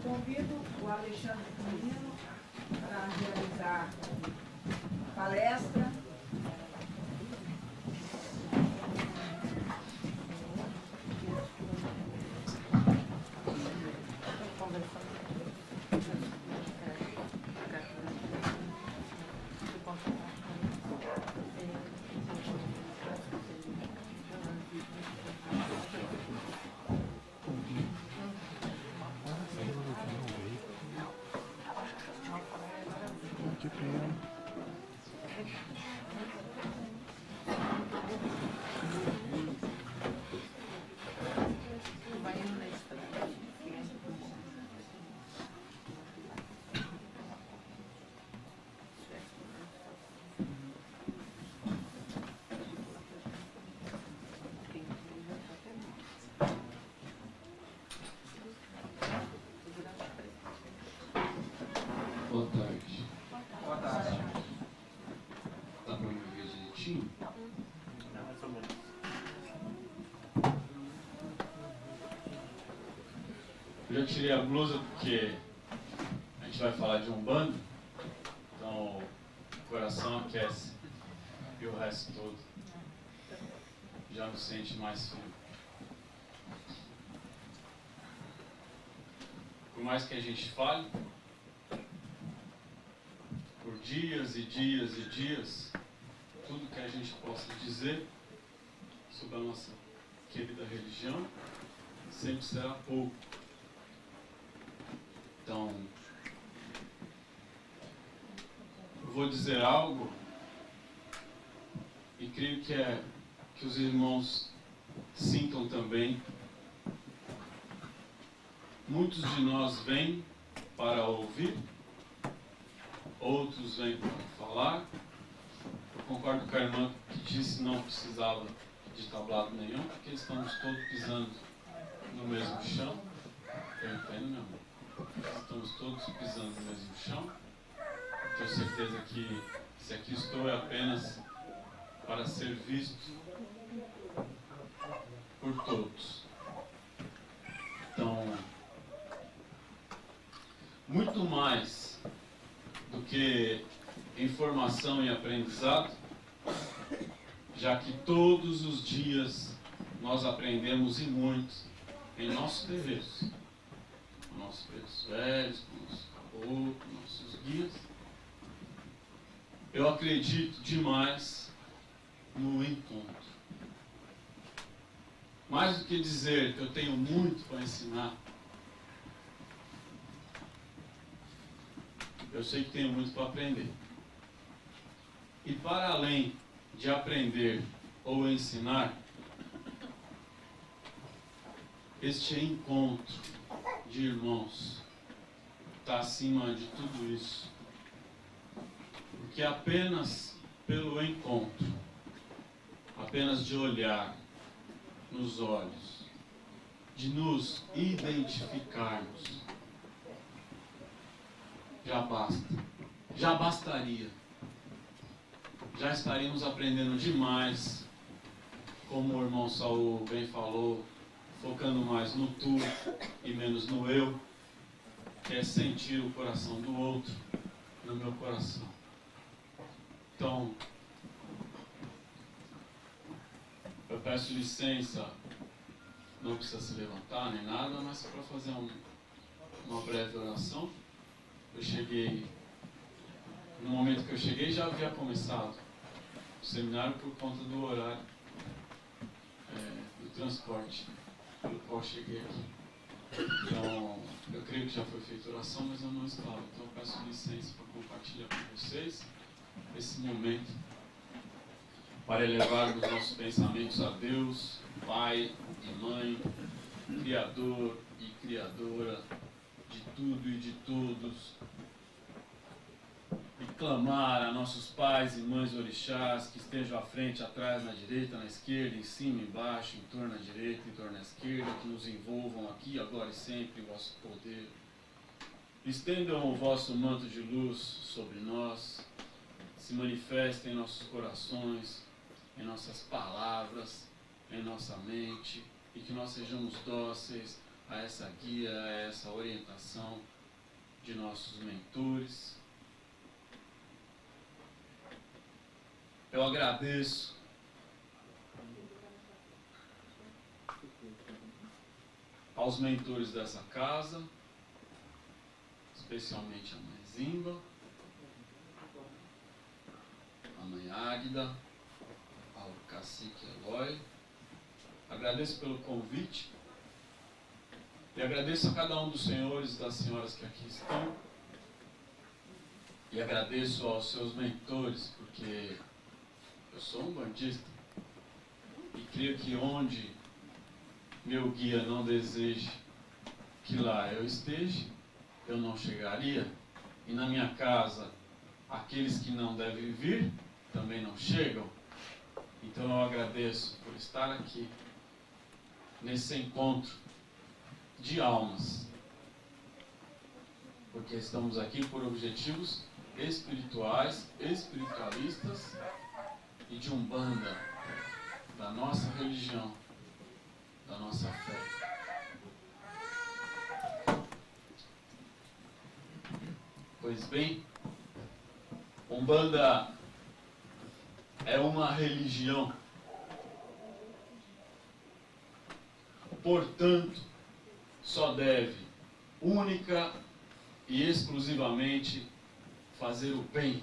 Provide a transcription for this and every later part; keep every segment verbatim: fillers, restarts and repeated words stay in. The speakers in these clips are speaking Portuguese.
convido o Alexandre Firmino para realizar a palestra. Boa tarde. Boa tarde. Dá para me ver direitinho? Não, mais ou menos. Eu já tirei a blusa porque a gente vai falar de Umbanda, então o coração aquece e o resto todo já não sente mais frio. Por mais que a gente fale, por dias e dias e dias, tudo que a gente possa dizer sobre a nossa querida religião sempre será pouco. Então, eu vou dizer algo e creio que é que os irmãos sintam também. Muitos de nós vêm para ouvir, outros vêm para falar. Eu concordo com a irmã que disse que não precisava de tablado nenhum, porque estamos todos pisando no mesmo chão. Eu entendo, meu amor. Estamos todos pisando no mesmo chão. Tenho certeza que se aqui estou é apenas para ser visto por todos. Então, muito mais do que informação e aprendizado, já que todos os dias nós aprendemos e muito em nossos terreiros, com nossos pretos velhos, com nossos caboclos, com nossos guias. Eu acredito demais no encontro. Mais do que dizer que eu tenho muito para ensinar, eu sei que tenho muito para aprender. E para além de aprender ou ensinar, este encontro de irmãos está acima de tudo isso. Porque apenas pelo encontro, apenas de olhar nos olhos, de nos identificarmos, já basta, já bastaria. Já estaríamos aprendendo demais, como o irmão Saul bem falou, focando mais no tu e menos no eu, que é sentir o coração do outro no meu coração. Então, eu peço licença, não precisa se levantar nem nada, mas para fazer um, uma breve oração. Eu cheguei, no momento que eu cheguei já havia começado o seminário por conta do horário é, do transporte pelo qual cheguei aqui. Então, eu creio que já foi feita oração, mas eu não estava. Então eu peço licença para compartilhar com vocês esse momento, para elevar os nossos pensamentos a Deus, Pai e Mãe, Criador e Criadora de tudo e de todos, e clamar a nossos pais e mães orixás que estejam à frente, atrás, na direita, na esquerda, em cima, embaixo, em torno à direita, em torno à esquerda, que nos envolvam aqui, agora e sempre, em vosso poder. Estendam o vosso manto de luz sobre nós, se manifestem em nossos corações, em nossas palavras, em nossa mente, e que nós sejamos dóceis a essa guia, a essa orientação de nossos mentores. Eu agradeço aos mentores dessa casa, especialmente a mãe Zimba, a mãe Águida, ao cacique Eloy. Agradeço pelo convite e agradeço a cada um dos senhores e das senhoras que aqui estão, e agradeço aos seus mentores, porque eu sou um bandista e creio que onde meu guia não deseje que lá eu esteja, eu não chegaria, e na minha casa aqueles que não devem vir também não chegam. Então eu agradeço por estar aqui nesse encontro de almas, porque estamos aqui por objetivos espirituais, espiritualistas e de Umbanda, da nossa religião, da nossa fé. Pois bem, Umbanda é uma religião, portanto, só deve única e exclusivamente fazer o bem,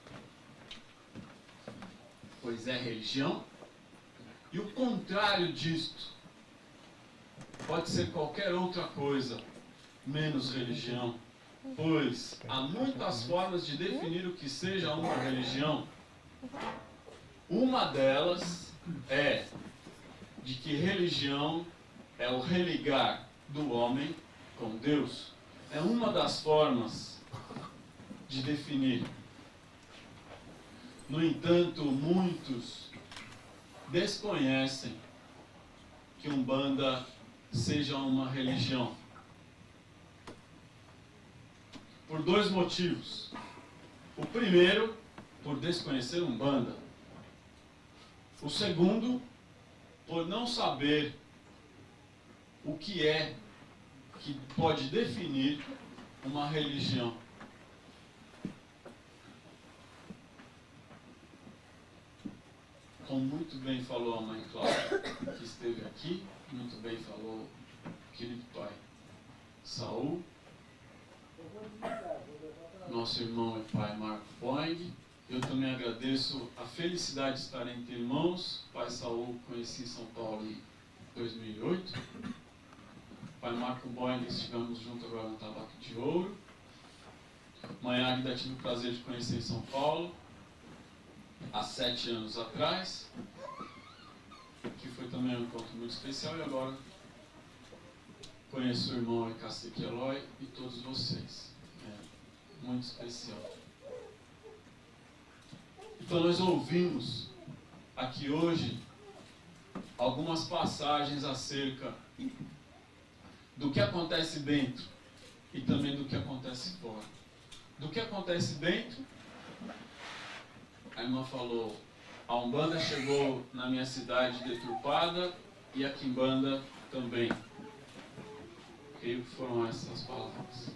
pois é religião, e o contrário disto pode ser qualquer outra coisa menos religião, pois há muitas formas de definir o que seja uma religião. Uma delas é de que religião é o religar do homem com Deus. É uma das formas de definir. No entanto, muitos desconhecem que Umbanda seja uma religião. Por dois motivos. O primeiro, por desconhecer Umbanda. O segundo, por não saber o que é que pode definir uma religião. Como muito bem falou a mãe Cláudia, que esteve aqui, muito bem falou o querido pai Saul, nosso irmão e pai Marco Boing. Eu também agradeço a felicidade de estar entre irmãos. Pai Saul conheci em São Paulo em dois mil e oito. Pai Marco Boing, estivemos juntos agora no Tabaco de Ouro. Mãe Águida tive o prazer de conhecer em São Paulo há sete anos atrás, que foi também um encontro muito especial, e agora conheço o irmão e cacique Eloy e todos vocês. É muito especial. Então nós ouvimos aqui hoje algumas passagens acerca do que acontece dentro e também do que acontece fora. Do que acontece dentro, a irmã falou, a Umbanda chegou na minha cidade deturpada e a Quimbanda também. Creio que foram essas palavras.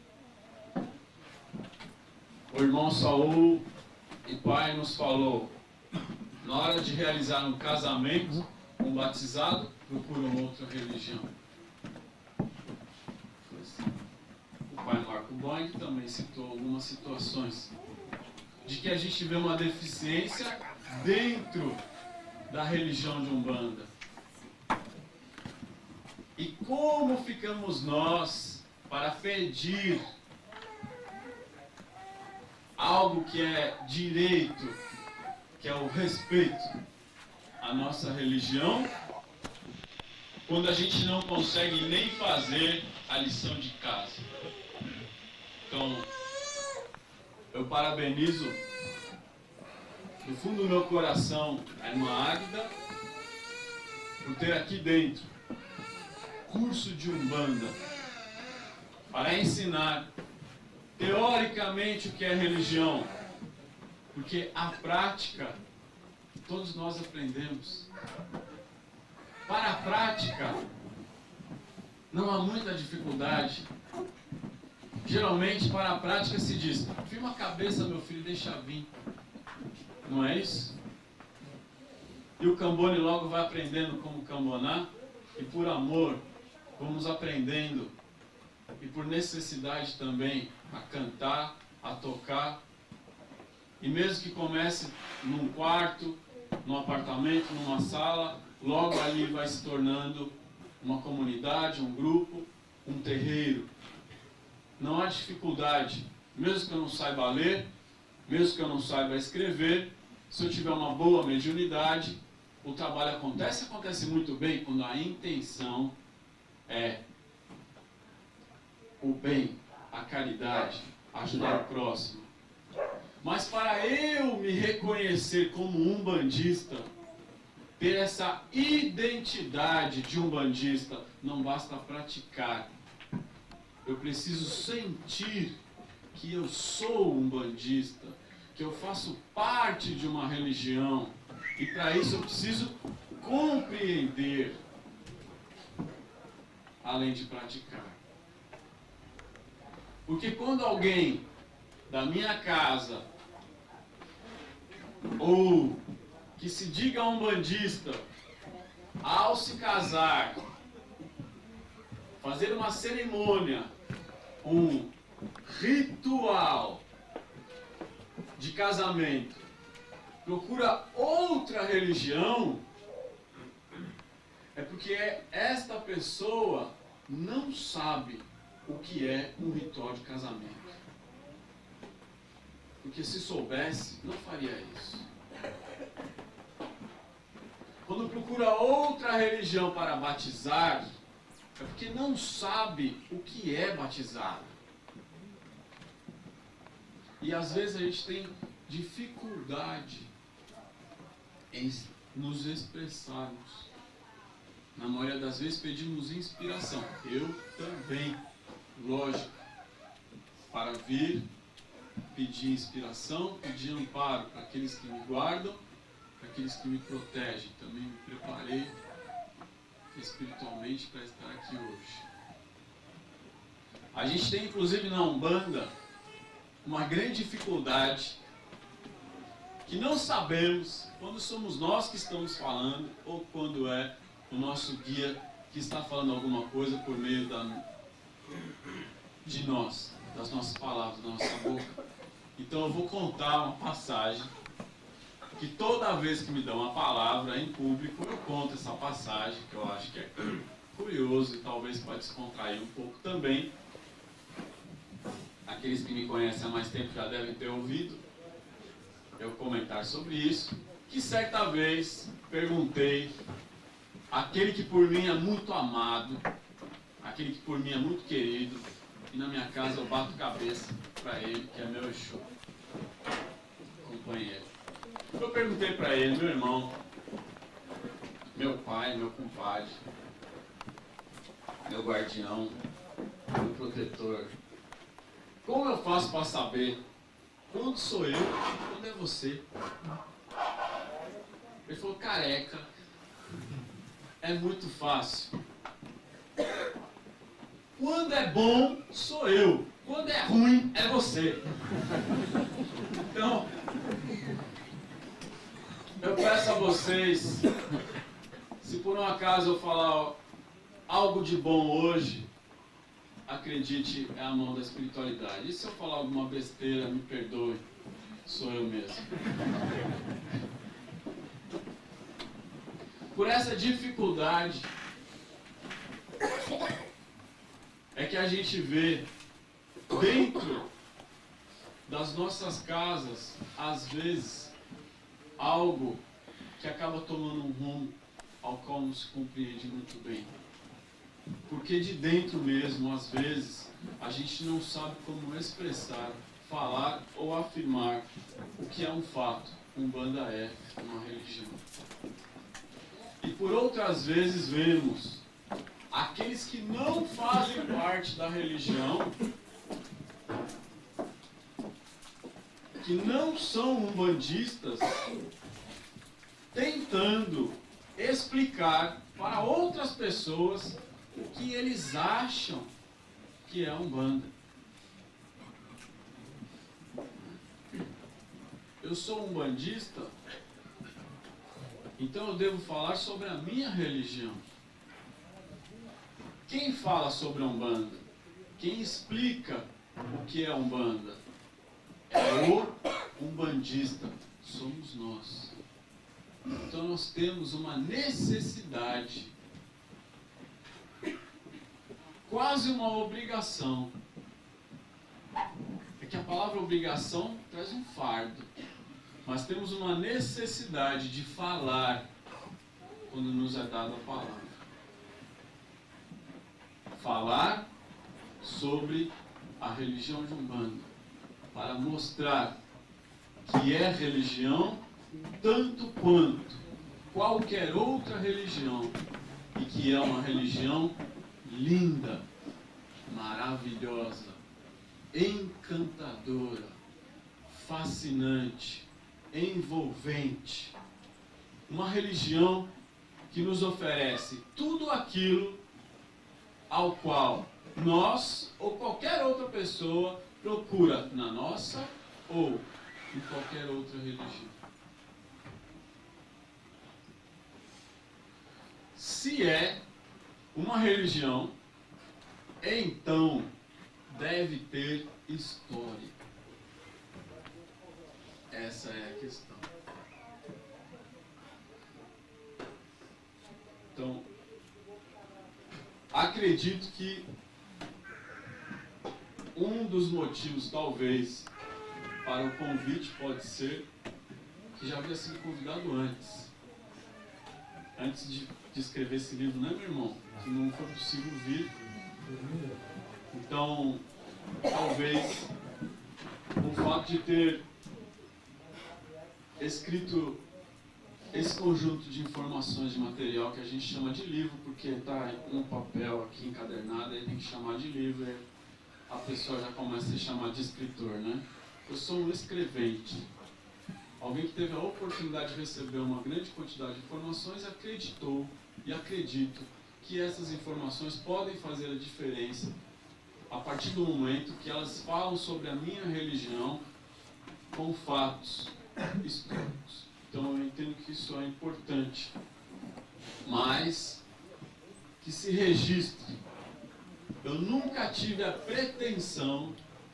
O irmão Saul e pai nos falou, na hora de realizar um casamento, um batizado, procuram outra religião. O pai Marco Boing também citou algumas situações de que a gente vê uma deficiência dentro da religião de Umbanda. E como ficamos nós para pedir algo que é direito, que é o respeito à nossa religião, quando a gente não consegue nem fazer a lição de casa? Então, eu parabenizo do fundo do meu coração a irmã Águida por ter aqui dentro curso de Umbanda para ensinar teoricamente o que é religião, porque a prática todos nós aprendemos. Para a prática não há muita dificuldade. Geralmente, para a prática se diz, firma a cabeça, meu filho, deixa vir. Não é isso? E o Cambone logo vai aprendendo como cambonar, e por amor, vamos aprendendo, e por necessidade também, a cantar, a tocar. E mesmo que comece num quarto, num apartamento, numa sala, logo ali vai se tornando uma comunidade, um grupo, um terreiro. Não há dificuldade, mesmo que eu não saiba ler, mesmo que eu não saiba escrever, se eu tiver uma boa mediunidade, o trabalho acontece, acontece muito bem quando a intenção é o bem, a caridade, ajudar o próximo. Mas para eu me reconhecer como umbandista, ter essa identidade de umbandista, não basta praticar. Eu preciso sentir que eu sou umbandista, que eu faço parte de uma religião. E para isso eu preciso compreender, além de praticar. Porque quando alguém da minha casa, ou que se diga umbandista, ao se casar, fazer uma cerimônia, um ritual de casamento, procura outra religião, é porque esta pessoa não sabe o que é um ritual de casamento. Porque se soubesse, não faria isso. Quando procura outra religião para batizar, é porque não sabe o que é batizado. E às vezes a gente tem dificuldade em nos expressarmos. Na maioria das vezes pedimos inspiração. Eu também, lógico, para vir pedir inspiração, pedir amparo para aqueles que me guardam, para aqueles que me protegem. Também me preparei espiritualmente para estar aqui hoje. A gente tem inclusive na Umbanda uma grande dificuldade que não sabemos quando somos nós que estamos falando ou quando é o nosso guia que está falando alguma coisa por meio da, de nós, das nossas palavras, da nossa boca. Então eu vou contar uma passagem que toda vez que me dão uma palavra em público, eu conto essa passagem, que eu acho que é curioso e talvez pode descontrair um pouco também. Aqueles que me conhecem há mais tempo já devem ter ouvido eu comentar sobre isso, que certa vez perguntei àquele que por mim é muito amado, aquele que por mim é muito querido, e na minha casa eu bato cabeça para ele, que é meu Exu, companheiro. Eu perguntei para ele, meu irmão, meu pai, meu compadre, meu guardião, meu protetor, como eu faço para saber quando sou eu e quando é você? Ele falou, careca, é muito fácil. Quando é bom, sou eu. Quando é ruim, é você. Então, eu peço a vocês, se por um acaso eu falar algo de bom hoje, acredite, é a mão da espiritualidade. E se eu falar alguma besteira, me perdoe, sou eu mesmo. Por essa dificuldade é que a gente vê dentro das nossas casas, às vezes, algo que acaba tomando um rumo ao qual não se compreende muito bem. Porque de dentro mesmo, às vezes, a gente não sabe como expressar, falar ou afirmar o que é um fato. Umbanda é uma religião. E por outras vezes vemos aqueles que não fazem parte da religião, que não são umbandistas, tentando explicar para outras pessoas o que eles acham que é a Umbanda. Eu sou umbandista, então eu devo falar sobre a minha religião. Quem fala sobre a Umbanda? Quem explica o que é a Umbanda? É o umbandista. Somos nós. Então nós temos uma necessidade, quase uma obrigação. É que a palavra obrigação traz um fardo. Mas temos uma necessidade de falar quando nos é dada a palavra. Falar sobre a religião de Umbanda, para mostrar que é religião tanto quanto qualquer outra religião, e que é uma religião linda, maravilhosa, encantadora, fascinante, envolvente. Uma religião que nos oferece tudo aquilo ao qual nós ou qualquer outra pessoa procura na nossa ou em qualquer outra religião. Se é uma religião, então deve ter história. Essa é a questão. Então, acredito que um dos motivos, talvez, para o convite pode ser que já havia sido convidado antes. Antes de, de escrever esse livro, né, meu irmão? Que não foi possível vir. Então, talvez, o fato de ter escrito esse conjunto de informações, de material que a gente chama de livro, porque está no papel aqui encadernado, aí tem que chamar de livro, aí a pessoa já começa a se chamar de escritor, né? Eu sou um escrevente. Alguém que teve a oportunidade de receber uma grande quantidade de informações, acreditou e acredito que essas informações podem fazer a diferença a partir do momento que elas falam sobre a minha religião com fatos históricos. Então eu entendo que isso é importante, mas que se registre. Eu nunca tive a pretensão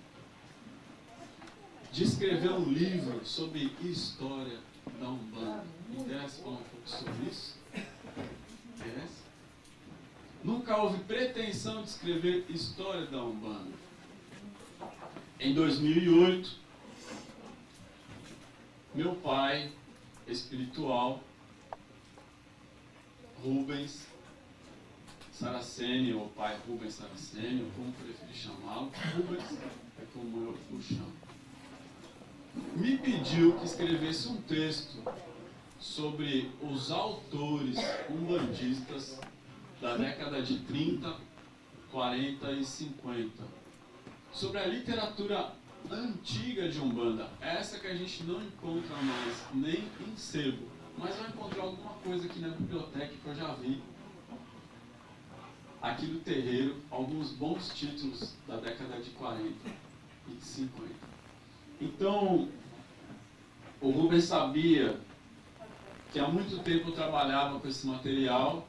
de escrever um livro sobre história da Umbanda. Me interessa falar um pouco sobre isso? Interessa? Nunca houve pretensão de escrever história da Umbanda. Em dois mil e oito, meu pai espiritual, Rubens Saraceni, ou pai Rubens Saraceni, ou como preferir chamá-lo, Rubens é como eu o chamo, me pediu que escrevesse um texto sobre os autores umbandistas da década de trinta, quarenta e cinquenta, sobre a literatura antiga de Umbanda, essa que a gente não encontra mais nem em sebo, mas vai encontrar alguma coisa aqui na biblioteca que eu já vi aqui no terreiro, alguns bons títulos da década de quarenta e de cinquenta. Então, o Rubens sabia que há muito tempo eu trabalhava com esse material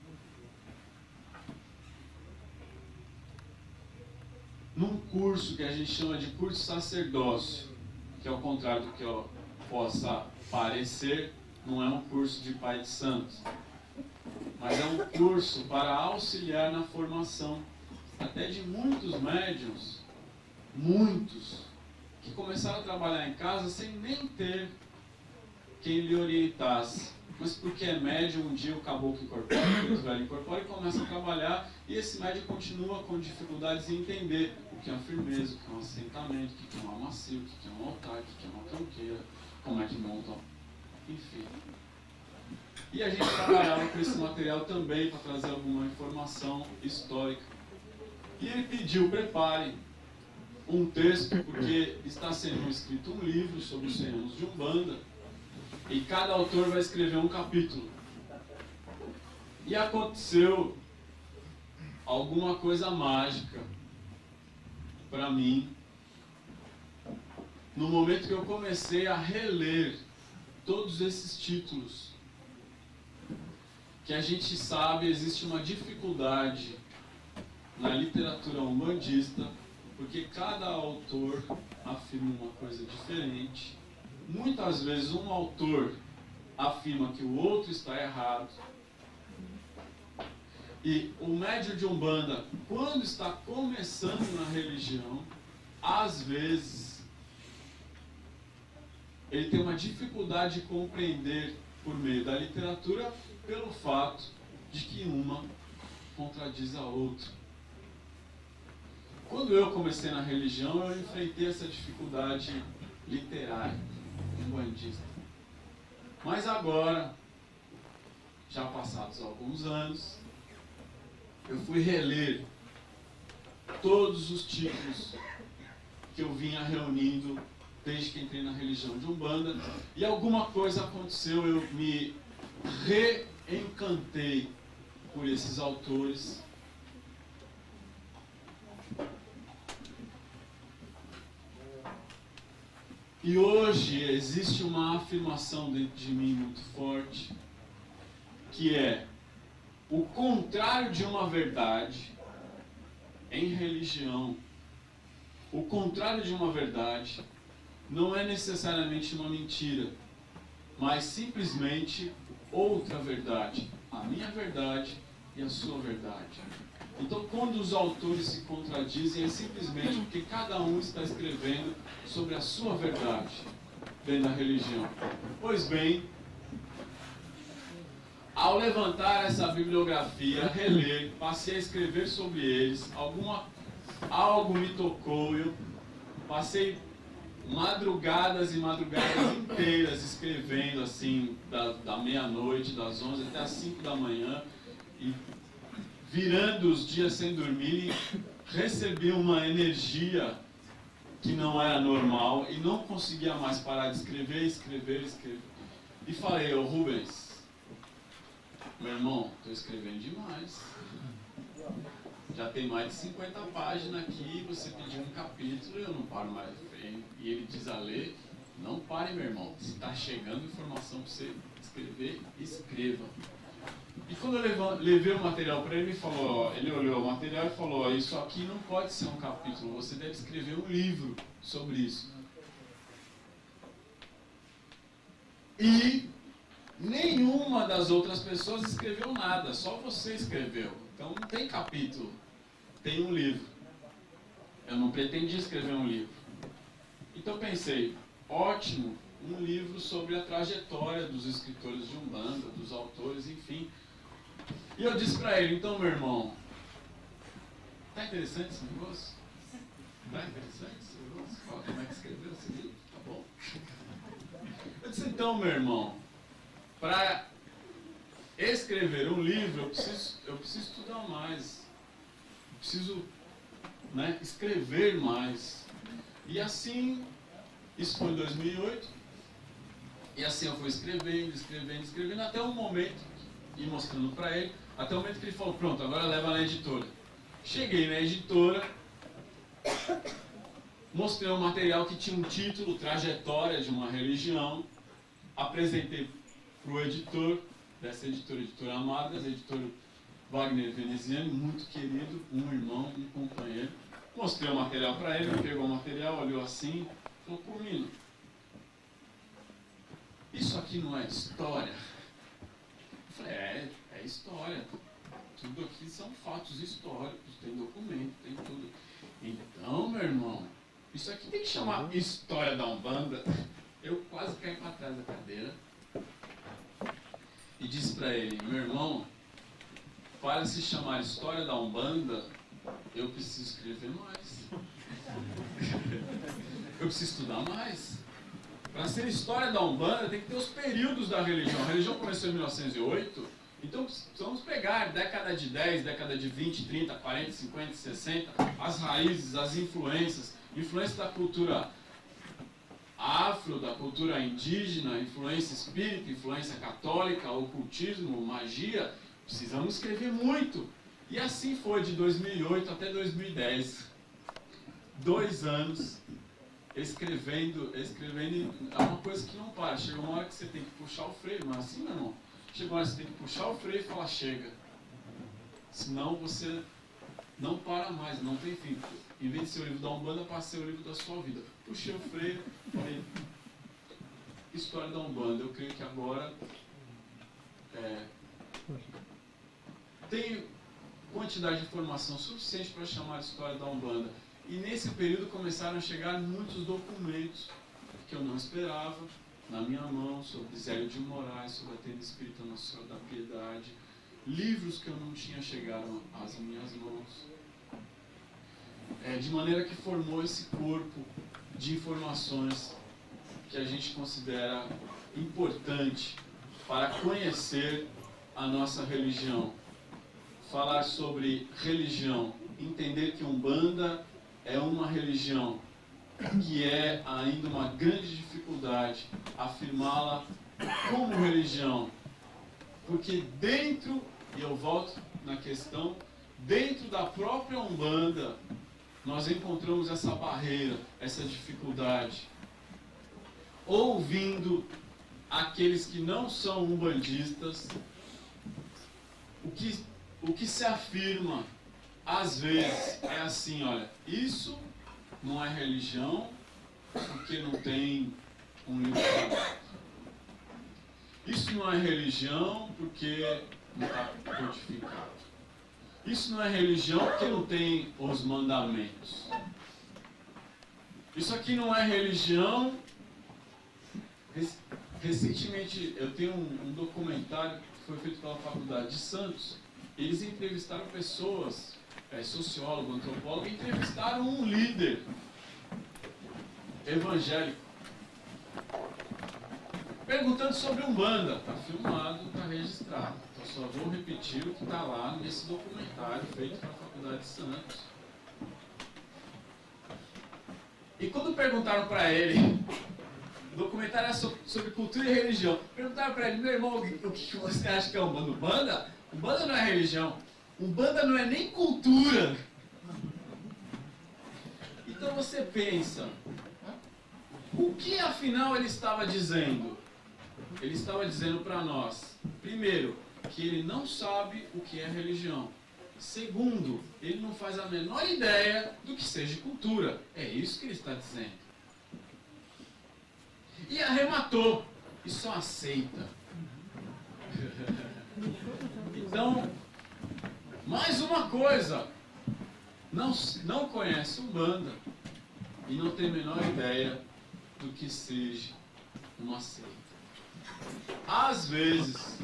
num curso que a gente chama de curso sacerdócio, que ao contrário do que eu possa parecer, não é um curso de pai de santos, mas é um curso para auxiliar na formação até de muitos médiuns, muitos, que começaram a trabalhar em casa sem nem ter quem lhe orientasse, mas porque é médium, um dia o caboclo incorpora, o velho incorpora e começa a trabalhar, e esse médium continua com dificuldades em entender o que é uma firmeza, o que é um assentamento, o que é um amacio, o que é um altar, o que é uma tranqueira, como é que monta, enfim. E a gente trabalhava com esse material também para trazer alguma informação histórica. E ele pediu, prepare um texto, porque está sendo escrito um livro sobre os cem anos de Umbanda, e cada autor vai escrever um capítulo. E aconteceu alguma coisa mágica para mim no momento que eu comecei a reler todos esses títulos, que a gente sabe existe uma dificuldade na literatura umbandista, porque cada autor afirma uma coisa diferente. Muitas vezes um autor afirma que o outro está errado. E o médium de Umbanda, quando está começando na religião, às vezes ele tem uma dificuldade de compreender por meio da literatura pelo fato de que uma contradiz a outra. Quando eu comecei na religião, eu enfrentei essa dificuldade literária, umbandista. Mas agora, já passados alguns anos, eu fui reler todos os títulos que eu vinha reunindo desde que entrei na religião de Umbanda, e alguma coisa aconteceu, eu me reencantei por esses autores. E hoje existe uma afirmação dentro de mim muito forte, que é: o contrário de uma verdade em religião, o contrário de uma verdade não é necessariamente uma mentira, mas simplesmente outra verdade, a minha verdade e a sua verdade. Então, quando os autores se contradizem, é simplesmente porque cada um está escrevendo sobre a sua verdade dentro da religião. Pois bem, ao levantar essa bibliografia, reler, passei a escrever sobre eles, alguma, algo me tocou, eu passei madrugadas e madrugadas inteiras escrevendo, assim, da, da meia-noite, das onze até as cinco da manhã, e virando os dias sem dormir, recebi uma energia que não era normal e não conseguia mais parar de escrever, escrever, escrever. E falei: ô Rubens, meu irmão, estou escrevendo demais. Já tem mais de cinquenta páginas aqui, você pediu um capítulo e eu não paro mais. E ele diz a ler: não pare, meu irmão, se está chegando informação para você escrever, escreva. E quando eu levei o material para ele, ele falou, ele olhou o material e falou: isso aqui não pode ser um capítulo, você deve escrever um livro sobre isso. E nenhuma das outras pessoas escreveu nada, só você escreveu. Então não tem capítulo, tem um livro. Eu não pretendi escrever um livro. Então pensei: ótimo, um livro sobre a trajetória dos escritores de Umbanda, dos autores, enfim. E eu disse para ele: então, meu irmão, tá interessante esse negócio? Tá interessante esse negócio? Fala como é que escreveu esse livro, tá bom? Eu disse: então, meu irmão, para escrever um livro, eu preciso, eu preciso estudar mais. Eu preciso, né, escrever mais. E assim, isso foi em dois mil e oito, e assim eu fui escrevendo, escrevendo, escrevendo, até um momento, e mostrando para ele, até o momento que ele falou: pronto, agora leva na editora. Cheguei na editora, mostrei um material que tinha um título, Trajetória de uma Religião, apresentei para o editor, dessa editora, editora Amadas, editor Wagner Veneziani, muito querido, um irmão, um companheiro. Mostrei o material para ele, ele pegou o material, olhou assim, falou: pô, Mino, isso aqui não é história? Eu falei: é, é história. Tudo aqui são fatos históricos, tem documento, tem tudo. Então, meu irmão, isso aqui tem que chamar História da Umbanda. Eu quase caí para trás da cadeira e disse para ele: meu irmão, para se chamar História da Umbanda, eu preciso escrever mais. Eu preciso estudar mais. Para ser História da Umbanda, tem que ter os períodos da religião. A religião começou em mil novecentos e oito, então vamos pegar década de dez, década de vinte, trinta, quarenta, cinquenta, sessenta, as raízes, as influências, influência da cultura afro, da cultura indígena, influência espírita, influência católica, ocultismo, magia. Precisamos escrever muito. E assim foi de dois mil e oito até dois mil e dez. Dois anos escrevendo, escrevendo, é uma coisa que não para. Chega uma hora que você tem que puxar o freio, mas assim não, irmão. Chega uma hora que você tem que puxar o freio e falar, chega. Senão você não para mais, não tem fim. Em vez de ser o livro da Umbanda, passa a ser o livro da sua vida. Puxei o freio, falei, história da Umbanda. Eu creio que agora é, tenho quantidade de informação suficiente para chamar de história da Umbanda. E nesse período começaram a chegar muitos documentos que eu não esperava na minha mão, sobre Zélio de Moraes, sobre a tenda espírita Nossa Senhora da Piedade, livros que eu não tinha chegado às minhas mãos. É, de maneira que formou esse corpo de informações que a gente considera importante para conhecer a nossa religião. Falar sobre religião, entender que Umbanda é uma religião que é ainda uma grande dificuldade afirmá-la como religião, porque dentro, e eu volto na questão, dentro da própria Umbanda nós encontramos essa barreira, essa dificuldade, ouvindo aqueles que não são umbandistas, o que, o que se afirma às vezes é assim, olha, isso não é religião porque não tem um livro sagrado. Isso não é religião porque não está codificado. Isso não é religião porque não tem os mandamentos. Isso aqui não é religião. Recentemente eu tenho um, um documentário que foi feito pela Faculdade de Santos. Eles entrevistaram pessoas, é, sociólogo, antropólogo, e entrevistaram um líder evangélico, perguntando sobre Umbanda. Está filmado, está registrado. Então só vou repetir o que está lá nesse documentário feito pela Faculdade de Santos. E quando perguntaram para ele, o documentário é sobre, sobre cultura e religião, perguntaram para ele, meu irmão, o que você acha que é Umbanda? Umbanda? Umbanda não é religião. Umbanda não é nem cultura. Então você pensa, o que afinal ele estava dizendo? Ele estava dizendo para nós, primeiro, que ele não sabe o que é religião. Segundo, ele não faz a menor ideia do que seja cultura. É isso que ele está dizendo. E arrematou. E só aceita. Então, mais uma coisa. Não, não conhece Umbanda e não tem a menor ideia do que seja uma seita. Às vezes,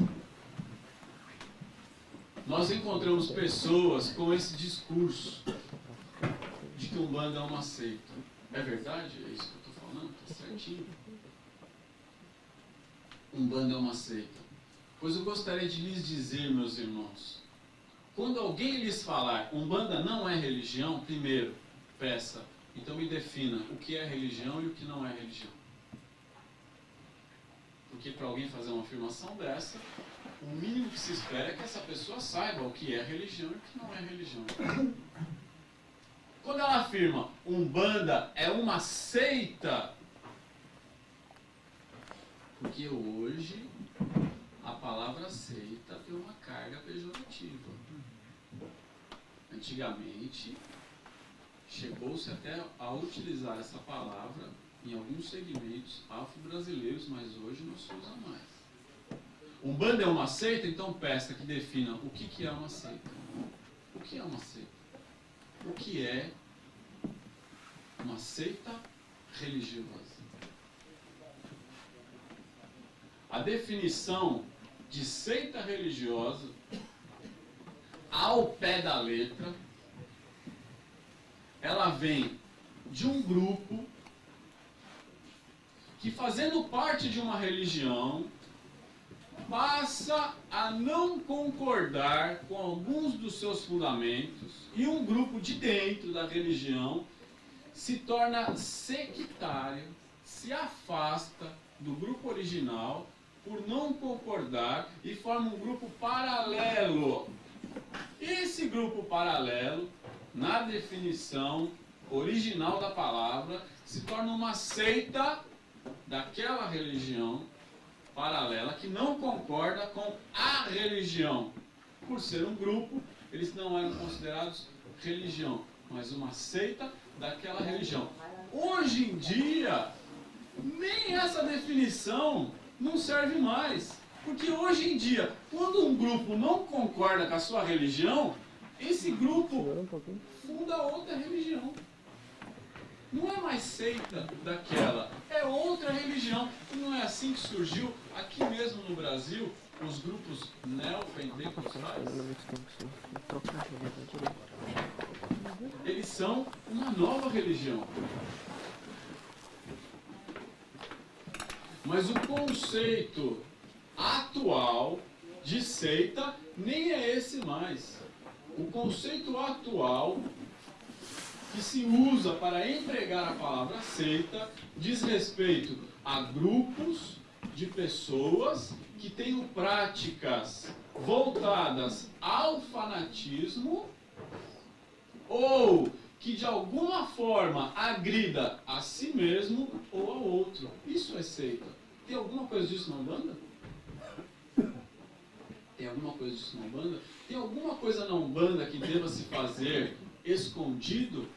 nós encontramos pessoas com esse discurso de que Umbanda é uma seita. É verdade? É isso que eu estou falando? Está certinho? Umbanda é uma seita. Pois eu gostaria de lhes dizer, meus irmãos, quando alguém lhes falar Umbanda não é religião, primeiro, peça, então me defina o que é religião e o que não é religião. Porque para alguém fazer uma afirmação dessa, o mínimo que se espera é que essa pessoa saiba o que é religião e o que não é religião. Quando ela afirma Umbanda é uma seita, porque hoje a palavra seita tem uma carga pejorativa. Antigamente, chegou-se até a utilizar essa palavra em alguns segmentos afro-brasileiros, mas hoje não se usa mais. Umbanda é uma seita, então peça que defina o que, que é uma seita. O que é uma seita? O que é uma seita religiosa? A definição de seita religiosa, ao pé da letra, ela vem de um grupo que, fazendo parte de uma religião, passa a não concordar com alguns dos seus fundamentos e um grupo de dentro da religião se torna sectário, se afasta do grupo original por não concordar e forma um grupo paralelo. Esse grupo paralelo, na definição original da palavra, se torna uma seita daquela religião paralela que não concorda com a religião. Por ser um grupo, eles não eram considerados religião, mas uma seita daquela religião. Hoje em dia, nem essa definição não serve mais. Porque hoje em dia, quando um grupo não concorda com a sua religião, esse grupo funda outra religião. Não é mais seita daquela, é outra religião. E não é assim que surgiu aqui mesmo no Brasil os grupos neopentecostais. Eles são uma nova religião. Mas o conceito atual de seita nem é esse mais. O conceito atual que se usa para empregar a palavra seita diz respeito a grupos de pessoas que tenham práticas voltadas ao fanatismo ou que de alguma forma agrida a si mesmo ou ao outro. Isso é seita. Tem alguma coisa disso na Umbanda? Tem alguma coisa disso na Umbanda? Tem alguma coisa na Umbanda que deva se fazer escondido?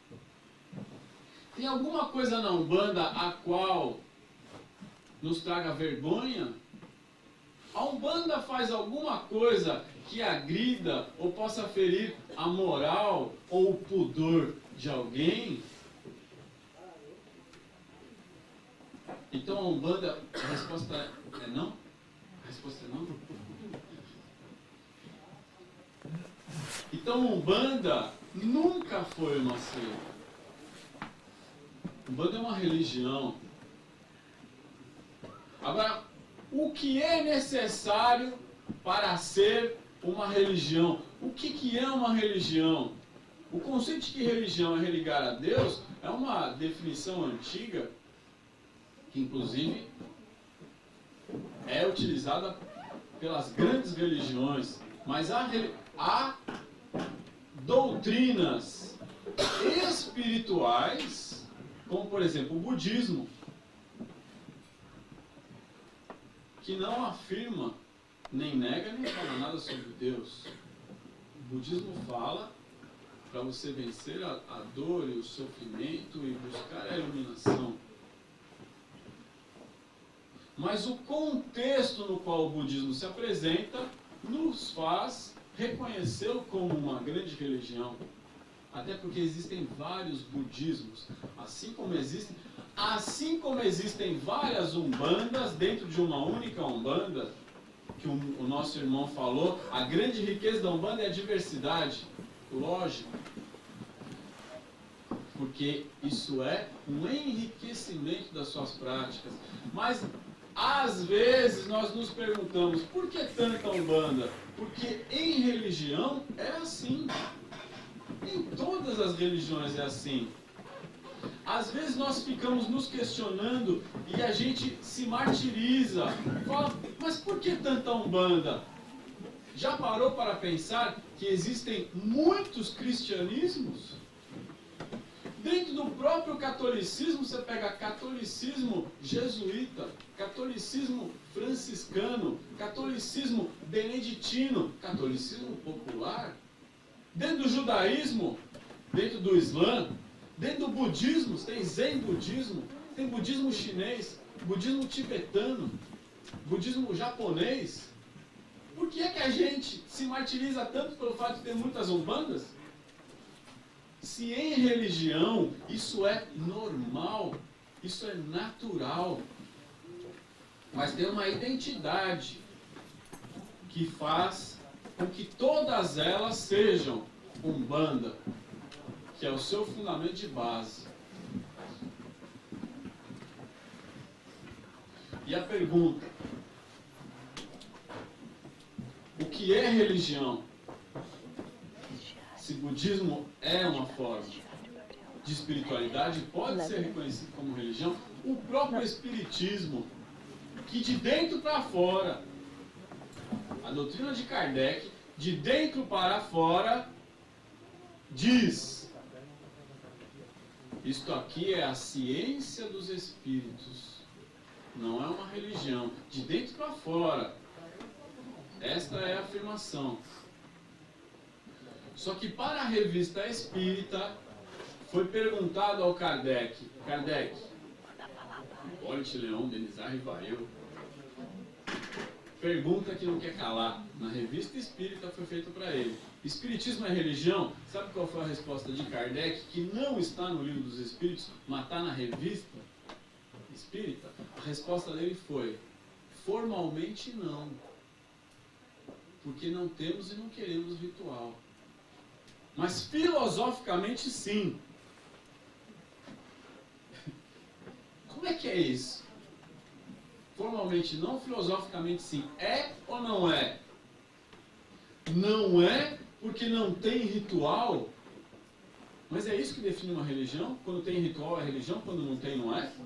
Tem alguma coisa na Umbanda a qual nos traga vergonha? A Umbanda faz alguma coisa que agrida ou possa ferir a moral ou o pudor de alguém? Então a Umbanda, a resposta é não? A resposta é não? Então a Umbanda nunca foi uma seita. Umbanda é uma religião. Agora, o que é necessário para ser uma religião? O que, que é uma religião? O conceito de que religião é religar a Deus é uma definição antiga, que inclusive é utilizada pelas grandes religiões, mas há, há doutrinas espirituais, como por exemplo o budismo, que não afirma, nem nega, nem fala nada sobre Deus. O budismo fala para você vencer a, a dor e o sofrimento e buscar a iluminação. Mas o contexto no qual o budismo se apresenta nos faz reconhecê-lo como uma grande religião. Até porque existem vários budismos, assim como existem, assim como existem várias umbandas dentro de uma única umbanda, que o, o nosso irmão falou, a grande riqueza da umbanda é a diversidade. Lógico. Porque isso é um enriquecimento das suas práticas. Mas às vezes nós nos perguntamos, por que tanta umbanda? Porque em religião é assim. Em todas as religiões é assim. Às vezes nós ficamos nos questionando e a gente se martiriza. Fala, mas por que tanta umbanda? Já parou para pensar que existem muitos cristianismos? Dentro do próprio catolicismo, você pega catolicismo jesuíta, catolicismo franciscano, catolicismo beneditino, catolicismo popular. Dentro do judaísmo, dentro do islã, dentro do budismo, tem zen budismo, tem budismo chinês, budismo tibetano, budismo japonês. Por que é que a gente se martiriza tanto pelo fato de ter muitas umbandas? Se em religião isso é normal, isso é natural, mas tem uma identidade que faz com que todas elas sejam umbanda, que é o seu fundamento de base. E a pergunta: o que é religião? Se budismo é uma forma de espiritualidade, pode ser reconhecido como religião. O próprio espiritismo, que de dentro para fora, a doutrina de Kardec de dentro para fora, diz: isto aqui é a ciência dos espíritos, não é uma religião. De dentro para fora, esta é a afirmação. Só que para a Revista Espírita, foi perguntado ao Kardec: Kardec, Hipólito Leão, Denizar Rivail, pergunta que não quer calar. Na Revista Espírita foi feito para ele: Espiritismo é religião? Sabe qual foi a resposta de Kardec, que não está no Livro dos Espíritos, mas está na Revista Espírita? A resposta dele foi: formalmente não, porque não temos e não queremos ritual. Mas filosoficamente sim. Como é que é isso? Formalmente não, filosoficamente sim. É ou não é? Não é porque não tem ritual? Mas é isso que define uma religião? Quando tem ritual é religião, quando não tem não é?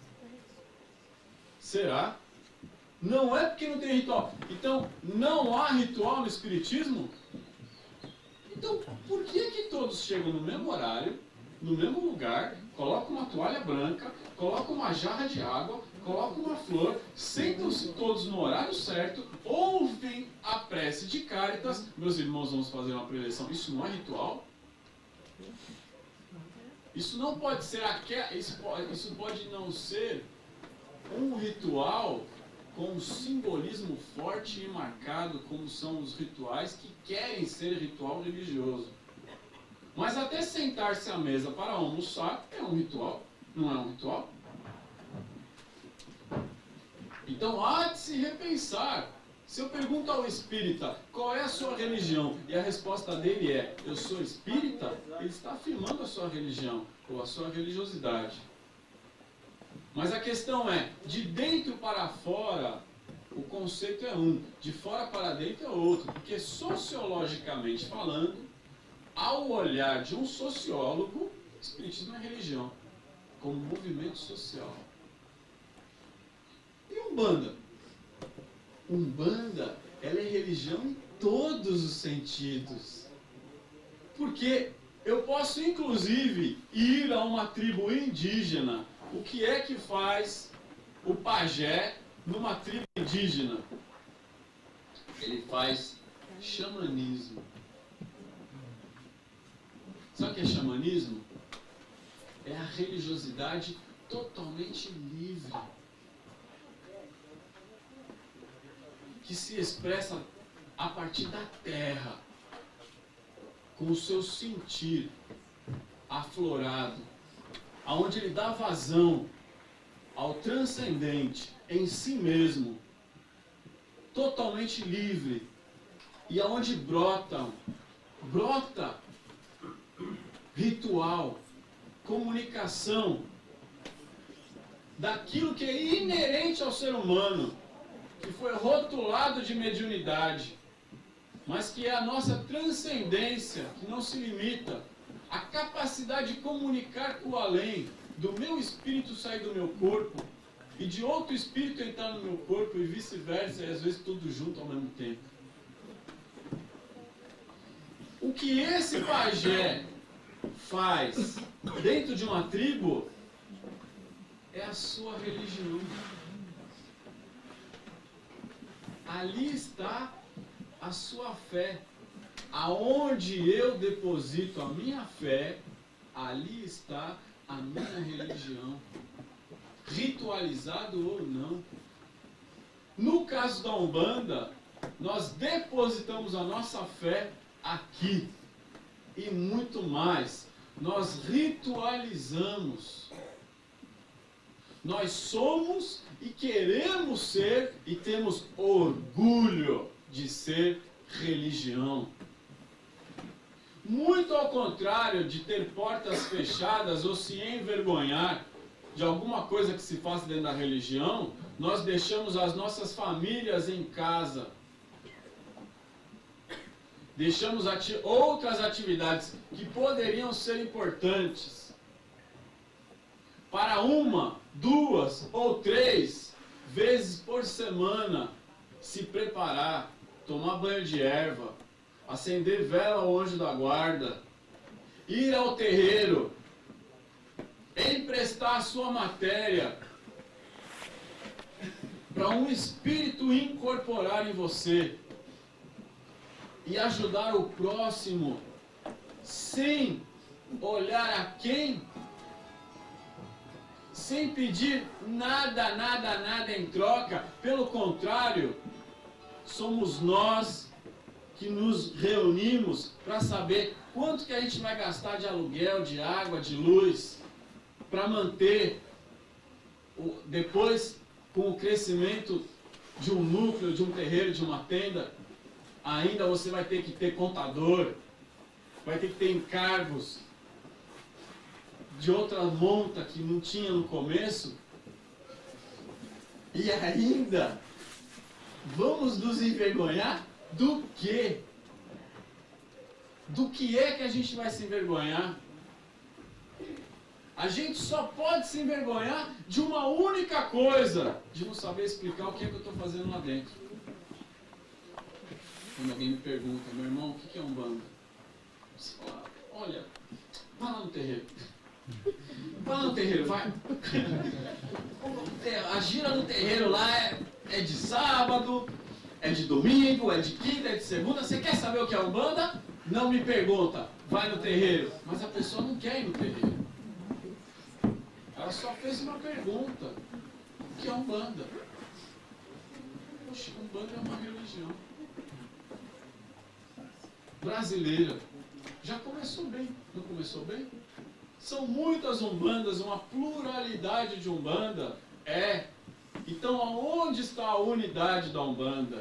Será? Não é porque não tem ritual. Então, não há ritual no Espiritismo? Então, por que que todos chegam no mesmo horário, no mesmo lugar, colocam uma toalha branca, colocam uma jarra de água, colocam uma flor, sentam-se todos no horário certo, ouvem a prece de Cáritas? Meus irmãos, vamos fazer uma preleção. Isso não é ritual? Isso não pode ser aquela, isso pode, isso pode não ser um ritual com um simbolismo forte e marcado, como são os rituais que querem ser ritual religioso. Mas até sentar-se à mesa para almoçar é um ritual, não é um ritual? Então há de se repensar. Se eu pergunto ao espírita qual é a sua religião, e a resposta dele é: eu sou espírita, ele está afirmando a sua religião, ou a sua religiosidade. Mas a questão é, de dentro para fora, o conceito é um, de fora para dentro é outro, porque sociologicamente falando, ao olhar de um sociólogo, espiritismo é religião, como movimento social. E Umbanda? Umbanda, ela é religião em todos os sentidos. Porque eu posso, inclusive, ir a uma tribo indígena. O que é que faz o pajé numa tribo indígena? Ele faz xamanismo. Sabe o que é xamanismo? É a religiosidade totalmente livre, que se expressa a partir da terra, com o seu sentir aflorado, aonde ele dá vazão ao transcendente em si mesmo, totalmente livre, e aonde brota, brota ritual, comunicação daquilo que é inerente ao ser humano, que foi rotulado de mediunidade, mas que é a nossa transcendência, que não se limita, a capacidade de comunicar com o além, do meu espírito sair do meu corpo e de outro espírito entrar no meu corpo e vice-versa, e às vezes tudo junto ao mesmo tempo. O que esse pajé faz dentro de uma tribo é a sua religião. Ali está a sua fé. Aonde eu deposito a minha fé, ali está a minha religião, ritualizado ou não. No caso da Umbanda, nós depositamos a nossa fé aqui. E muito mais, nós ritualizamos. Nós somos e queremos ser e temos orgulho de ser religião. Muito ao contrário de ter portas fechadas ou se envergonhar de alguma coisa que se faça dentro da religião, nós deixamos as nossas famílias em casa. Deixamos ati- outras atividades que poderiam ser importantes para uma, duas ou três vezes por semana se preparar, tomar banho de erva, acender vela ao anjo da guarda, ir ao terreiro, emprestar a sua matéria para um espírito incorporar em você e ajudar o próximo sem olhar a quem, sem pedir nada, nada, nada em troca. Pelo contrário, somos nós que nos reunimos para saber quanto que a gente vai gastar de aluguel, de água, de luz, para manter, o, depois, com o crescimento de um núcleo, de um terreiro, de uma tenda, ainda você vai ter que ter contador, vai ter que ter encargos de outra monta que não tinha no começo, e ainda vamos nos envergonhar do quê? Do que é que a gente vai se envergonhar? A gente só pode se envergonhar de uma única coisa, de não saber explicar o que é que eu estou fazendo lá dentro. Quando alguém me pergunta, meu irmão, o que é Umbanda? Você fala, olha, vai lá no terreiro. Vai lá no terreiro, vai. A gira no terreiro lá é, é de sábado, é de domingo, é de quinta, é de segunda. Você quer saber o que é Umbanda? Não me pergunta, vai no terreiro. Mas a pessoa não quer ir no terreiro. Ela só fez uma pergunta. O que é Umbanda? Poxa, Umbanda é uma religião brasileira. Já começou bem, não começou bem? São muitas Umbandas, uma pluralidade de Umbanda. É. Então, aonde está a unidade da Umbanda?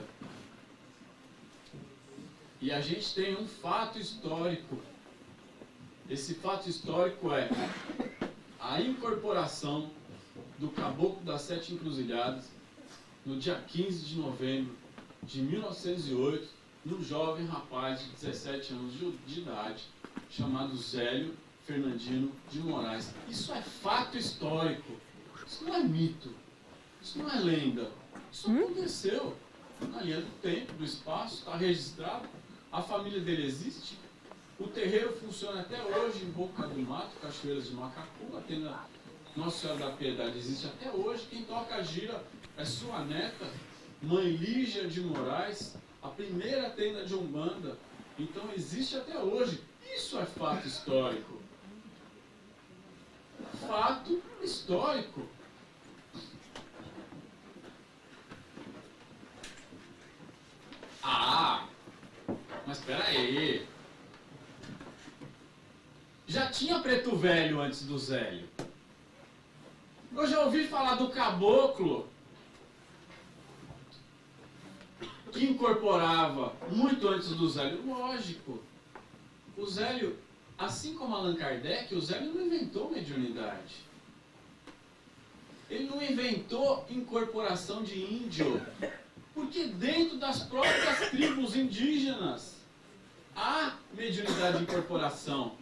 E a gente tem um fato histórico. Esse fato histórico é a incorporação do Caboclo das Sete Encruzilhadas no dia quinze de novembro de mil novecentos e oito, num jovem rapaz de dezessete anos de, de idade, chamado Zélio Fernandino de Moraes. Isso é fato histórico. Isso não é mito. Isso não é lenda. Isso aconteceu na linha do tempo, do espaço, está registrado. A família dele existe. O terreiro funciona até hoje em Boca do Mato, Cachoeiras de Macacu. A tenda Nossa Senhora da Piedade existe até hoje. Quem toca a gira é sua neta, Mãe Lígia de Moraes, a primeira tenda de Umbanda. Então existe até hoje. Isso é fato histórico. Fato histórico. Ah, mas espera aí. Já tinha Preto Velho antes do Zélio. Eu já ouvi falar do Caboclo, que incorporava muito antes do Zélio. Lógico. O Zélio, assim como Allan Kardec, o Zélio não inventou mediunidade. Ele não inventou incorporação de índio. Porque dentro das próprias tribos indígenas há mediunidade de incorporação.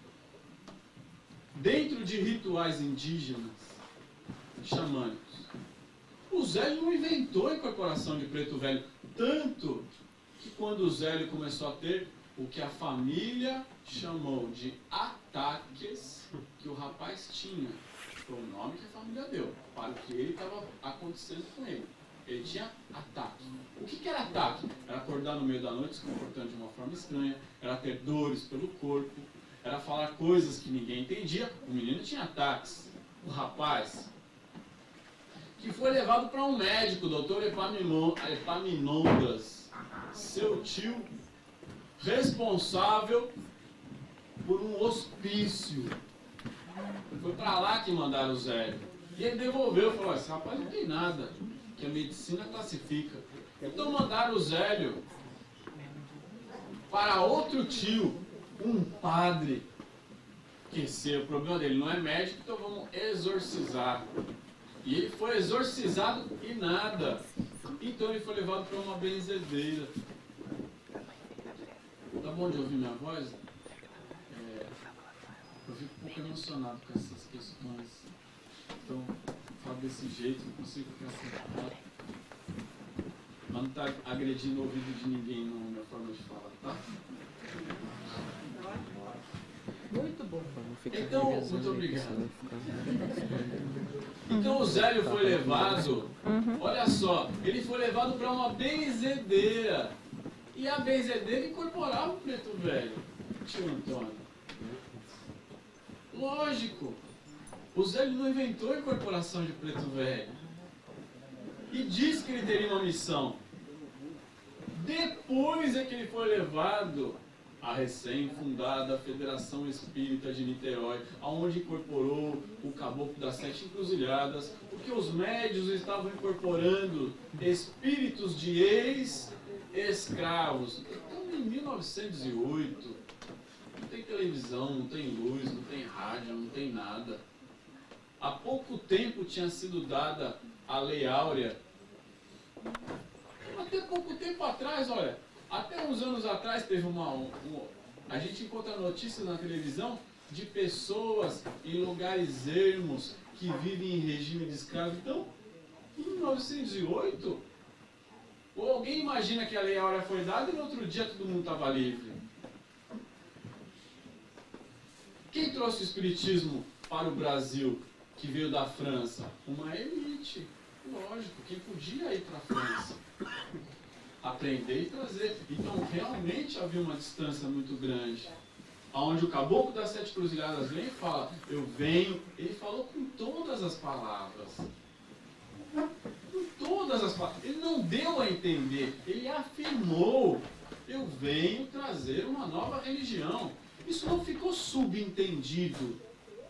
Dentro de rituais indígenas, xamânicos. O Zélio não inventou a incorporação de Preto Velho. Tanto que quando o Zélio começou a ter o que a família chamou de ataques que o rapaz tinha. Foi o nome que a família deu para o que ele estava acontecendo com ele. Ele tinha ataque. O que, que era ataque? Era acordar no meio da noite se comportando de uma forma estranha, era ter dores pelo corpo, era falar coisas que ninguém entendia. O menino tinha ataques. O rapaz, que foi levado para um médico, o doutor Epaminondas, seu tio, responsável por um hospício. Foi para lá que mandaram o Zélio. E ele devolveu, falou, esse rapaz não tem nada, que a medicina classifica. Então mandaram o Zélio para outro tio, um padre, que se o problema dele não é médico, então vamos exorcizar. E ele foi exorcizado e nada. Então ele foi levado para uma benzedeira. Tá bom de ouvir minha voz? É, eu fico um pouco emocionado com essas questões. Então, falo desse jeito, não consigo ficar sentado. Mas não tá agredindo o ouvido de ninguém, não, minha forma de falar, tá? Então, muito obrigado. Então o Zélio foi levado, olha só, ele foi levado para uma benzedeira. E a benzedeira incorporava o preto velho, tio Antônio. Lógico, o Zélio não inventou a incorporação de preto velho. E disse que ele teria uma missão. Depois é que ele foi levado à recém-fundada Federação Espírita de Niterói, aonde incorporou o Caboclo das Sete Encruzilhadas, porque os médios estavam incorporando espíritos de ex-escravos. Então, em mil novecentos e oito, não tem televisão, não tem luz, não tem rádio, não tem nada. Há pouco tempo tinha sido dada a Lei Áurea. Até pouco tempo atrás, olha, até uns anos atrás teve uma, uma... A gente encontra notícias na televisão de pessoas em lugares ermos que vivem em regime de escravidão. Em mil novecentos e oito, ou alguém imagina que a Lei Áurea foi dada e no outro dia todo mundo estava livre? Quem trouxe o espiritismo para o Brasil, que veio da França? Uma elite. Lógico, quem podia ir para a França, aprender e trazer. Então, realmente havia uma distância muito grande. Onde o Caboclo das Sete Cruzilhadas vem e fala, eu venho, ele falou com todas as palavras. Com todas as palavras. Ele não deu a entender, ele afirmou, eu venho trazer uma nova religião. Isso não ficou subentendido.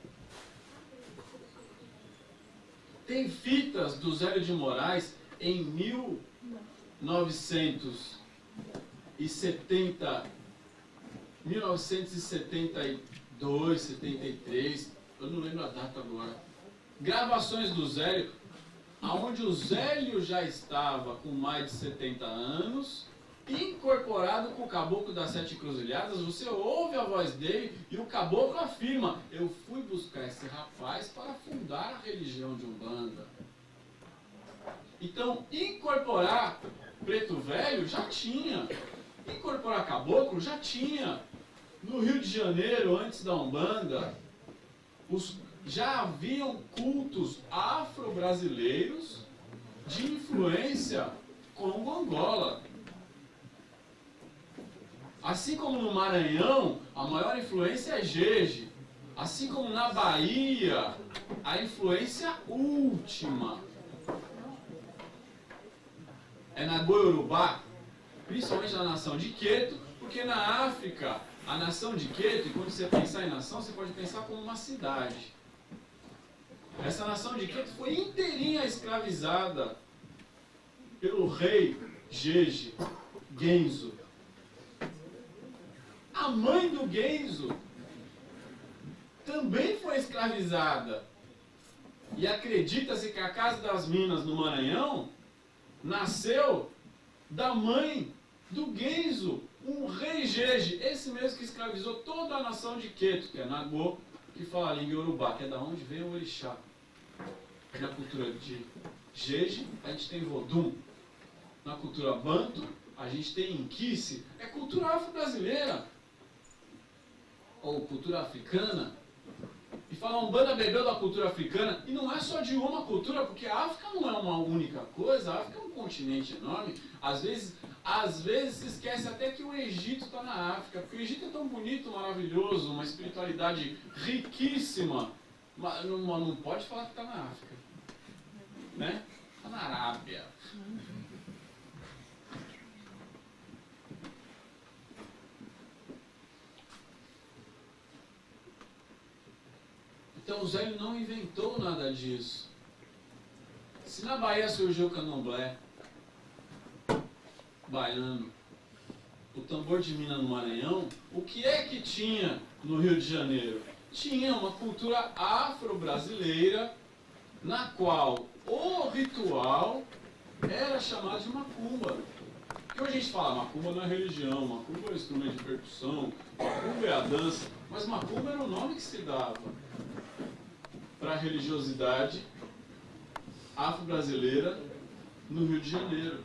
Tem fitas do Zélio de Moraes em mil novecentos e setenta, mil novecentos e setenta e dois, setenta e três, eu não lembro a data agora. Gravações do Zélio, onde o Zélio já estava com mais de setenta anos, incorporado com o Caboclo das Sete Encruzilhadas. Você ouve a voz dele e o Caboclo afirma, eu fui buscar esse rapaz para fundar a religião de Umbanda. Então, incorporar preto velho já tinha, incorporar Caboclo já tinha. No Rio de Janeiro, antes da Umbanda, os, já haviam cultos afro-brasileiros de influência Congo-Angola. Assim como no Maranhão, a maior influência é Jeje. Assim como na Bahia, a influência última é na Goiorubá, principalmente na nação de Queto, porque na África, a nação de Queto, e quando você pensar em nação, você pode pensar como uma cidade. Essa nação de Queto foi inteirinha escravizada pelo rei Jeje, Genzo. A mãe do Genzo também foi escravizada. E acredita-se que a Casa das Minas no Maranhão nasceu da mãe do Genzo, um rei Jeje, esse mesmo que escravizou toda a nação de Queto, que é Nagô, que fala a língua Yorubá, que é da onde vem o orixá. Na cultura de Jeje, a gente tem Vodum. Na cultura Banto, a gente tem Inquice. É cultura afro-brasileira. Ou cultura africana, e fala, a Umbanda bebeu da cultura africana, e não é só de uma cultura, porque a África não é uma única coisa, a África é um continente enorme. Às vezes, às vezes se esquece até que o Egito está na África, porque o Egito é tão bonito, maravilhoso, uma espiritualidade riquíssima, mas não, não pode falar que está na África, né? Está na Arábia. Então o Zélio não inventou nada disso. Se na Bahia surgiu o candomblé baiano, o tambor de mina no Maranhão, o que é que tinha no Rio de Janeiro? Tinha uma cultura afro-brasileira na qual o ritual era chamado de macumba. Porque hoje a gente fala, macumba não é religião, macumba é um instrumento de percussão, macumba é a dança, mas macumba era o nome que se dava para a religiosidade afro-brasileira no Rio de Janeiro.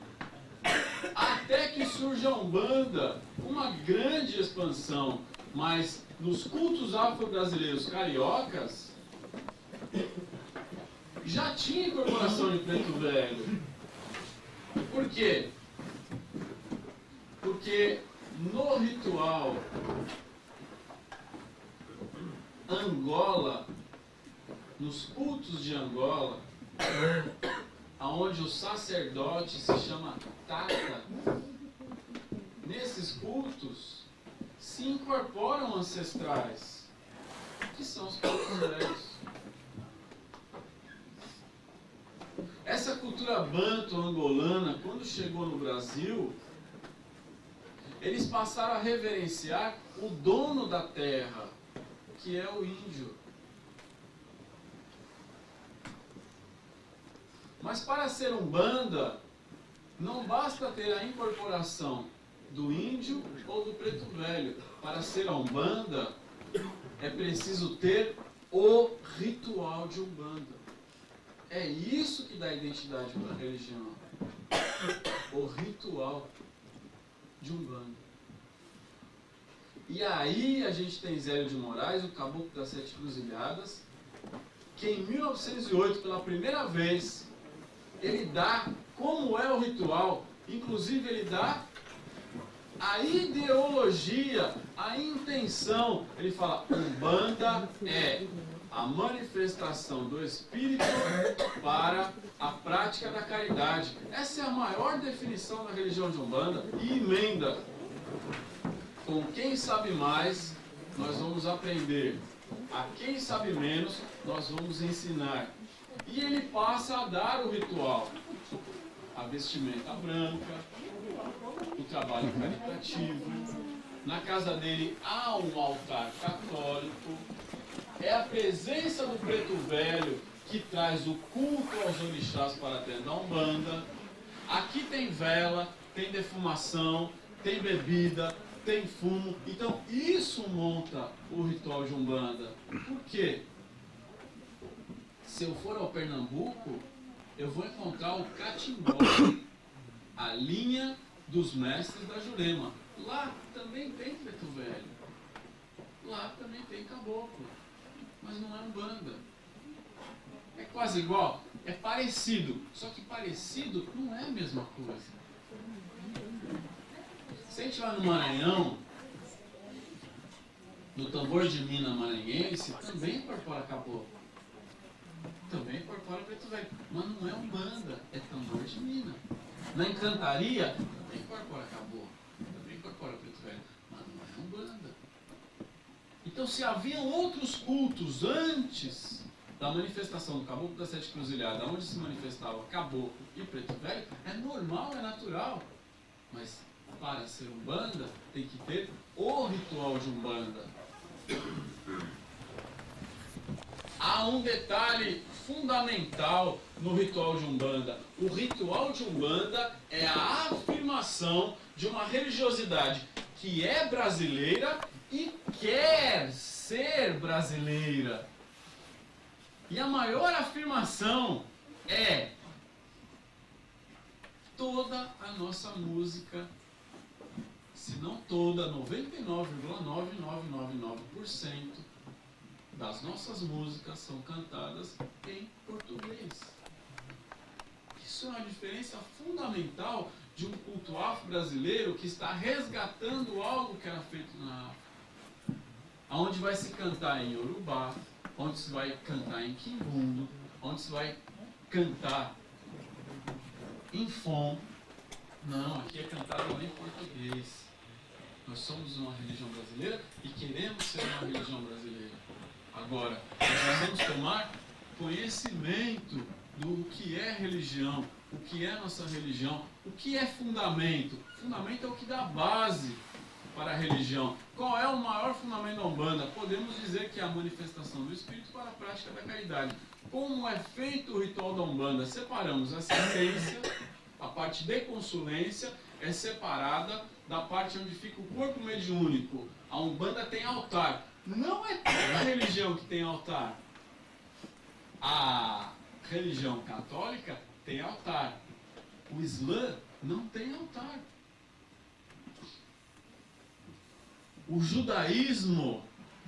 Até que surge a Umbanda, uma grande expansão, mas nos cultos afro-brasileiros cariocas, já tinha incorporação de preto velho. Por quê? Porque no ritual Angola, nos cultos de Angola, aonde o sacerdote se chama Tata, nesses cultos se incorporam ancestrais, que são os pretos velhos. Essa cultura banto angolana, quando chegou no Brasil, eles passaram a reverenciar o dono da terra, que é o índio. Mas para ser umbanda, não basta ter a incorporação do índio ou do preto velho. Para ser a umbanda, é preciso ter o ritual de umbanda. É isso que dá identidade para a religião. O ritual de umbanda. E aí a gente tem Zélio de Moraes, o caboclo das Sete Cruzilhadas, que em mil novecentos e oito, pela primeira vez, ele dá como é o ritual, inclusive ele dá a ideologia, a intenção. Ele fala, Umbanda é a manifestação do Espírito para a prática da caridade. Essa é a maior definição da religião de Umbanda e emenda. Com quem sabe mais, nós vamos aprender. A quem sabe menos, nós vamos ensinar. E ele passa a dar o ritual. A vestimenta branca, o trabalho caritativo. Na casa dele há um altar católico. É a presença do preto velho que traz o culto aos orixás para dentro da Umbanda. Aqui tem vela, tem defumação, tem bebida, tem fumo. Então isso monta o ritual de Umbanda. Por quê? Se eu for ao Pernambuco, eu vou encontrar o catimbó, a linha dos mestres da Jurema. Lá também tem preto velho. Lá também tem caboclo. Mas não é Umbanda. É quase igual, é parecido. Só que parecido não é a mesma coisa. Se a gente vai no Maranhão, no tambor de mina maranhense, também incorpora caboclo. Também incorpora preto velho. Mas não é Umbanda, é tambor de mina. Na encantaria, também incorpora caboclo. Também incorpora preto velho. Mas não é Umbanda. Então, se haviam outros cultos antes da manifestação do caboclo das Sete Cruzilhadas, onde se manifestava caboclo e preto velho, é normal, é natural. Mas para ser Umbanda, tem que ter o ritual de Umbanda. Há um detalhe fundamental no ritual de Umbanda. O ritual de Umbanda é a afirmação de uma religiosidade que é brasileira e quer ser brasileira. E a maior afirmação é: toda a nossa música, se não toda, noventa e nove vírgula nove nove nove nove por cento das nossas músicas são cantadas em português. Isso é uma diferença fundamental de um culto afro-brasileiro que está resgatando algo que era feito na África. Onde vai se cantar em Yorubá, onde se vai cantar em Quimbundo, onde se vai cantar em Fon. Não, aqui é cantado em português. Nós somos uma religião brasileira e queremos ser uma religião brasileira. Agora, nós vamos tomar conhecimento do que é religião, o que é nossa religião, o que é fundamento. Fundamento é o que dá base para a religião. Qual é o maior fundamento da Umbanda? Podemos dizer que é a manifestação do Espírito para a prática da caridade. Como é feito o ritual da Umbanda? Separamos a assistência, a parte de consulência é separada da parte onde fica o corpo mediúnico. A Umbanda tem altar. Não é toda religião que tem altar. A religião católica tem altar. O Islã não tem altar. O judaísmo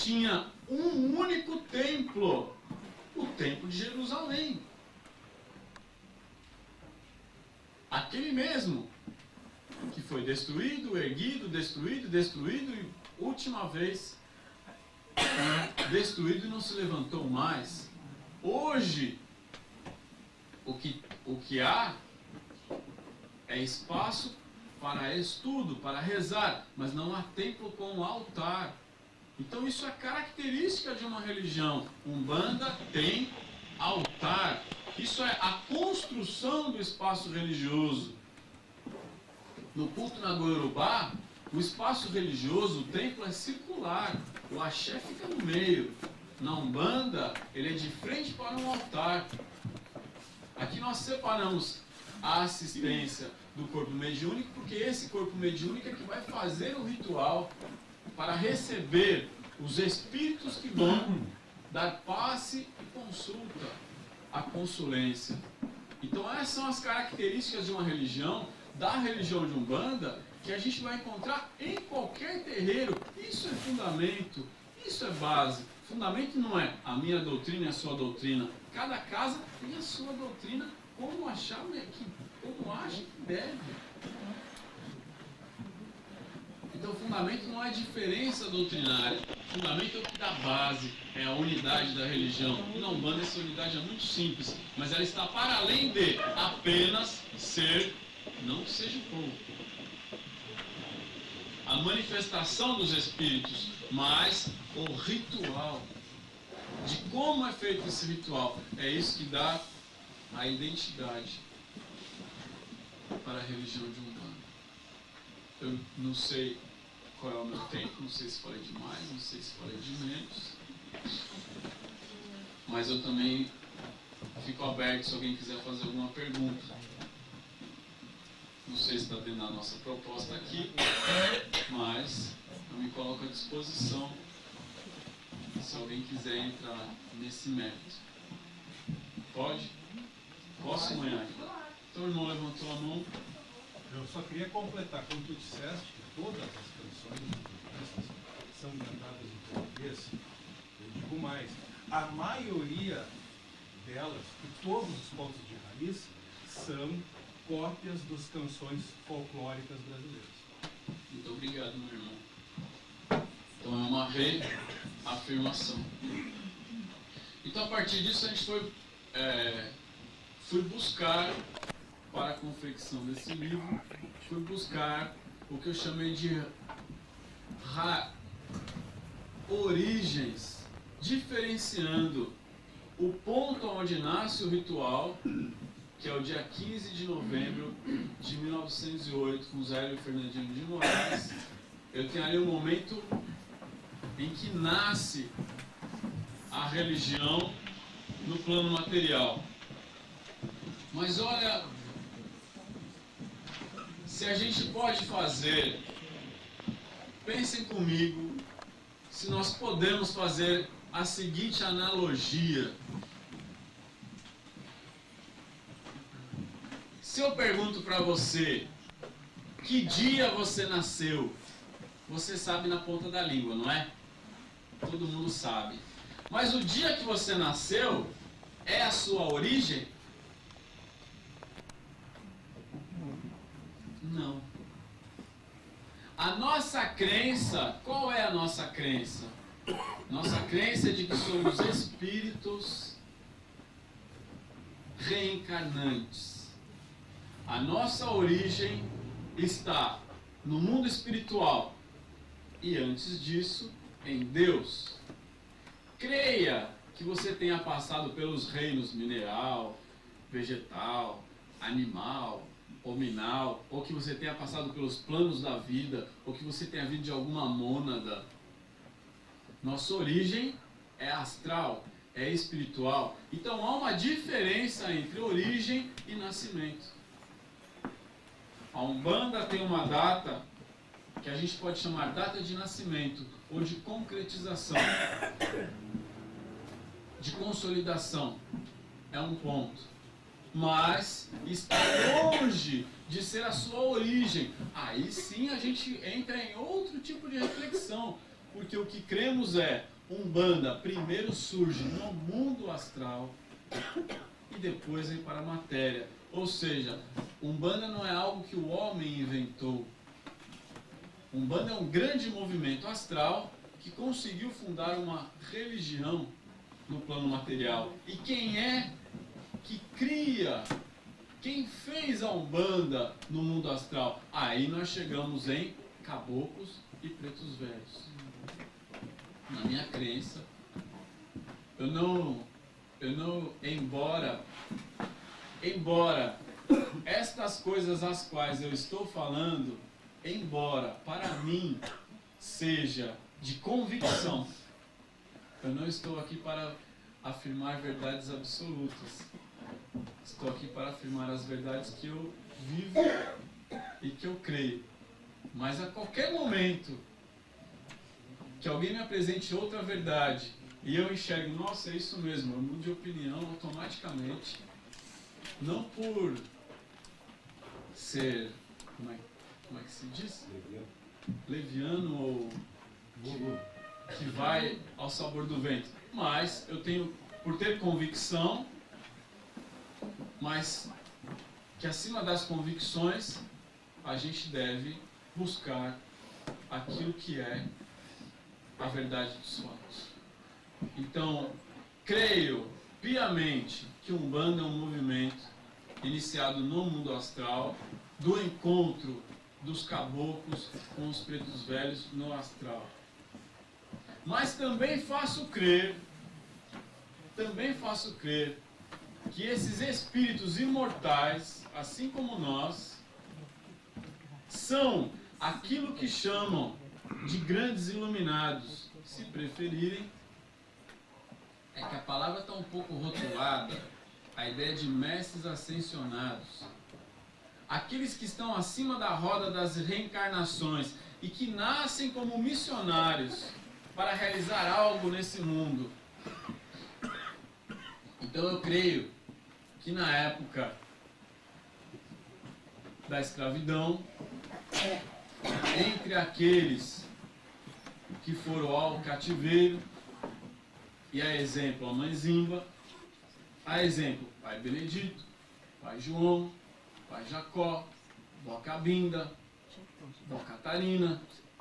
tinha um único templo, o Templo de Jerusalém. Aquele mesmo que foi destruído, erguido, destruído, destruído e última vez destruído e não se levantou mais. Hoje, o que, o que há é espaço para estudo, para rezar, mas não há templo com altar. Então isso é característica de uma religião. Umbanda tem altar. Isso é a construção do espaço religioso. No culto na Goiorubá, o espaço religioso, o templo é circular. O axé fica no meio. Na Umbanda, ele é de frente para um altar. Aqui nós separamos a assistência do corpo mediúnico, porque esse corpo mediúnico é que vai fazer o ritual para receber os espíritos que vão dar passe e consulta, a consulência. Então essas são as características de uma religião, da religião de Umbanda, que a gente vai encontrar em qualquer terreiro. Isso é fundamento, isso é base. Fundamento não é a minha doutrina e a sua doutrina. Cada casa tem a sua doutrina, como achar que, como acha que deve. Então, o fundamento não é diferença doutrinária. O fundamento é o que dá base, é a unidade da religião. E na Umbanda essa unidade é muito simples, mas ela está para além de apenas ser, não que seja pouco, a manifestação dos espíritos, mas o ritual. De como é feito esse ritual. É isso que dá a identidade para a religião de Umbanda. Eu não sei qual é o meu tempo, não sei se falei demais, não sei se falei de menos. Mas eu também fico aberto se alguém quiser fazer alguma pergunta. Não sei se está dentro da nossa proposta aqui, mas eu me coloco à disposição se alguém quiser entrar nesse mérito. Pode? Posso, manhã? Então o irmão levantou a mão. Eu só queria completar, como tu disseste, que todas as canções portuguesas são cantadas em português. Eu digo mais, a maioria delas, de todos os pontos de raiz, são cópias das canções folclóricas brasileiras. Muito obrigado, meu irmão. Então é uma reafirmação. Então a partir disso a gente foi, é, fui buscar, para a confecção desse livro, fui buscar o que eu chamei de ra origens, diferenciando o ponto onde nasce o ritual, que é o dia quinze de novembro de mil novecentos e oito, com Zélio e Fernandinho de Moraes. Eu tenho ali um momento em que nasce a religião no plano material. Mas olha, se a gente pode fazer, pensem comigo, se nós podemos fazer a seguinte analogia. Se eu pergunto para você, que dia você nasceu? Você sabe na ponta da língua, não é? Todo mundo sabe. Mas o dia que você nasceu é a sua origem? Não. A nossa crença, qual é a nossa crença? Nossa crença é de que somos espíritos reencarnantes. A nossa origem está no mundo espiritual e antes disso em Deus. Creia que você tenha passado pelos reinos mineral, vegetal, animal, hominal, ou que você tenha passado pelos planos da vida, ou que você tenha vindo de alguma mônada. Nossa origem é astral, é espiritual. Então há uma diferença entre origem e nascimento. A Umbanda tem uma data que a gente pode chamar data de nascimento ou de concretização, de consolidação. É um ponto. Mas está longe de ser a sua origem. Aí sim a gente entra em outro tipo de reflexão, porque o que cremos é Umbanda primeiro surge no mundo astral e depois vem para a matéria. Ou seja, Umbanda não é algo que o homem inventou. Umbanda é um grande movimento astral que conseguiu fundar uma religião no plano material. E quem é que cria, quem fez a Umbanda no mundo astral? Aí nós chegamos em caboclos e pretos velhos. Na minha crença, eu não, eu não, embora, embora estas coisas as quais eu estou falando, embora para mim seja de convicção, eu não estou aqui para afirmar verdades absolutas. Estou aqui para afirmar as verdades que eu vivo e que eu creio. Mas a qualquer momento que alguém me apresente outra verdade e eu enxergo, nossa, é isso mesmo, eu mudo de opinião automaticamente, não por ser, como é, como é que se diz? Leviano, Leviano ou que, que vai ao sabor do vento, mas eu tenho, por ter convicção, mas que acima das convicções a gente deve buscar aquilo que é a verdade dos fatos. Então, creio piamente que Umbanda é um movimento iniciado no mundo astral, do encontro dos caboclos com os pretos velhos no astral. Mas também faço crer, também faço crer que esses espíritos imortais, assim como nós, são aquilo que chamam de grandes iluminados, se preferirem. É que a palavra está um pouco rotulada, a ideia de mestres ascensionados. Aqueles que estão acima da roda das reencarnações e que nascem como missionários para realizar algo nesse mundo. Então eu creio que na época da escravidão, entre aqueles que foram ao cativeiro, e a exemplo a Mãe Zimba, a exemplo Pai Benedito, Pai João, Pai Jacó, Vó Cabinda, Vó Catarina,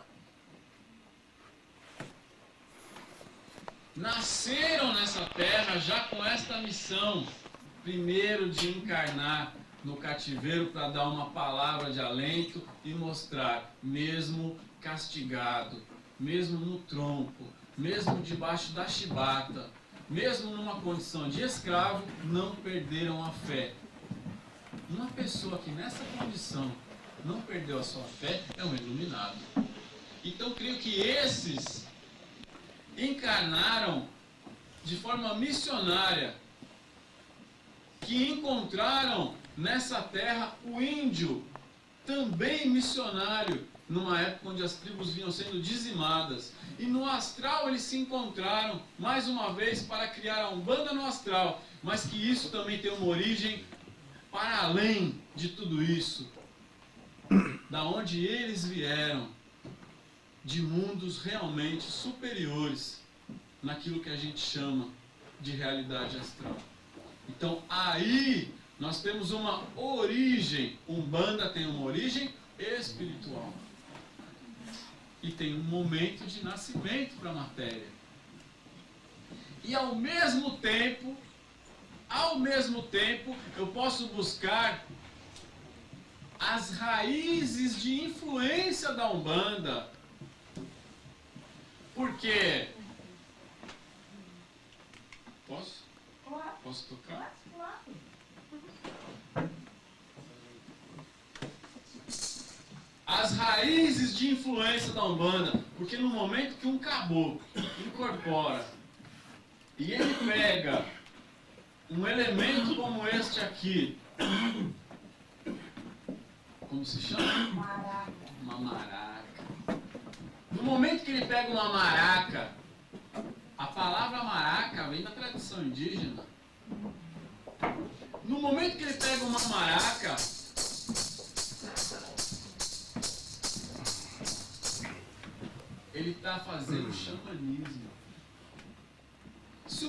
nasceram nessa terra já com esta missão, primeiro de encarnar no cativeiro para dar uma palavra de alento e mostrar, mesmo castigado, mesmo no tronco, mesmo debaixo da chibata, mesmo numa condição de escravo, não perderam a fé. Uma pessoa que nessa condição não perdeu a sua fé é um iluminado. Então creio que esses encarnaram de forma missionária, que encontraram nessa terra o índio, também missionário, numa época onde as tribos vinham sendo dizimadas. E no astral eles se encontraram, mais uma vez, para criar a Umbanda no astral. Mas que isso também tem uma origem para além de tudo isso. Da onde eles vieram, de mundos realmente superiores, naquilo que a gente chama de realidade astral. Então aí nós temos uma origem, Umbanda tem uma origem espiritual. E tem um momento de nascimento para a matéria. E ao mesmo tempo, ao mesmo tempo, eu posso buscar as raízes de influência da Umbanda. Porque... Posso? Posso tocar? As raízes de influência da Umbanda, porque no momento que um caboclo incorpora e ele pega um elemento como este aqui, como se chama? Maraca. Uma maraca. No momento que ele pega uma maraca, a palavra maraca vem da tradição indígena. No momento que ele pega uma maraca, ele está fazendo xamanismo.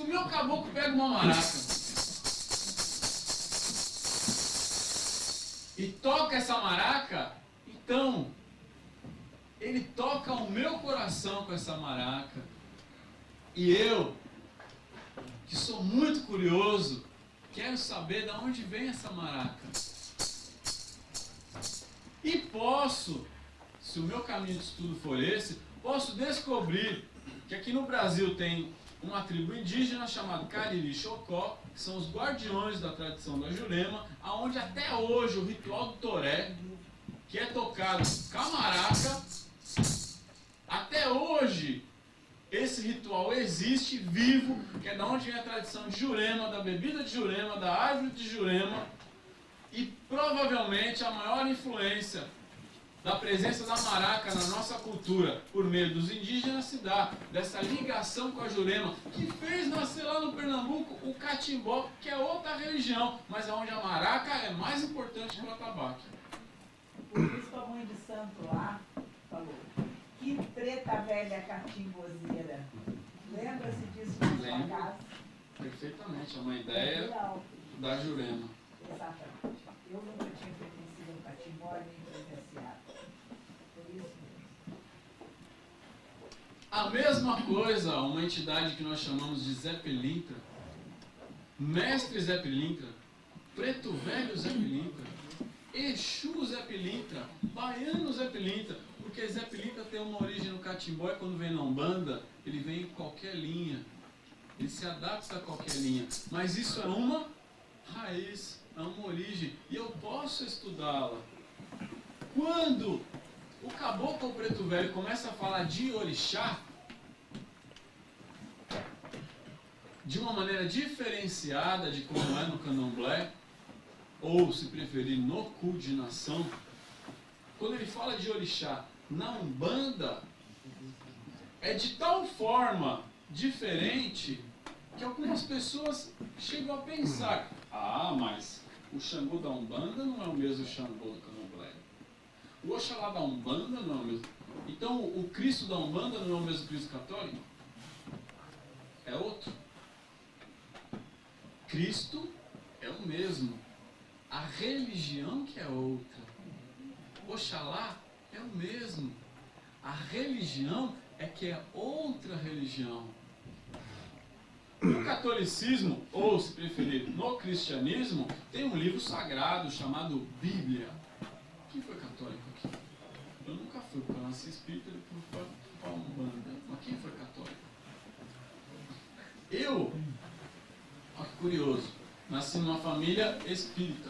o meu caboclo pega uma maraca e toca essa maraca, então ele toca o meu coração com essa maraca. E eu, que sou muito curioso, quero saber de onde vem essa maraca. E posso, se o meu caminho de estudo for esse, posso descobrir que aqui no Brasil tem uma tribo indígena chamada Cariri Chocó, que são os guardiões da tradição da Jurema, aonde até hoje o ritual do toré, que é tocado com a maraca, até hoje esse ritual existe, vivo, que é da onde vem a tradição de Jurema, da bebida de Jurema, da árvore de Jurema, e provavelmente a maior influência da presença da maraca na nossa cultura, por meio dos indígenas, se dá dessa ligação com a Jurema, que fez nascer lá no Pernambuco o catimbó, que é outra religião, mas onde a maraca é mais importante que o atabaque. Por isso a mãe de santo lá falou, que preta velha catimbozeira. Lembra-se disso na sua Lembro. casa? Perfeitamente, é uma ideia da Jurema. Exatamente. Eu nunca tinha pertencido ao catimbó nem presenciado. Por isso mesmo. A mesma coisa, uma entidade que nós chamamos de Zé Pelintra, Mestre Zé Pelintra, Preto Velho Zé Pelintra, Exu Zé Pelintra, Baiano Zé Pelintra, porque Zé Pelintra tem uma origem no catimbó e quando vem na Umbanda, ele vem em qualquer linha, ele se adapta a qualquer linha, mas isso é uma raiz, é uma origem, e eu posso estudá-la. Quando o caboclo preto velho começa a falar de orixá, de uma maneira diferenciada de como é no candomblé, ou se preferir no culto de nação, quando ele fala de orixá na Umbanda, é de tal forma diferente que algumas pessoas chegam a pensar, ah, mas o Xangô da Umbanda não é o mesmo Xangô do candomblé. O Oxalá da Umbanda não é o mesmo. Então o Cristo da Umbanda não é o mesmo Cristo católico? É outro. Cristo é o mesmo. A religião que é outra. Oxalá é o mesmo. A religião é que é outra religião. No catolicismo, ou se preferir, no cristianismo, tem um livro sagrado chamado Bíblia. Quem foi católico aqui? Eu nunca fui, porque eu nasci espírita e fui para a Umbanda. Mas quem foi católico? Eu, olha que curioso, nasci numa família espírita.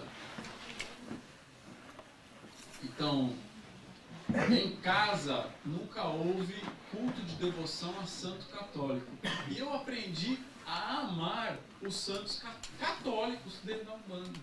Então, em casa nunca houve culto de devoção a santo católico. E eu aprendi a amar os santos católicos dentro da Umbanda.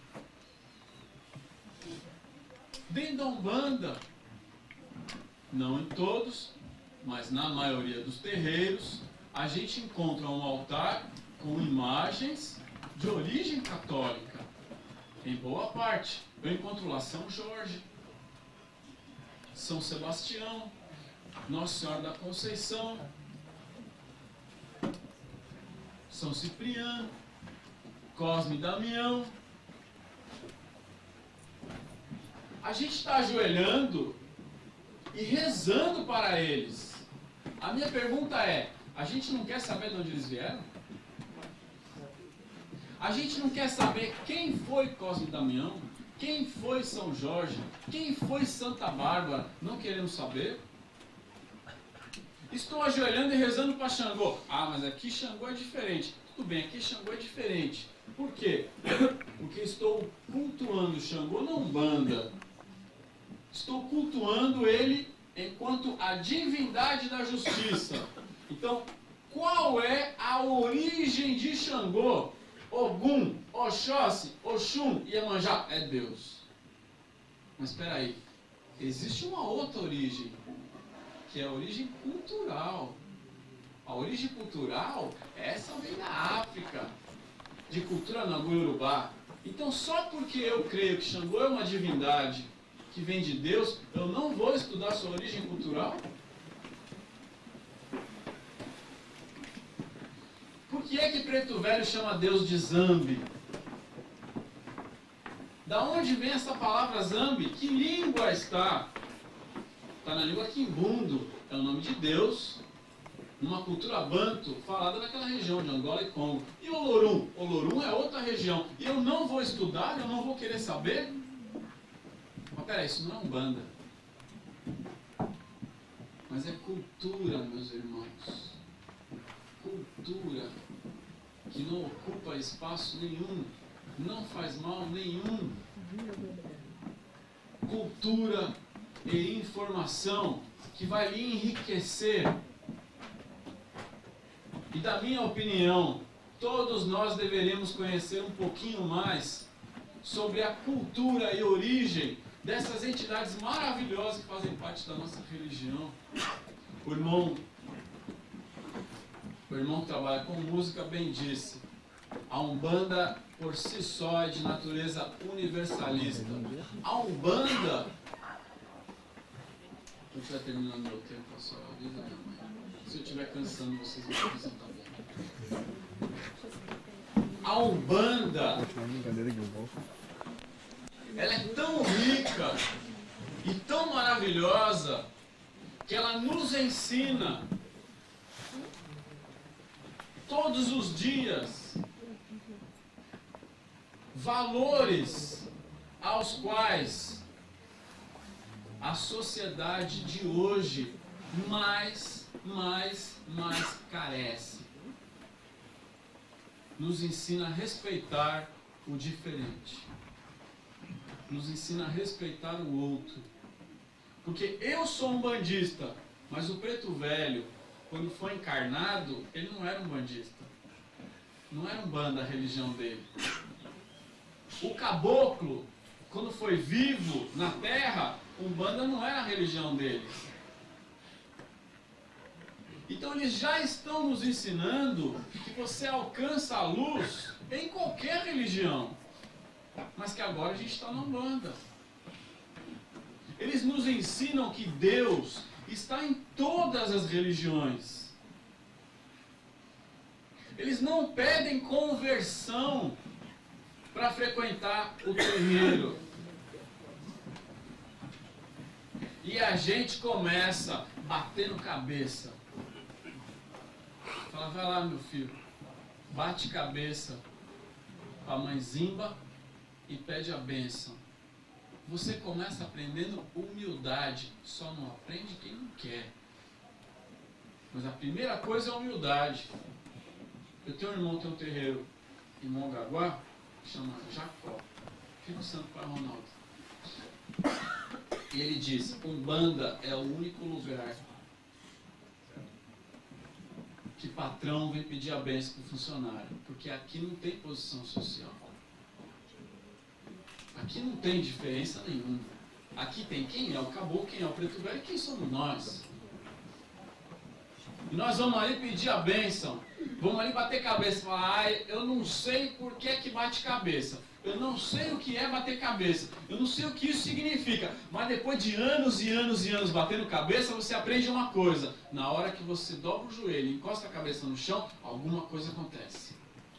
Dentro da Umbanda, não em todos, mas na maioria dos terreiros, a gente encontra um altar com imagens de origem católica. Em boa parte, eu encontro lá São Jorge, São Sebastião, Nossa Senhora da Conceição, São Cipriano, Cosme e Damião. A gente está ajoelhando e rezando para eles. A minha pergunta é, a gente não quer saber de onde eles vieram? A gente não quer saber quem foi Cosme e Damião? Quem foi São Jorge? Quem foi Santa Bárbara? Não queremos saber? Estou ajoelhando e rezando para Xangô. Ah, mas aqui Xangô é diferente. Tudo bem, aqui Xangô é diferente. Por quê? Porque estou cultuando Xangô na Umbanda. Estou cultuando ele enquanto a divindade da justiça. Então, qual é a origem de Xangô? Ogum, Oxóssi, Oxum e Iemanjá é Deus. Mas espera aí, existe uma outra origem, que é a origem cultural. A origem cultural, essa vem da África, de cultura Nangu-Urubá. Então só porque eu creio que Xangô é uma divindade que vem de Deus, eu não vou estudar sua origem cultural? Por que é que Preto Velho chama Deus de Zambi? Da onde vem essa palavra Zambi? Que língua está? Está na língua quimbundo. É o nome de Deus, numa cultura banto, falada naquela região de Angola e Congo. E Olorum? Olorum é outra região. E eu não vou estudar, eu não vou querer saber? Mas peraí, isso não é Umbanda. Mas é cultura, meus irmãos. Cultura que não ocupa espaço nenhum, não faz mal nenhum. Cultura e informação que vai lhe enriquecer. E da minha opinião, todos nós deveríamos conhecer um pouquinho mais sobre a cultura e origem dessas entidades maravilhosas que fazem parte da nossa religião. O irmão, o irmão que trabalha com música bem disse, a Umbanda por si só é de natureza universalista. A Umbanda... Eu estiver terminando meu tempo, só avisa minha mãe. Se eu estiver cansando, vocês me avisam também. A Umbanda, ela é tão rica e tão maravilhosa que ela nos ensina todos os dias valores aos quais a sociedade de hoje mais, mais, mais carece. Nos ensina a respeitar o diferente. Nos ensina a respeitar o outro. Porque eu sou um bandista, mas o Preto Velho, quando foi encarnado, ele não era um bandista. Não era um banda a religião dele. O caboclo, quando foi vivo na terra, Umbanda não era a religião dele. Então eles já estão nos ensinando que você alcança a luz em qualquer religião. Mas que agora a gente está na Umbanda. Eles nos ensinam que Deus está em todas as religiões. Eles não pedem conversão para frequentar o terreiro. E a gente começa batendo cabeça. Fala, vai lá, meu filho, bate cabeça para a mãe Zimba e pede a bênção. Você começa aprendendo humildade, só não aprende quem não quer. Mas a primeira coisa é a humildade. Eu tenho um irmão que tem um terreiro em Mongaguá, que chama Jacó, filho do Santo Pai Ronaldo. E ele diz, Umbanda é o único lugar que patrão vem pedir a bênção para o funcionário, porque aqui não tem posição social. Aqui não tem diferença nenhuma. Aqui tem quem é o caboclo, quem é o preto velho e quem somos nós. E nós vamos ali pedir a bênção, vamos ali bater cabeça e falar, ah, eu não sei por que é que bate cabeça. Eu não sei o que é bater cabeça. Eu não sei o que isso significa. Mas depois de anos e anos e anos batendo cabeça, você aprende uma coisa. Na hora que você dobra o joelho e encosta a cabeça no chão, alguma coisa acontece.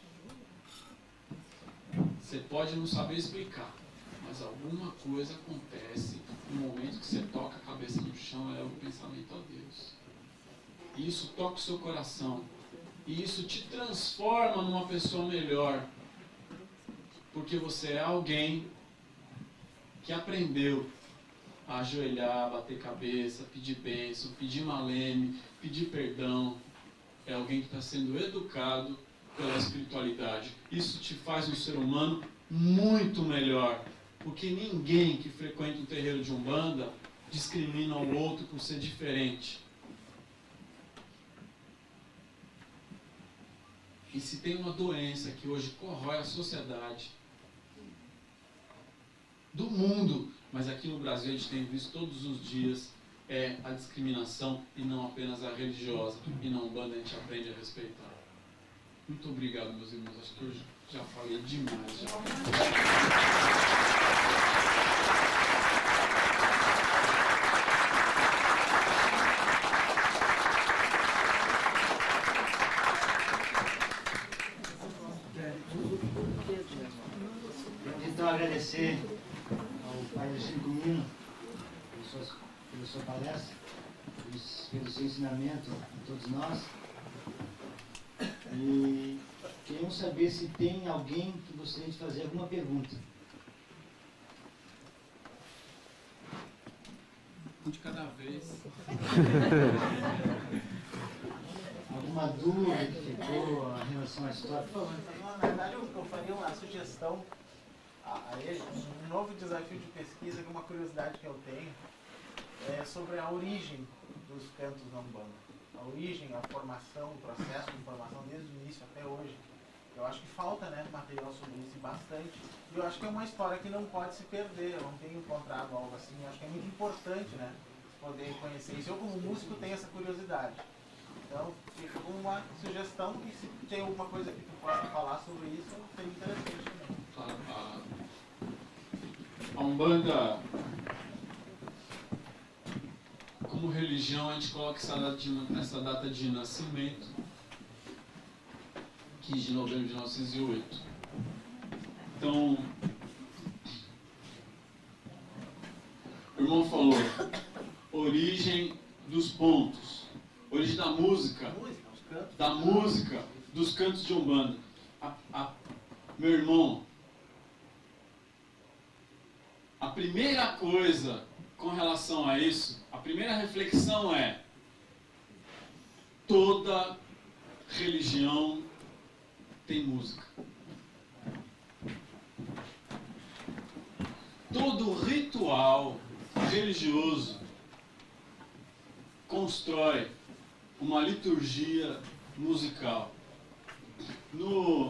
Você pode não saber explicar, mas alguma coisa acontece no momento que você toca a cabeça no chão, é o pensamento a Deus. E isso toca o seu coração. E isso te transforma numa pessoa melhor. Porque você é alguém que aprendeu a ajoelhar, bater cabeça, pedir bênção, pedir maleme, pedir perdão. É alguém que está sendo educado pela espiritualidade. Isso te faz um ser humano muito melhor. Porque ninguém que frequenta o terreiro de Umbanda discrimina o outro por ser diferente. E se tem uma doença que hoje corrói a sociedade do mundo, mas aqui no Brasil a gente tem visto todos os dias, é a discriminação e não apenas a religiosa. E na Umbanda a gente aprende a respeitar. Muito obrigado, meus irmãos. Acho que eu já falei demais. Já. agradecer ao Pai Alexandre Comino pela sua, pela sua palestra, pelo seu ensinamento a todos nós. E queremos saber se tem alguém que gostaria de fazer alguma pergunta. Um de cada vez. Alguma dúvida que ficou em relação à história? Por favor. Na verdade, eu, eu faria uma sugestão a, a ele, um novo desafio de pesquisa, que uma curiosidade que eu tenho, é sobre a origem dos cantos da Umbanda. A origem, a formação, o processo de formação desde o início até hoje. Eu acho que falta, né, material sobre isso bastante. E eu acho que é uma história que não pode se perder. Eu não tenho encontrado algo assim. Eu acho que é muito importante, né, poder conhecer isso. Eu, como músico, tenho essa curiosidade. Então, fica uma sugestão que, se tem alguma coisa que tu possa falar sobre isso, seria interessante também. A, a, a Umbanda, como religião, a gente coloca essa data de, essa data de nascimento, quinze de novembro de mil novecentos e oito. Então, o irmão falou, origem dos pontos, origem da música, da música, dos cantos de Umbanda. A, a, meu irmão, a primeira coisa com relação a isso, a primeira reflexão é: toda religião tem música. Todo ritual religioso constrói uma liturgia musical. No...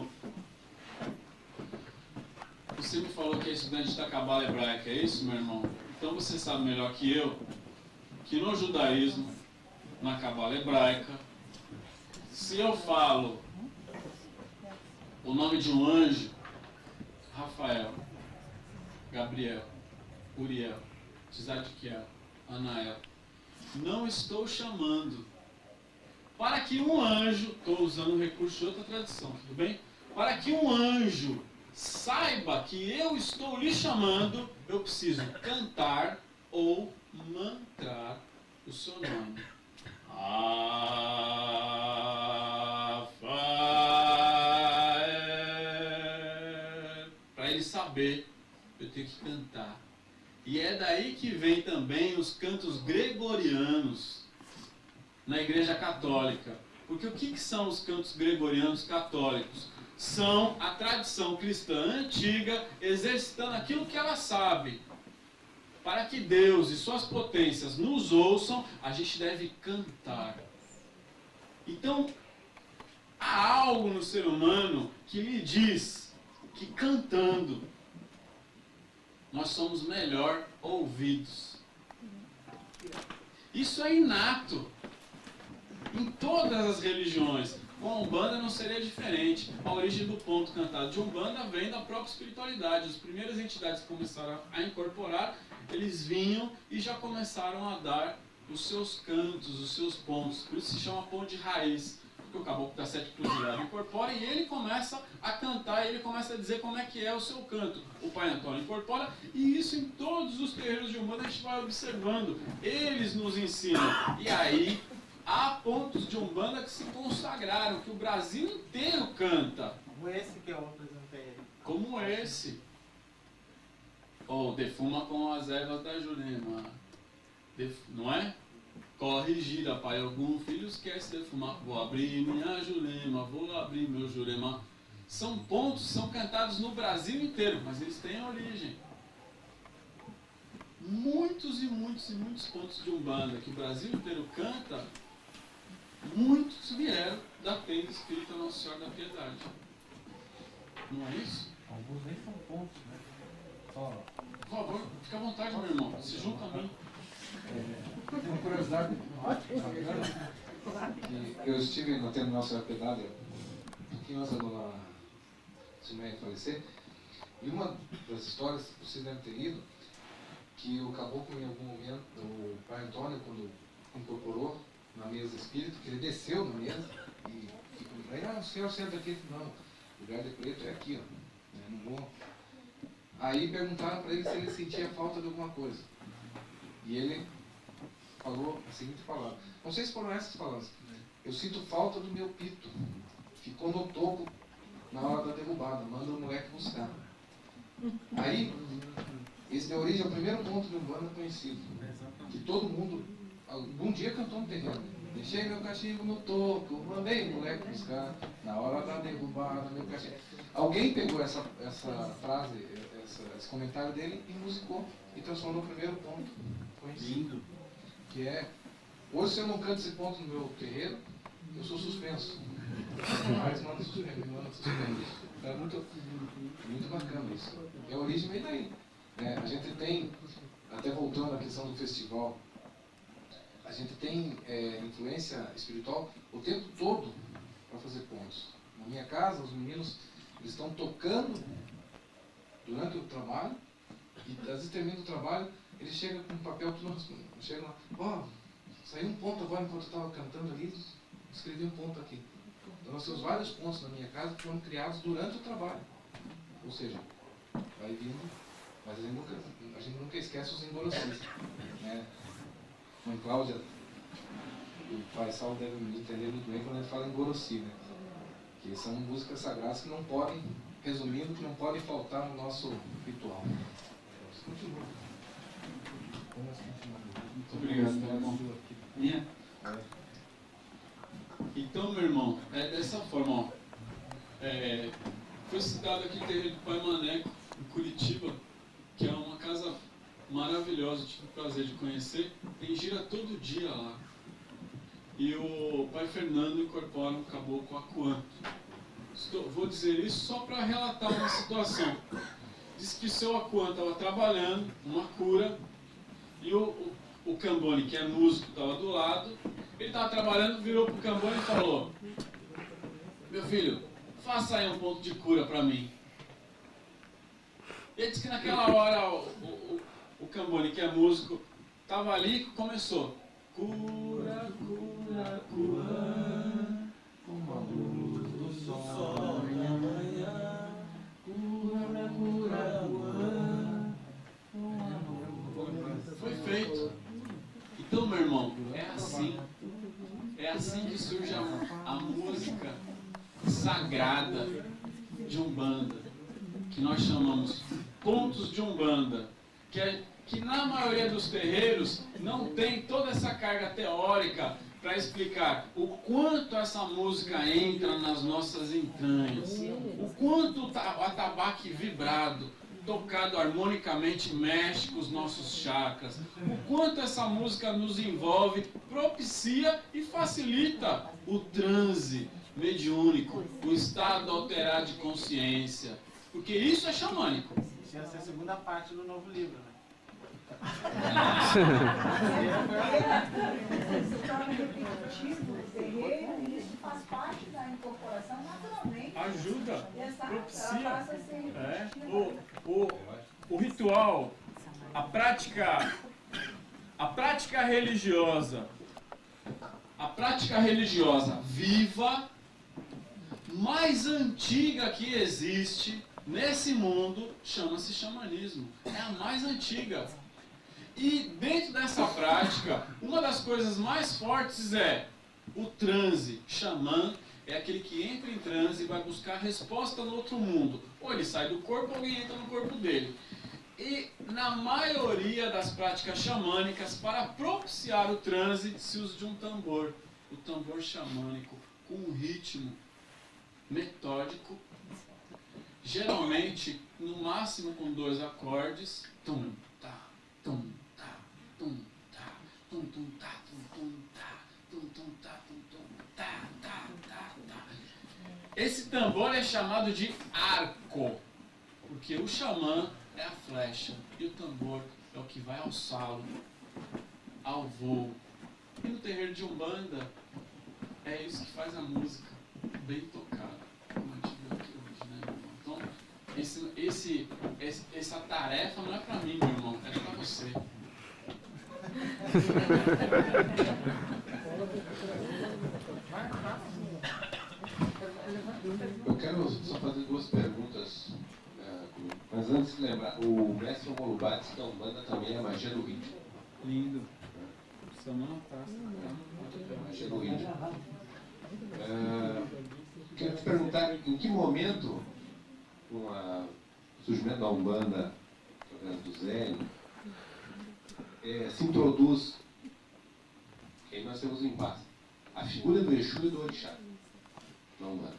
Você me falou que é estudante da Cabala Hebraica, é isso, meu irmão? Então você sabe melhor que eu que no judaísmo, na Cabala Hebraica, se eu falo o nome de um anjo, Rafael, Gabriel, Uriel, Tzadkiel, Anael, não estou chamando para que um anjo, estou usando um recurso de outra tradição, tudo bem? Para que um anjo saiba que eu estou lhe chamando, eu preciso cantar ou mantrar o seu nome. Rafael. Para ele saber, eu tenho que cantar. E é daí que vem também os cantos gregorianos na Igreja Católica. Porque o que, que são os cantos gregorianos católicos? São a tradição cristã antiga exercitando aquilo que ela sabe. Para que Deus e suas potências nos ouçam, a gente deve cantar. Então, há algo no ser humano que lhe diz que cantando nós somos melhor ouvidos. Isso é inato em todas as religiões. Com a Umbanda não seria diferente. A origem do ponto cantado de Umbanda vem da própria espiritualidade. As primeiras entidades que começaram a incorporar, eles vinham e já começaram a dar os seus cantos, os seus pontos. Por isso se chama ponto de raiz. Porque o caboclo da sete cruzilhadas incorpora e ele começa a cantar, e ele começa a dizer como é que é o seu canto. O pai Antônio incorpora, e isso em todos os terreiros de Umbanda a gente vai observando. Eles nos ensinam. E aí há pontos de Umbanda que se consagraram, que o Brasil inteiro canta. Como esse que eu apresentei. Como esse. Ou oh, defuma com as ervas da Jurema. Def... Não é? Corre, gira, pai algum, filho esquece de defumar. Vou abrir minha Jurema, vou abrir meu Jurema. São pontos, são cantados no Brasil inteiro, mas eles têm origem. Muitos e muitos e muitos pontos de Umbanda que o Brasil inteiro canta, muitos vieram da tenda espírita Nossa Senhora da Piedade. Não é isso? Alguns nem são pontos, né? Só... Por favor, fica à vontade, meu irmão. Se junta a mim. É, tem uma curiosidade bacana, que eu estive na tenda Nossa Senhora da Piedade um pouquinho antes da dona Simeia falecer, e uma das histórias que vocês devem ter ido, que o caboclo em algum momento, o pai Antônio, quando incorporou na mesa espírita, que ele desceu na mesa e ficou aí, ah, o senhor senta aqui. Não, o lugar de preto é aqui, ó, é no morro. Aí perguntaram para ele se ele sentia falta de alguma coisa. E ele falou a seguinte palavra. Não sei se foram essas palavras. Eu sinto falta do meu pito. Ficou no topo na hora da derrubada. Manda o moleque buscar. Aí, esse deu origem ao primeiro ponto de Umbanda conhecido. Que todo mundo, algum dia cantou no terreno. Deixei meu cachimbo no topo, mandei o moleque buscar. Na hora da derrubada, meu cachimbo. Alguém pegou essa, essa frase, essa, esse comentário dele e musicou. E transformou no primeiro ponto conhecido. Lindo. Que é, hoje se eu não canto esse ponto no meu terreiro, eu sou suspenso. Mas manda suspenso, manda suspenso. Então é muito, muito bacana isso. E a origem vem daí. Né? A gente tem, até voltando à questão do festival, a gente tem é, influência espiritual o tempo todo para fazer pontos. Na minha casa, os meninos eles estão tocando durante o trabalho, e às vezes termina o trabalho, eles chegam com um papel, tudo chegam lá, ó, oh, saiu um ponto agora enquanto eu estava cantando ali, escrevi um ponto aqui. Então nós temos vários pontos na minha casa que foram criados durante o trabalho. Ou seja, vai vindo, mas a gente nunca, a gente nunca esquece os engorossis. Né? A mãe Cláudia, o pai Saulo deve me entender muito bem quando ele fala engorossi, né? Que são músicas sagradas que não podem, resumindo, que não podem faltar no nosso ritual. Continua. Muito obrigado, meu irmão. Minha? Então, meu irmão, é dessa forma, ó. É, foi citado aqui o terreiro do Pai Maneco, em Curitiba, que é uma casa maravilhosa, tive o prazer de conhecer. Tem gira todo dia lá. E o Pai Fernando incorpora um caboclo acuanto. Estou, vou dizer isso só para relatar uma situação. Diz que o seu acuanto estava trabalhando, uma cura, e o, o, o Cambone, que é músico, estava do lado. Ele estava trabalhando, virou para o Cambone e falou: meu filho, faça aí um ponto de cura para mim. Ele disse que naquela hora o, o, o Cambone, que é músico, estava ali e começou: cura, cura, cura, como a luz do sol na manhã, cura, cura, cura, foi feito. Então, meu irmão, é assim. É assim que surge a, a música sagrada de Umbanda, que nós chamamos pontos de Umbanda, que, é, que na maioria dos terreiros não tem toda essa carga teórica para explicar o quanto essa música entra nas nossas entranhas, o quanto o atabaque vibrado, tocado harmonicamente, mexe com os nossos chakras, o quanto essa música nos envolve, propicia e facilita o transe mediúnico, o estado alterado de consciência, porque isso é xamânico. Isso ia ser a segunda parte do novo livro, né? Se torna repetitivo o terreiro e isso faz parte da incorporação naturalmente. Ajuda, Essa, propicia. ela passa a ser É, repetitiva. o, o, o ritual, a prática, a prática religiosa, a prática religiosa viva, mais antiga que existe nesse mundo, chama-se xamanismo. É a mais antiga. E dentro dessa prática, uma das coisas mais fortes é o transe. Xamã é aquele que entra em transe e vai buscar resposta no outro mundo. Ou ele sai do corpo ou alguém entra no corpo dele. E na maioria das práticas xamânicas, para propiciar o transe, se usa de um tambor. O tambor xamânico com um ritmo metódico, geralmente no máximo com dois acordes. Tum, tá, tum, tá, tum, tá, tum, tum, tá, tum, tum, tá, tum, tum, tá, tum, tum, tá, tá, tá, tá. Esse tambor é chamado de arco, porque o xamã é a flecha e o tambor é o que vai alçá-lo ao voo. E no terreiro de Umbanda é isso que faz a música bem tocada, como a gente viu aqui hoje, né, irmão? Então, esse, esse, esse, essa tarefa não é para mim, meu irmão, é para você. Eu quero só fazer duas perguntas, é, com Mas antes de lembrar, o mestre Molubá disse que a Umbanda também é magia do ritmo. Lindo. Semana passa. É magia do ritmo. Uh, quero te perguntar em que momento, com o surgimento da Umbanda, através do Zélio, é, se introduz, que aí nós temos um impasse, a figura do Exu e do Orixá na Umbanda.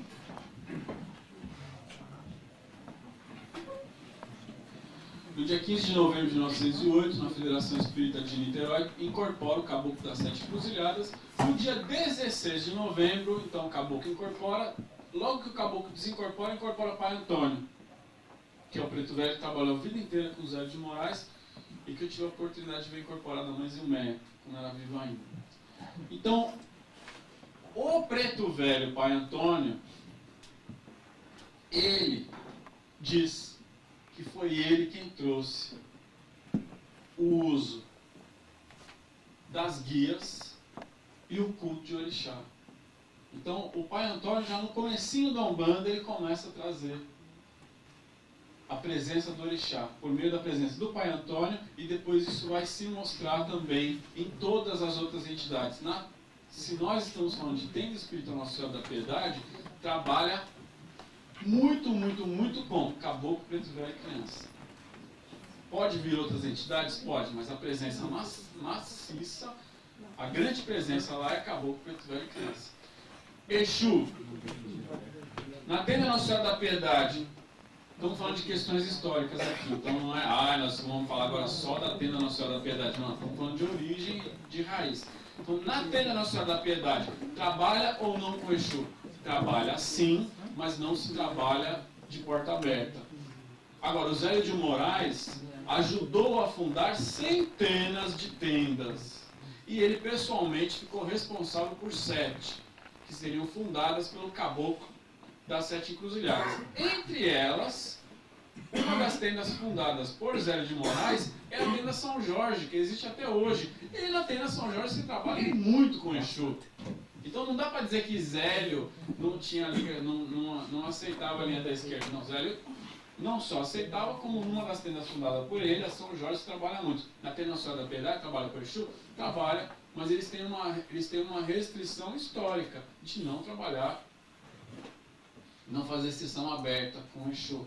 No dia quinze de novembro de mil novecentos e oito, na Federação Espírita de Niterói, incorpora o Caboclo das Sete Encruzilhadas. No dia dezesseis de novembro, então o Caboclo incorpora. Logo que o Caboclo desincorpora, incorpora o Pai Antônio, que é o preto velho que trabalhou a vida inteira com o Zélio de Moraes e que eu tive a oportunidade de ver incorporado a Mãe Zilmeia, quando era viva ainda. Então, o preto velho, Pai Antônio, ele diz que foi ele quem trouxe o uso das guias e o culto de Orixá. Então, o Pai Antônio, já no comecinho da Umbanda, ele começa a trazer a presença do Orixá, por meio da presença do Pai Antônio, e depois isso vai se mostrar também em todas as outras entidades. Na, se nós estamos falando de Tenda Espírita Nossa Senhora da Piedade, trabalha muito, muito, muito com Caboclo, Preto Velho e Criança. Pode vir outras entidades? Pode, mas a presença maciça, a grande presença lá é Caboclo, Preto Velho e Criança. Exu. Na Tenda Nossa Senhora da Piedade, estamos falando de questões históricas aqui, então não é, ah, nós vamos falar agora só da Tenda Nossa Senhora da Piedade, não, estamos falando de origem, de raiz. Então, na Tenda Nossa Senhora da Piedade, trabalha ou não com Exu? Trabalha sim, mas não se trabalha de porta aberta. Agora, o Zélio de Moraes ajudou a fundar centenas de tendas, e ele pessoalmente ficou responsável por sete, que seriam fundadas pelo Caboclo das Sete Encruzilhadas. Entre elas, uma das tendas fundadas por Zélio de Moraes é a Tenda São Jorge, que existe até hoje. E na Tenda São Jorge se trabalha muito com Exu. Então não dá para dizer que Zélio não, tinha, não, não, não aceitava a linha da esquerda. Não, Zélio não só aceitava, como uma das tendas fundadas por ele, a São Jorge, se trabalha muito. Na Tenda Nossa Senhora da Piedade, trabalha com Exu? Trabalha, mas eles têm, uma, eles têm uma restrição histórica de não trabalhar, não fazer sessão aberta com Exu.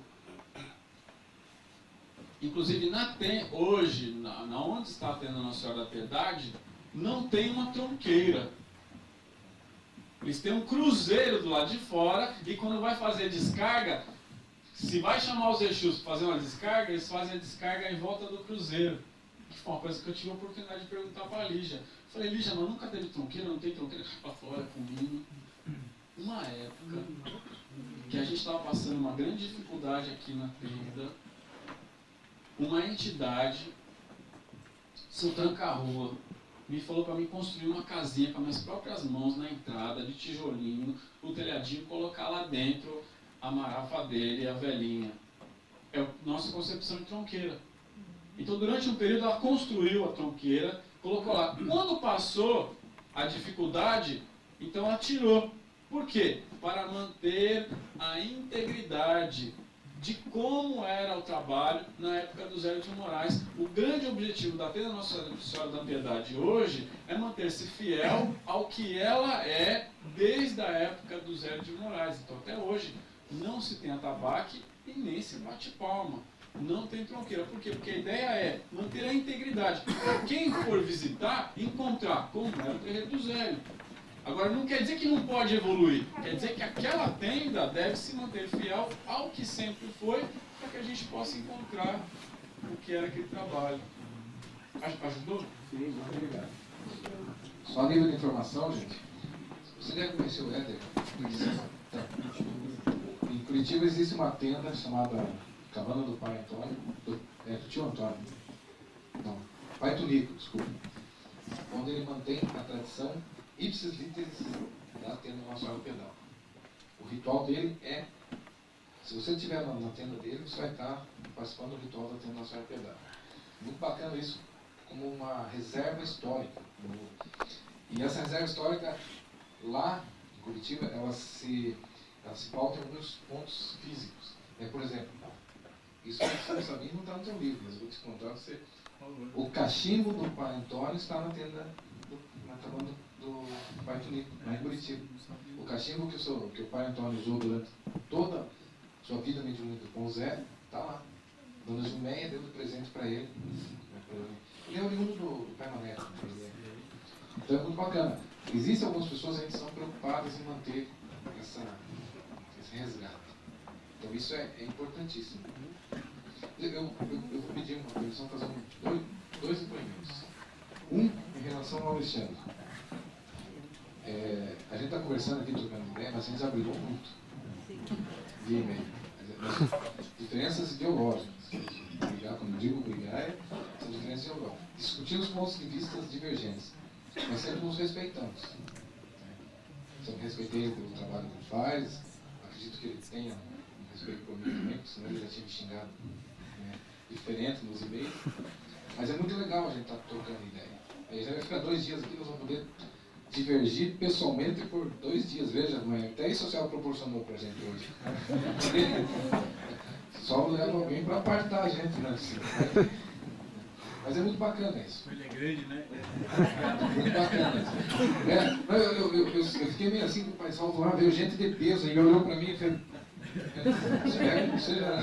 Inclusive, na ten, hoje, na, na onde está a Tenda Nossa Senhora da Piedade, não tem uma tronqueira. Eles têm um cruzeiro do lado de fora, e quando vai fazer descarga, se vai chamar os Exus para fazer uma descarga, eles fazem a descarga em volta do cruzeiro. Que foi uma coisa que eu tive a oportunidade de perguntar para a Lígia. Eu falei, Lígia, mas nunca teve tronqueira, não tem tronqueira para fora comigo. Uma época que a gente estava passando uma grande dificuldade aqui na tenda, uma entidade, seu tranca-rua, me falou para mim construir uma casinha com as minhas próprias mãos na entrada, de tijolinho, o telhadinho, colocar lá dentro a marafa dele e a velhinha. É a nossa concepção de tronqueira. Então, durante um período, ela construiu a tronqueira, colocou lá. Quando passou a dificuldade, então ela tirou. Por quê? Para manter a integridade de como era o trabalho na época do Zélio de Moraes. O grande objetivo da Tenda Nossa Senhora da Piedade hoje é manter-se fiel ao que ela é desde a época do Zélio de Moraes. Então, até hoje, não se tem atabaque e nem se bate palma. Não tem tronqueira. Por quê? Porque a ideia é manter a integridade. Para quem for visitar, encontrar como era o terreiro do Zélio. Agora, não quer dizer que não pode evoluir. Quer dizer que aquela tenda deve se manter fiel ao que sempre foi, para que a gente possa encontrar o que era aquele trabalho. Ajudou? Sim, muito obrigado. Só a nível de informação, gente. Você deve conhecer o Éder. Tá. Em Curitiba existe uma tenda chamada Cabana do Pai Antônio, do, é, do tio Antônio. Não, Pai Tunico, desculpa. Onde ele mantém a tradição ipsis literis da Tenda Nossa Senhora do Pedal. O ritual dele é, se você estiver na, na tenda dele, você vai estar participando do ritual da Tenda Nossa Senhora do Pedal. Muito bacana isso, como uma reserva histórica. E essa reserva histórica, lá em Curitiba, ela se, ela se pauta em alguns pontos físicos. É, por exemplo, Isso você não sabia, não está no seu livro, mas vou te contar você. O cachimbo do pai Antônio está na tenda, do, na cabana do, do pai Tonico, lá em Curitiba. O cachimbo que o, seu, que o pai Antônio usou durante toda a sua vida mediúnica com o Zé, está lá. Dona Jumeia deu de presente para ele. Ele é oriundo do, do pai Maneco. Então é muito bacana. Existem algumas pessoas aí que são preocupadas em manter essa, esse resgate. Então isso é, é importantíssimo. Eu, eu, eu vou pedir uma permissão fazer um, dois, dois depoimentos. Um em relação ao Alexandre. É, a gente está conversando aqui, trocando ideia, mas a gente já brigou muito. De e-mail. Diferenças ideológicas. Brigar, quando eu digo brigar, é, são diferenças ideológicas. Discutimos pontos de vista divergentes, mas sempre nos respeitamos. Sempre respeitei ele pelo trabalho que ele faz, acredito que ele tenha um respeito por mim também, porque senão ele já tinha me xingado, né, diferente nos e-mails. Mas é muito legal a gente estar tá trocando ideia. Aí já vai ficar dois dias aqui, nós vamos poder divergir pessoalmente por dois dias. Veja, mãe, até isso o céu proporcionou para a gente hoje. Só leva alguém para apartar a gente, né? Mas é muito bacana isso. Ele é grande, né? Muito bacana isso. É, eu, eu, eu, eu fiquei meio assim com o pai Saulo lá, veio gente de peso, e ele olhou para mim e fez. Espero que não seja.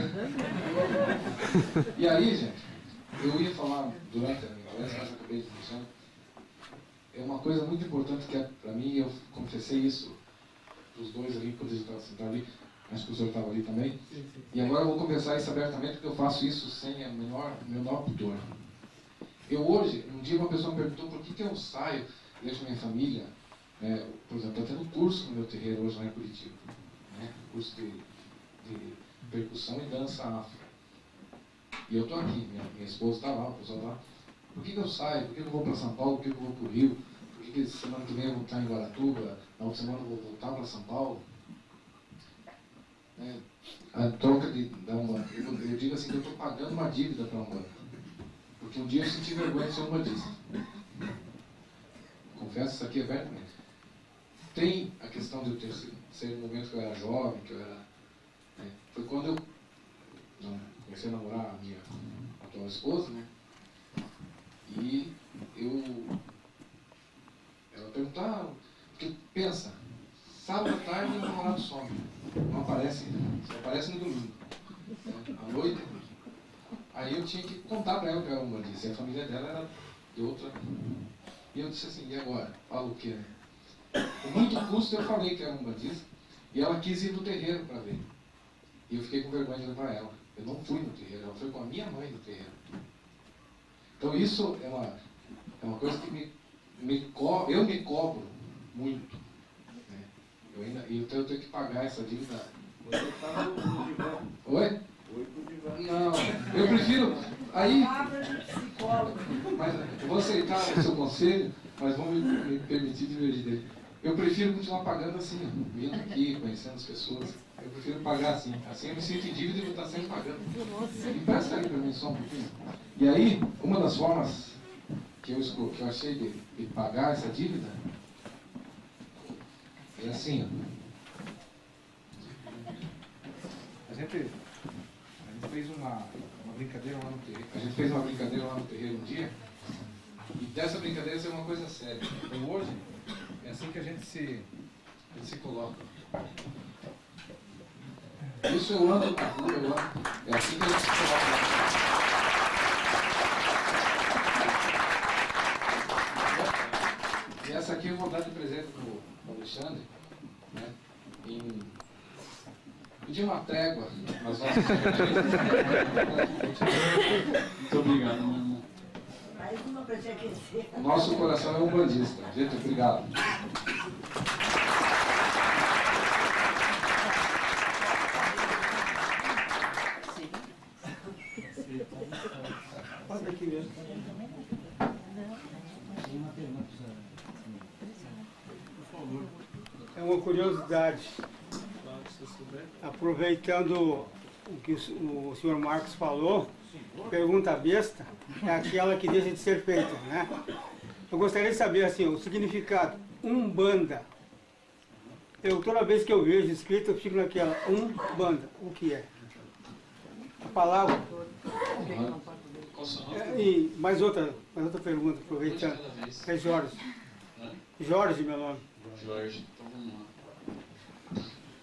E aí, gente, eu ia falar durante a minha palestra, mas acabei de deixar. É uma coisa muito importante que é para mim, eu confessei isso para os dois ali, quando eles estavam sentados ali, acho que o senhor estava ali também, e agora eu vou confessar isso abertamente, porque eu faço isso sem a menor, menor pudor. Eu hoje, um dia uma pessoa me perguntou por que, que eu saio, deixo minha família, né, por exemplo, estou tendo curso no meu terreiro hoje lá em Curitiba, né, curso de, de percussão e dança afro. E eu estou aqui, minha, minha esposa está lá, o pessoal está lá. Por que, que eu saio? Por que, que eu vou para São Paulo? Por que, que eu vou para o Rio? Por que, que semana que vem eu vou estar em Guaratuba? Na outra semana eu vou voltar para São Paulo? É, a troca de, da Umbanda. Eu, eu digo assim que eu estou pagando uma dívida para a Umbanda. Porque um dia eu senti vergonha de ser umbandista. Confesso, isso aqui é abertamente. Tem a questão de eu ter ser no momento que eu era jovem, que eu era. Né, foi quando eu não, comecei a namorar a minha atual esposa, né? E eu, ela perguntava, porque pensa, sábado à tarde o namorado some, não aparece, só aparece no domingo, né, à noite. Aí eu tinha que contar para ela que eu era umbandista, e a família dela era de outra. E eu disse assim, e agora? Fala o quê? Com muito custo eu falei que era umbandista, e ela quis ir no terreiro para ver. E eu fiquei com vergonha de levar ela. Eu não fui no terreiro, ela foi com a minha mãe no terreiro. Então isso é uma, é uma coisa que me, me co eu me cobro muito. Né? Eu ainda, então eu tenho que pagar essa dívida. Você está no, no divã. Oi? Oi pro divã. Não, eu prefiro. Aí. Palavra de psicólogo. Mas eu vou aceitar o seu conselho, mas vão me, me permitir divergir dele. Eu prefiro continuar pagando assim, vindo aqui, conhecendo as pessoas. Eu prefiro pagar assim. Assim eu me sinto em dívida e vou estar sempre pagando. Empresta aí para mim só um pouquinho. E aí, uma das formas que eu, que eu achei de, de pagar essa dívida é assim, ó. A gente, a gente fez uma, uma brincadeira lá no terreiro. A gente fez uma brincadeira lá no terreiro um dia, e dessa brincadeira saiu uma coisa séria. Então hoje, é assim que a gente se, a gente se coloca. Isso eu ando na rua, eu ando. É assim que a gente se coloca. E essa aqui eu vou dar de presente para o Alexandre, né? Em pedir uma trégua nas nossas. Muito obrigado, meu irmão. Mais uma para te aquecer. O nosso coração é umbandista. Gente, obrigado. Pode aqui mesmo. É uma curiosidade. Aproveitando o que o senhor Marcos falou, pergunta besta é aquela que deixa de ser feita, né? Eu gostaria de saber assim, o significado Umbanda. Eu, toda vez que eu vejo escrito, eu fico naquela Umbanda. O que é? A palavra. Qual o seu nome? É, e mais outra, mais outra pergunta, aproveitando. Cada vez. É Jorge. Hã? Jorge, meu nome. Jorge, então vamos lá.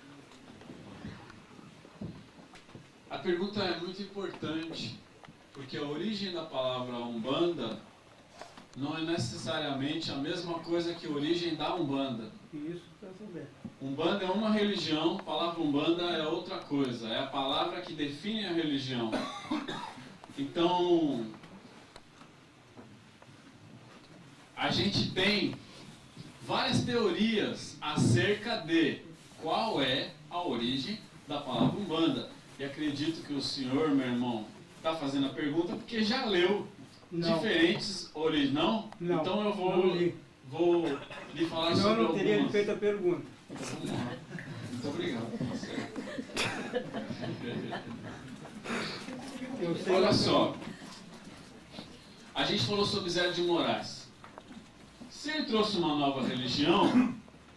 A pergunta é muito importante, porque a origem da palavra Umbanda não é necessariamente a mesma coisa que a origem da Umbanda. Isso, para saber. Umbanda é uma religião, a palavra Umbanda é outra coisa, é a palavra que define a religião. Então, a gente tem várias teorias acerca de qual é a origem da palavra Umbanda. E acredito que o senhor, meu irmão, está fazendo a pergunta porque já leu Não. diferentes origens. Não? Não, Então eu vou, não li. vou lhe falar Senão sobre eu não teria algumas. feito a pergunta. Vamos lá. Muito obrigado. Tá certo. Eu sei Olha que- só. A gente falou sobre Zé de Moraes. Se ele trouxe uma nova religião,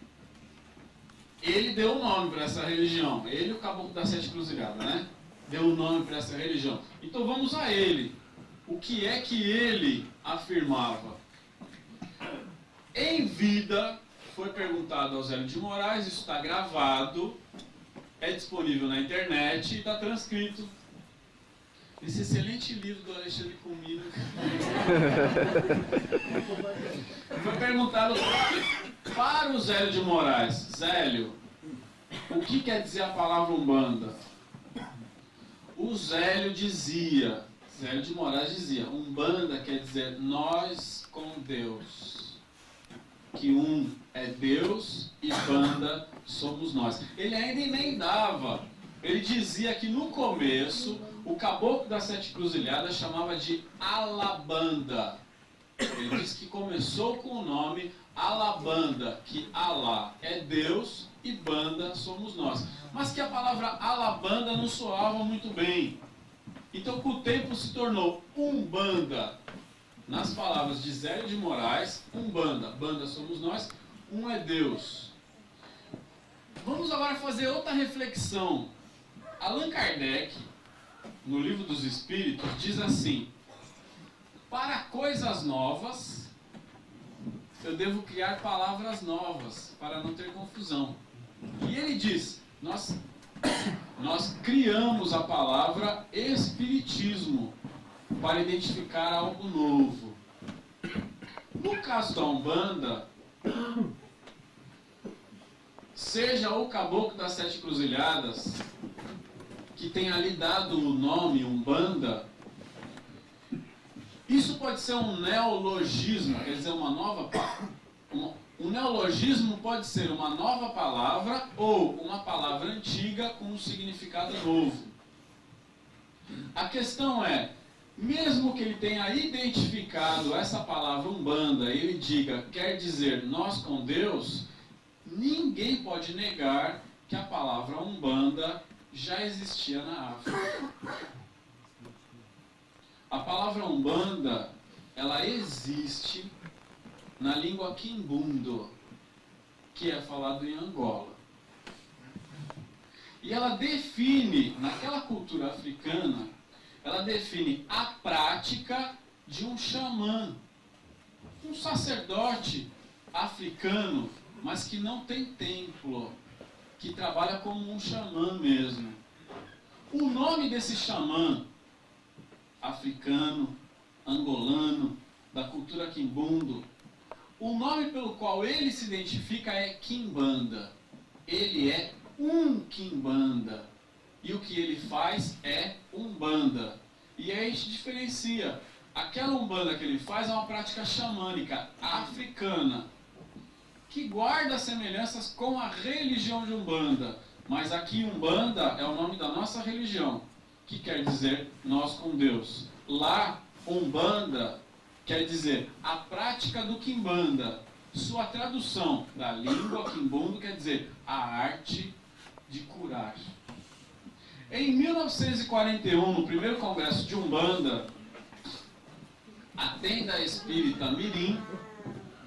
ele deu o nome para essa religião. Ele e o Caboclo das Sete Cruzilhadas, né? Deu o nome para essa religião. Então vamos a ele. O que é que ele afirmava? Em vida, foi perguntado ao Zé de Moraes, isso está gravado, é disponível na internet e está transcrito. Esse excelente livro do Alexandre Comino. Foi perguntado para o Zélio de Moraes: Zélio, o que quer dizer a palavra Umbanda? O Zélio dizia, Zélio de Moraes dizia, Umbanda quer dizer nós com Deus. Que um é Deus e banda somos nós. Ele ainda emendava. Ele dizia que no começo o Caboclo das Sete Cruzilhadas chamava de Alabanda. Ele diz que começou com o nome Alabanda, que Alá é Deus e banda somos nós. Mas que a palavra Alabanda não soava muito bem. Então com o tempo se tornou Umbanda. Nas palavras de Zélio de Moraes, Umbanda, banda somos nós, um é Deus. Vamos agora fazer outra reflexão. Allan Kardec, no Livro dos Espíritos, diz assim: para coisas novas, eu devo criar palavras novas, para não ter confusão. E ele diz, nós, nós criamos a palavra Espiritismo, para identificar algo novo. No caso da Umbanda, seja o Caboclo das Sete Cruzilhadas, que tenha lhe dado o nome Umbanda, isso pode ser um neologismo, quer dizer, uma nova palavra. Um neologismo pode ser uma nova palavra ou uma palavra antiga com um significado novo. A questão é, mesmo que ele tenha identificado essa palavra Umbanda, ele diga, quer dizer nós com Deus, ninguém pode negar que a palavra Umbanda já existia na África. A palavra Umbanda, ela existe na língua Quimbundo, que é falado em Angola. E ela define, naquela cultura africana, ela define a prática de um xamã, um sacerdote africano, mas que não tem templo, que trabalha como um xamã mesmo. O nome desse xamã africano, angolano, da cultura quimbundo, o nome pelo qual ele se identifica é Quimbanda. Ele é um Quimbanda. E o que ele faz é Umbanda. E aí a gente diferencia. Aquela Umbanda que ele faz é uma prática xamânica africana, que guarda semelhanças com a religião de Umbanda. Mas aqui Umbanda é o nome da nossa religião, que quer dizer nós com Deus. Lá, Umbanda quer dizer a prática do Quimbanda. Sua tradução da língua quimbundo quer dizer a arte de curar. Em mil novecentos e quarenta e um, no primeiro congresso de Umbanda, a Tenda Espírita Mirim,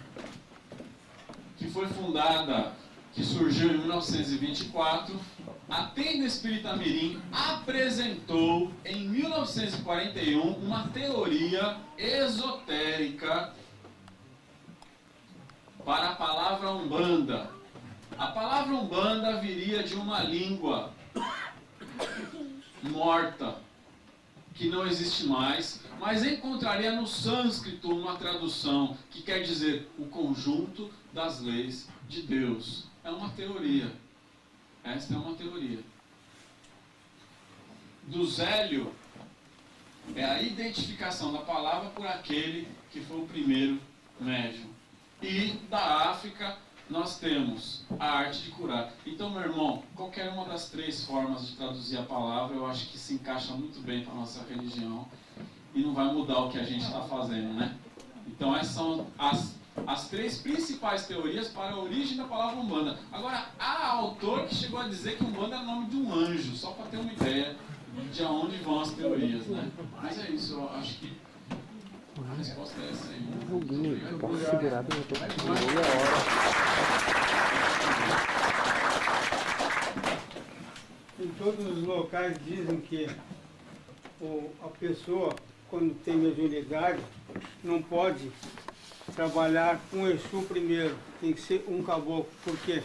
que foi fundada, que surgiu em mil novecentos e vinte e quatro, a Tenda Espírita Mirim apresentou em mil novecentos e quarenta e um uma teoria esotérica para a palavra Umbanda. A palavra Umbanda viria de uma língua morta, que não existe mais, mas encontraria no sânscrito uma tradução que quer dizer o conjunto das leis de Deus. É uma teoria. Esta é uma teoria. Do Zélio é a identificação da palavra por aquele que foi o primeiro médium. E da África nós temos a arte de curar. Então, meu irmão, qualquer uma das três formas de traduzir a palavra, eu acho que se encaixa muito bem para a nossa religião e não vai mudar o que a gente está fazendo, né? Então, essas são as, as três principais teorias para a origem da palavra Umbanda. Agora, há autor que chegou a dizer que Umbanda é o nome de um anjo, só para ter uma ideia de onde vão as teorias, né? Mas é isso, eu acho que a resposta é essa aí. Muito Posso segurar bem, eu tô com meia hora. Em todos os locais dizem que o, a pessoa, quando tem mediunidade, não pode trabalhar com Exu primeiro. Tem que ser um caboclo. Por quê?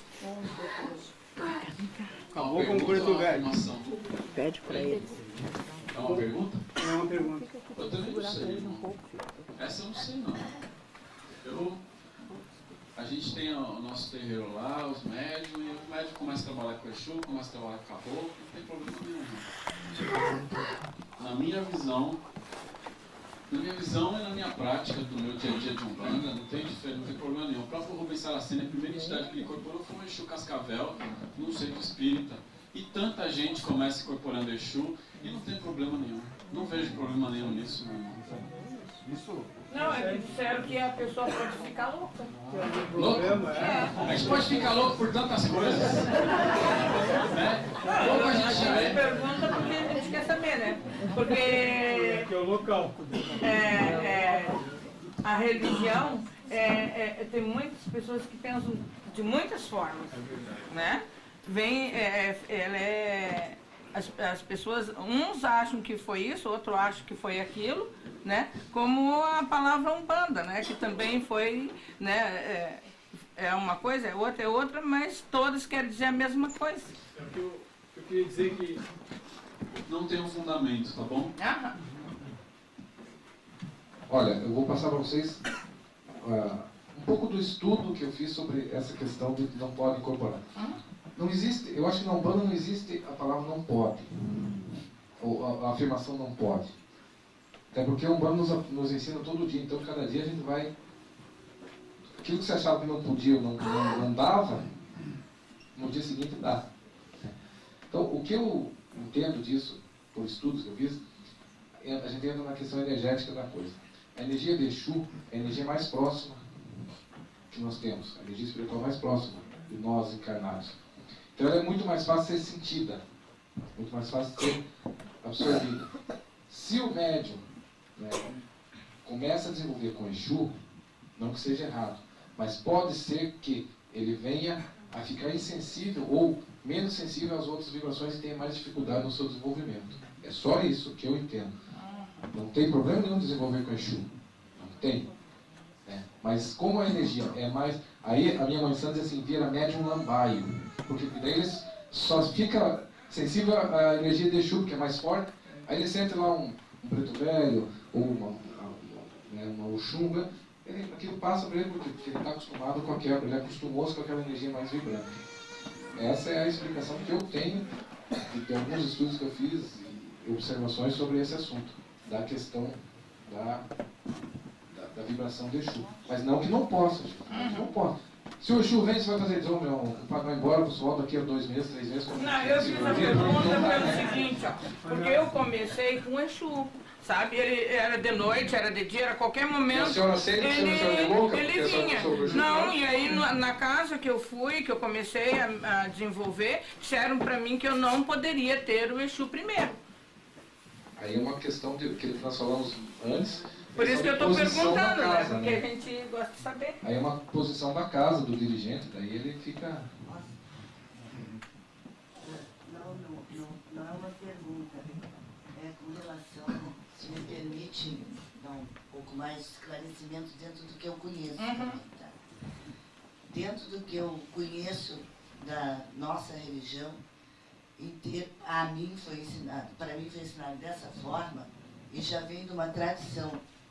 Caboclo com preto velho. Pede pra ele. É uma pergunta? É uma pergunta. Eu também não sei, irmão. Essa eu não sei, não. Eu, a gente tem o nosso terreiro lá, os médiums, e o médium começa a trabalhar com Exu, começa a trabalhar com caboclo, não tem problema nenhum. Não. Na minha visão, na minha visão e na minha prática do meu dia a dia de Umbanda, não tem diferença, não tem problema nenhum. O próprio Rubens Saraceni, a primeira entidade que ele incorporou foi um Exu Cascavel, num centro espírita. E tanta gente começa incorporando Exu e não tem problema nenhum. Não vejo problema nenhum nisso, meu irmão. Isso. Não, é que disseram que a pessoa pode ficar louca. Louco? É. A gente pode ficar louco por tantas coisas. Né? Louco a A gente gente é. pergunta porque a gente quer saber, né? Porque Que é o local. é, é, a religião é, é, tem muitas pessoas que pensam de muitas formas, né? Vem, é, ela é, as, as pessoas, uns acham que foi isso, outros acham que foi aquilo, né? Como a palavra Umbanda, né? Que também foi, né? É, é uma coisa, é outra, é outra, mas todas querem dizer a mesma coisa. É o que eu, eu queria dizer que Não tem um fundamento, tá bom? Ah, Olha, eu vou passar para vocês uh, um pouco do estudo que eu fiz sobre essa questão de que não pode incorporar. Não existe, eu acho que na Umbanda não existe a palavra não pode, ou a, a afirmação não pode. Até porque a Umbanda nos, nos ensina todo dia, então cada dia a gente vai... Aquilo que você achava que não podia ou não, não, não dava, no dia seguinte dá. Então, o que eu entendo disso, por estudos que eu fiz, a gente entra na questão energética da coisa. A energia de Exu é a energia mais próxima que nós temos, a energia espiritual mais próxima de nós encarnados. Então ela é muito mais fácil de ser sentida, muito mais fácil de ser absorvida. Se o médium, né, começa a desenvolver com Exu, não que seja errado, mas pode ser que ele venha a ficar insensível ou menos sensível às outras vibrações e tenha mais dificuldade no seu desenvolvimento. É só isso que eu entendo. Não tem problema nenhum desenvolver com Exu. Não tem. É. Mas como a energia é mais... Aí a minha mãe Santa diz assim, vira médium lambaio. Porque daí ele só fica sensível à energia de Exu, que é mais forte. Aí ele sente lá um, um preto velho, ou uma, uma, uma, uma Uxunga, ele, aquilo passa para ele porque, porque ele está acostumado com aquela, ele acostumou-se com aquela energia mais vibrante. Essa é a explicação que eu tenho de, de alguns estudos que eu fiz e observações sobre esse assunto, da questão da, da, da vibração do Exu. Mas não que não possa, não que não possa. Se o Exu vem, você vai fazer, dizer, oh, meu, o pai vai embora, você volta daqui a dois meses, três meses. não, eu fiz a pergunta pelo seguinte, ó, porque eu comecei com Exu, sabe? Ele era de noite, era de dia, era qualquer momento. A senhora sempre ele, a senhora de louca, ele vinha. Não, e aí na, na casa que eu fui, que eu comecei a, a desenvolver, disseram pra mim que eu não poderia ter o Exu primeiro. Aí é uma questão de, que nós falamos antes. Por isso que eu estou perguntando, casa, né? Porque né? a gente gosta de saber. Aí é uma posição da casa, do dirigente, daí ele fica... mais esclarecimento dentro do que eu conheço. Uhum. Também, tá? Dentro do que eu conheço da nossa religião, inteiro, a mim foi ensinado, para mim foi ensinado dessa forma, e já vem de uma tradição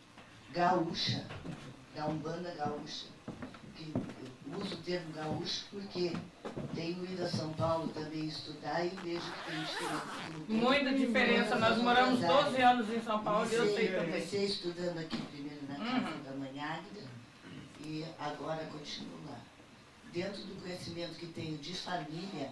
gaúcha, da Umbanda gaúcha, que eu uso o termo gaúcho porque tenho ido a São Paulo também estudar e vejo que tem diferença. Muita diferença, nós moramos doze anos em São Paulo e eu sei também. Comecei estudando aqui primeiro na casa da mãe Águida e agora continuo lá. Dentro do conhecimento que tenho de família,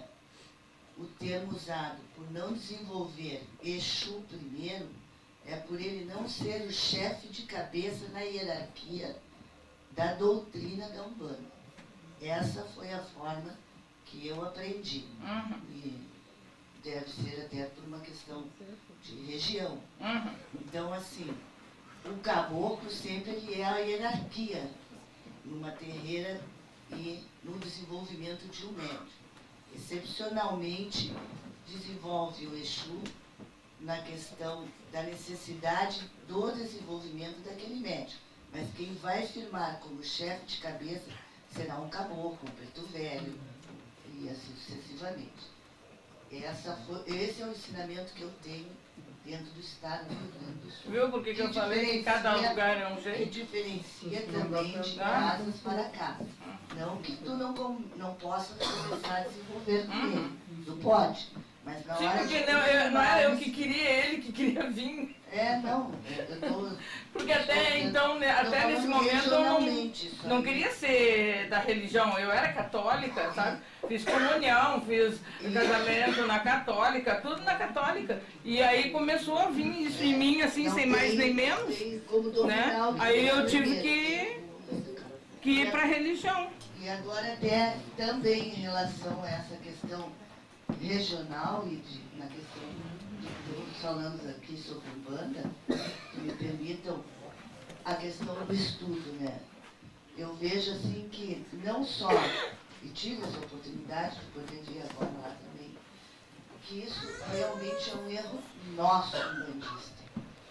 o termo usado por não desenvolver Exu primeiro é por ele não ser o chefe de cabeça na hierarquia da doutrina da Umbanda. Essa foi a forma que eu aprendi. Uhum. E deve ser até por uma questão de região. Uhum. Então, assim, o caboclo sempre ele é a hierarquia numa terreira e no desenvolvimento de um médium. Excepcionalmente, desenvolve o Exu na questão da necessidade do desenvolvimento daquele médium. Mas quem vai firmar como chefe de cabeça será um caboclo, um preto velho, e assim sucessivamente. Essa foi, esse é o ensinamento que eu tenho dentro do estado do Rio Grande do Sul. Viu por que, que eu falei que cada lugar é um Que jeito? diferencia também de casas para casa. Não que tu não, com, não possas começar a desenvolver com ele. Tu pode, mas na Sim, hora porque de não, eu, não era eu que queria, ele que queria vir. É, não, eu tô... Porque até tô, então, né, tô até nesse falando momento eu não, regionalmente, sabe? não queria ser da religião. Eu era católica, sabe? Fiz comunhão, fiz casamento na católica, tudo na católica. E aí começou a vir isso em mim, assim, Não sem tem- mais nem menos. tem como dominar Né? o que Aí eu você tive vê. que, que ir para a religião. E agora até também em relação a essa questão regional e de, na questão de todos falamos aqui sobre Umbanda, que me permitam a questão do estudo, né? Eu vejo assim que não só, e tive essa oportunidade de poder vir agora lá também, que isso realmente é um erro nosso umbandista.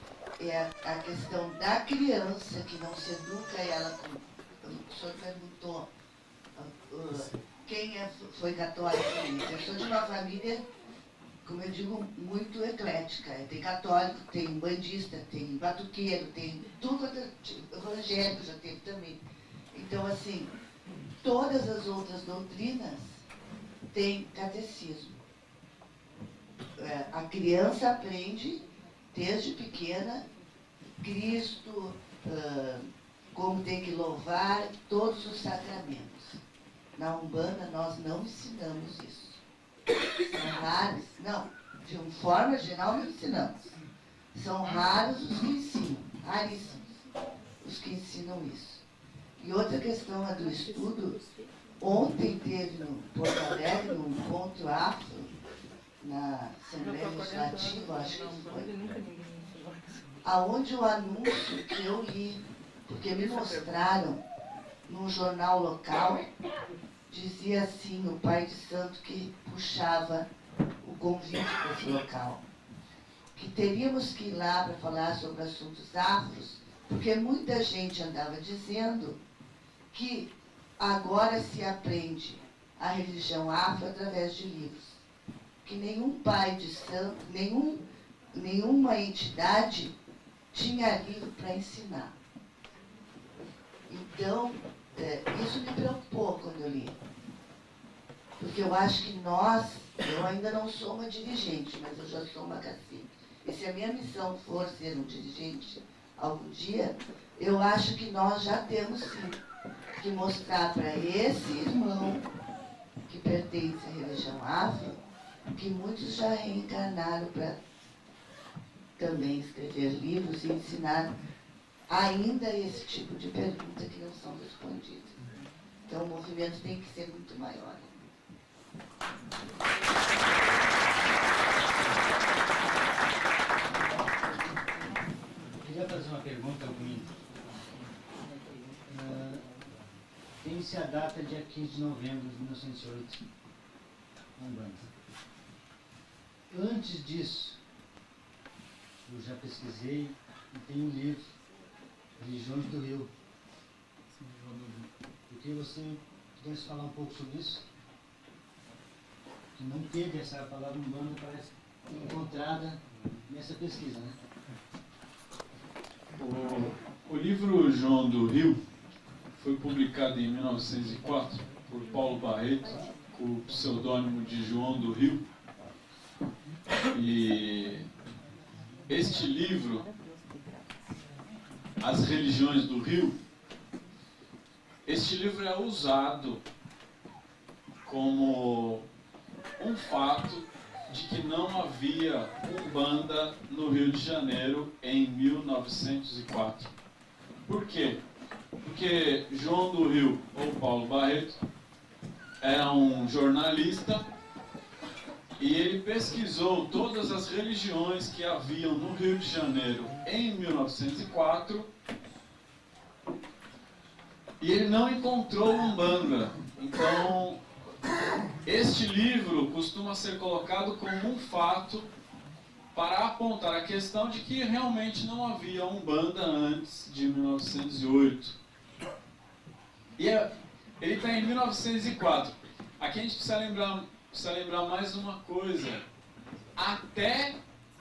É a questão da criança que não se educa ela com. O senhor perguntou uh, quem é, foi católico. Eu sou de uma família, como eu digo, muito eclética. Tem católico, tem umbandista, tem batuqueiro, tem tudo, evangélico já teve também. Então, assim, todas as outras doutrinas têm catecismo. É, a criança aprende desde pequena Cristo, uh, como tem que louvar, todos os sacramentos. Na Umbanda nós não ensinamos isso. São raros, não, de uma forma geral não ensinamos. São raros os que ensinam, raríssimos os que ensinam isso. E outra questão é do estudo. Ontem teve no Porto Alegre um encontro afro na Assembleia Legislativa, acho que foi, aonde o anúncio que eu li, porque me mostraram num jornal local, dizia assim, o pai de santo que puxava o convite para esse local, que teríamos que ir lá para falar sobre assuntos afros, porque muita gente andava dizendo que agora se aprende a religião afro através de livros, que nenhum pai de santo, nenhum, nenhuma entidade tinha livro para ensinar. Então, é, isso me preocupou quando eu li. Porque eu acho que nós, eu ainda não sou uma dirigente, mas eu já sou uma cacique. E se a minha missão for ser um dirigente algum dia, eu acho que nós já temos sim que mostrar para esse irmão que pertence à religião afro, que muitos já reencarnaram para também escrever livros e ensinar ainda esse tipo de pergunta que não são respondidas. Então o movimento tem que ser muito maior. Eu queria fazer uma pergunta ao Guindo. Uh, Tem-se a data dia quinze de novembro de mil novecentos e oito, Umbanda. Antes disso, eu já pesquisei e tenho um livro religiões do Rio. Eu queria que você pudesse falar um pouco sobre isso. Que não teve essa palavra umbanda, parece, encontrada nessa pesquisa, né? O, o livro João do Rio foi publicado em mil novecentos e quatro por Paulo Barreto, com o pseudônimo de João do Rio. E este livro, As Religiões do Rio, este livro é usado como um fato de que não havia umbanda no Rio de Janeiro em mil novecentos e quatro. Por quê? Porque João do Rio, ou Paulo Barreto, era um jornalista e ele pesquisou todas as religiões que haviam no Rio de Janeiro em mil novecentos e quatro e ele não encontrou umbanda. Então, este livro costuma ser colocado como um fato para apontar a questão de que realmente não havia umbanda antes de mil novecentos e oito. E é, ele está em mil novecentos e quatro. Aqui a gente precisa lembrar, precisa lembrar mais uma coisa. Até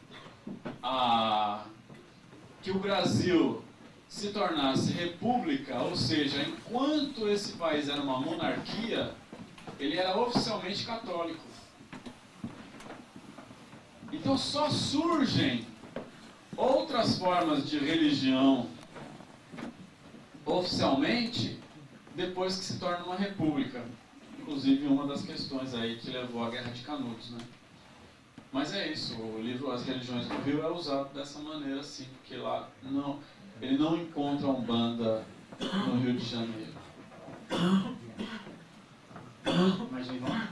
a, que o Brasil se tornasse república, ou seja, enquanto esse país era uma monarquia, ele era oficialmente católico. Então só surgem outras formas de religião oficialmente depois que se torna uma república. Inclusive uma das questões aí que levou à Guerra de Canudos, né? Mas é isso, o livro As Religiões do Rio é usado dessa maneira sim, porque lá não, ele não encontra umbanda no Rio de Janeiro. Mais um irmão?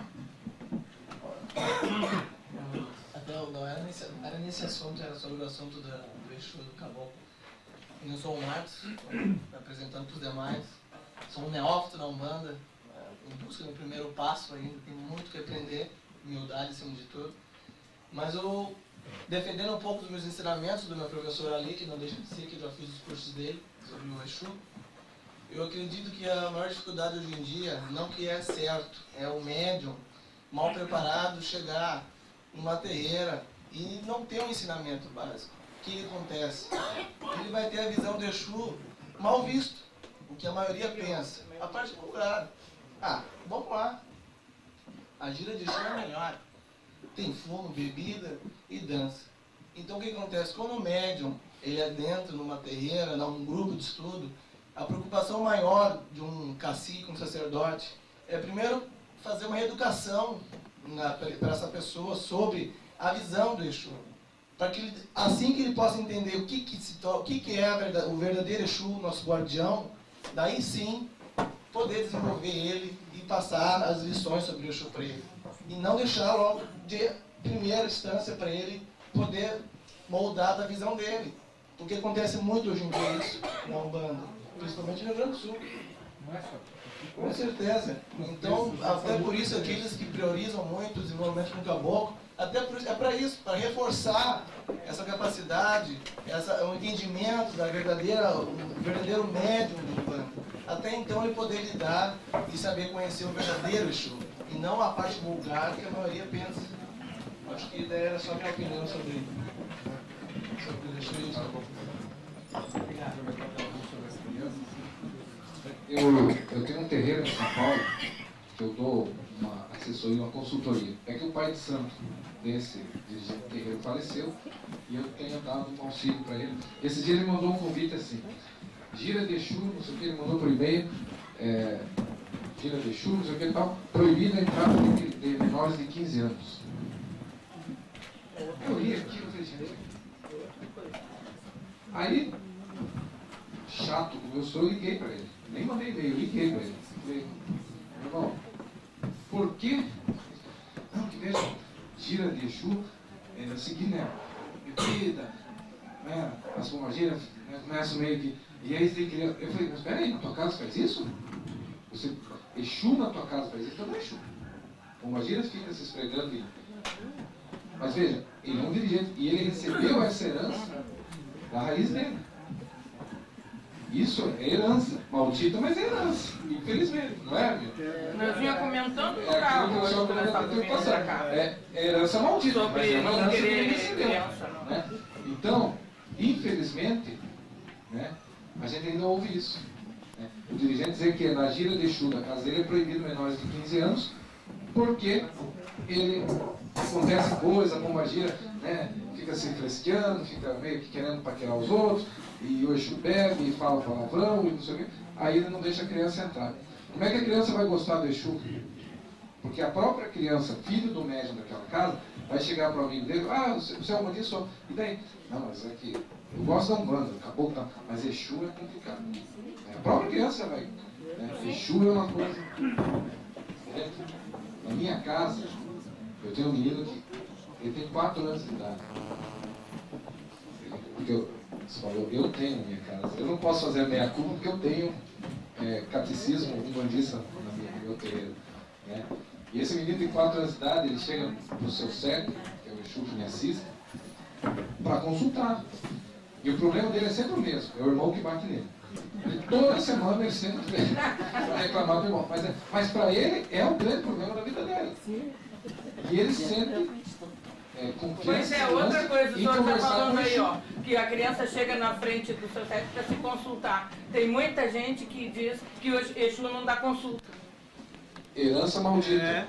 Até não era nesse, era nesse assunto, era sobre o assunto da, do Exu do Caboclo. Eu sou o Marcos, apresentando para os demais. Sou um neófito na Umbanda, em busca do primeiro passo ainda, tenho muito que aprender, humildade acima de tudo. Mas eu, defendendo um pouco dos meus ensinamentos do meu professor ali, que não deixa de ser, que eu já fiz os cursos dele sobre o Exu, eu acredito que a maior dificuldade hoje em dia, não que é certo, é o médium mal preparado chegar numa terreira e não ter um ensinamento básico. O que acontece? Ele vai ter a visão do Exu mal visto, o que a maioria pensa. A parte contrária. Ah, vamos lá. A gira de Exu é melhor. Tem fumo, bebida e dança. Então o que acontece? Quando o médium ele adentra numa terreira, num grupo de estudo, a preocupação maior de um cacique, um sacerdote, é primeiro fazer uma reeducação para essa pessoa sobre a visão do Exu. Para que ele, assim que ele possa entender o que, que, se to, o, que, que é a verdade, o verdadeiro Exu, nosso guardião, daí sim poder desenvolver ele e passar as lições sobre o Exu para ele. E não deixar logo de primeira instância para ele poder moldar da visão dele. Porque acontece muito hoje em dia isso na Umbanda. Principalmente no Rio Grande do Sul. Com certeza. Então, até por isso, aqueles que priorizam muito o desenvolvimento do caboclo, até por isso, é para isso, para reforçar essa capacidade, essa, o entendimento da verdadeira, o verdadeiro médium do Umbanda. Até então ele poder lidar e saber conhecer o verdadeiro Exu, e não a parte vulgar que a maioria pensa. Acho que daí era só a minha opinião sobre, sobre o Exu e o caboclo. Obrigado. Eu, eu tenho um terreiro em São Paulo que eu dou uma assessoria, uma consultoria. É que o pai de santo desse dirigente do terreiro faleceu e eu tenho dado um auxílio para ele. Esse dia ele mandou um convite assim, gira de Exu, não sei o que, ele mandou por e-mail, é, gira de Exu, não sei o que, tal, proibida a entrada de, de menores de quinze anos. Eu li aquilo, eu falei, gente. Aí, chato como eu sou, eu liguei para ele. Nem mandei e-mail, eu liguei para ele. Falei, irmão, por que? Não, que veja, gira de Exu, é o seguinte, né? Bebida, né? As pombagiras né? começam meio que. E aí tem que. Eu falei, mas peraí, na tua casa faz isso? Você, Exu na tua casa faz isso? Então não é Exu. Pombagiras fica se esfregando. E... Mas veja, ele é um dirigente e ele recebeu essa herança da raiz dele. Isso é herança. Maldita, mas é herança. Infelizmente, não é, meu? Nós vinha comentando no É carro, aquilo que hoje, eu quando nós estávamos vindo pra cá. É, é herança maldita, Sobre mas é uma não herança que querer ele recebeu. criança, não. Né? Então, infelizmente, né, a gente ainda ouve isso. Né? O dirigente dizer que na gira de Exu da casa dele é proibido menores de quinze anos, porque ele acontece coisa como a gira, né, fica se fresqueando, fica meio que querendo paquerar os outros, e o Exu bebe e fala palavrão e não sei o quê, aí ele não deixa a criança entrar. Como é que a criança vai gostar do Exu? Porque a própria criança, filho do médium daquela casa, vai chegar para o amigo dele, ah, você, você é uma disso, e daí? Não, mas é que eu gosto da Umbanda, acabou, tá, mas Exu é complicado. A própria criança vai, né? Exu é uma coisa. Na minha casa, eu tenho um menino que ele tem quatro anos de idade. Porque eu, você falou, eu tenho na minha casa. Eu não posso fazer a meia culpa porque eu tenho é, catecismo umbandista na minha, no meu terreiro. Né? E esse menino de quatro anos de idade, ele chega para o seu cego, que é o Exu que me assiste, para consultar. E o problema dele é sempre o mesmo, é o irmão que bate nele. E toda semana ele sempre vem para reclamar do irmão. Mas, é, mas para ele é o grande problema da vida dele. E ele sente é, confiança. Pois é, outra coisa, o em senhor está conversar falando com aí, Exu. ó, que a criança chega na frente do seu cego para se consultar. Tem muita gente que diz que o Exu não dá consulta. Herança maldita. É.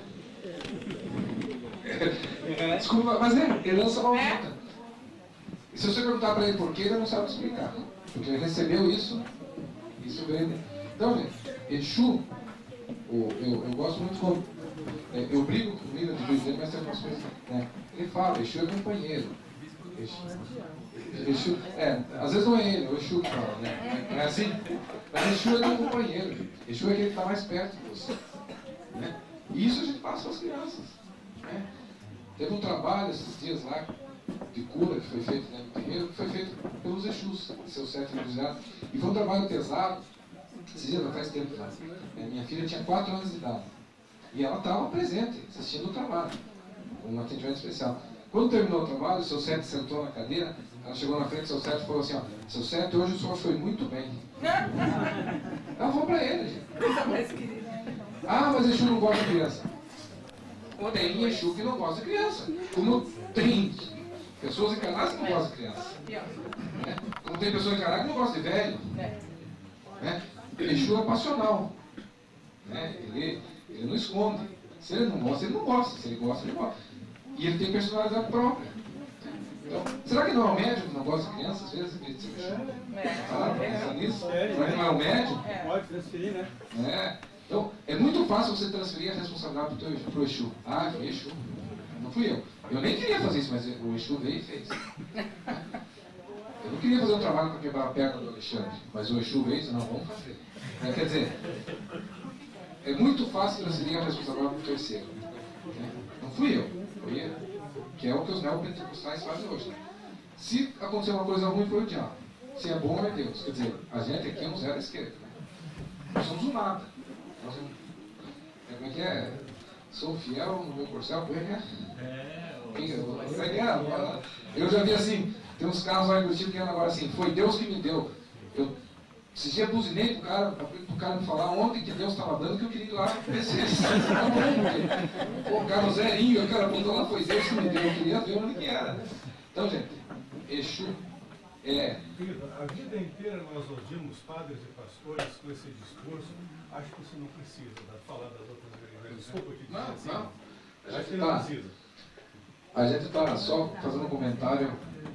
É. Desculpa, mas é herança maldita. É. E se você perguntar para ele por quê, ele não sabe explicar. Porque ele recebeu isso, isso veio. Então, gente, Exu, eu, eu, eu gosto muito quando. É, eu brigo com o Lila de vez em quando, mas tem umas coisas. Né? Ele fala, Exu é companheiro. Exu, Exu, é, às vezes não é ele, é o Exu que fala, né? Não é assim? Mas Exu é teu companheiro. Exu é aquele que está mais perto de você. Né? E isso a gente passa para as crianças. Né? Teve um trabalho esses dias lá de cura que foi feito né, no terreiro, que foi feito pelos Exus, seus sete encruzilhados. E foi um trabalho pesado. Esses dias faz tempo já. É, minha filha tinha quatro anos de idade. E ela estava presente, assistindo o trabalho, com um atendimento especial. Quando terminou o trabalho, o seu Sete sentou na cadeira, ela chegou na frente do seu Sete e falou assim, ó, seu Sete, hoje o senhor foi muito bem. Ela falou para ele, gente. Ah, mas Exu não gosta de criança. Tem Exu que não gosta de criança. Como tem pessoas encarnadas que não gostam de criança. Né? Como tem pessoas encarnadas que não gostam de velho. Né? Exu é passional. Né? Ele, ele não esconde. Se ele não gosta, ele não gosta. Se ele gosta, ele gosta. E ele tem personalidade própria. Então, será que não é o médium que não gosta de criança, às vezes, em vez de ser Exu? Ah, pensa nisso? Será que não é o médium? Pode transferir, né? É. Então, é muito fácil você transferir a responsabilidade para o Exu. Ah, foi Exu. Não fui eu. Eu nem queria fazer isso, mas o Exu veio e fez. Eu não queria fazer um trabalho para quebrar a perna do Alexandre, mas o Exu veio e disse, não, vamos fazer. É, quer dizer, é muito fácil transferir a responsabilidade para o terceiro. Né? Não fui eu, foi ele. Que é o que os neopentecostais fazem hoje. Se acontecer uma coisa ruim, foi o diabo. Se é bom, é Deus. Quer dizer, a gente aqui é um zero à esquerda. Nós somos um nada. Nós, como é que é? Sou fiel no meu corcel, como é que é? É, eu já vi assim, tem uns carros lá em Curitiba que é agora assim, foi Deus que me deu. Eu esses dias buzinei pro cara, pro cara me falar ontem que Deus estava dando, que eu queria ir lá ver se o cara zerinho, o cara botou lá, foi Deus que me deu, eu queria ver onde que era. Então, gente, Exu é. A vida inteira nós ouvimos padres e pastores com esse discurso. Acho que você não precisa da falar das outras religiões. Desculpa te dizer não, assim. Não, a Acho que gente não tá, precisa. A gente está só fazendo um comentário.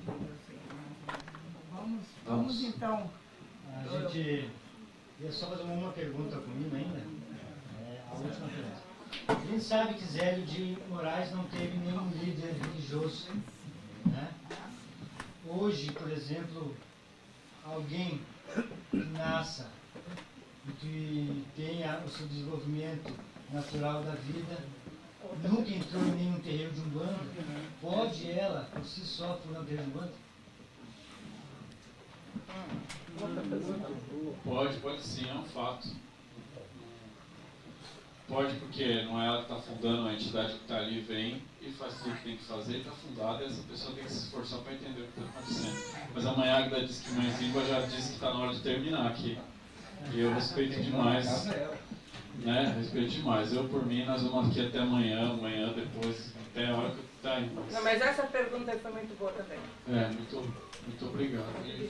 Vamos, vamos então. A gente ia só fazer uma pergunta comigo ainda. É, a última pergunta. A gente sabe que Zélio de Moraes não teve nenhum líder religioso. Né? Hoje, por exemplo, alguém que nasça e que tenha o seu desenvolvimento natural da vida, nunca entrou em nenhum terreiro de Umbanda, pode ela, por si só, por um terreiro de Umbanda? Pode, pode sim, é um fato. pode porque não é ela que está fundando, a entidade que está ali vem e faz tudo o que tem que fazer, está fundada, e essa pessoa tem que se esforçar para entender o que está acontecendo. Mas a mãe Águida disse que Mãe Zimba já disse que está na hora de terminar aqui. E eu respeito demais, né? Respeito demais. Eu, por mim, nós vamos aqui até amanhã, amanhã, depois, até a hora que tá aí. Não, mas essa pergunta aí foi muito boa também. É, muito, muito obrigado.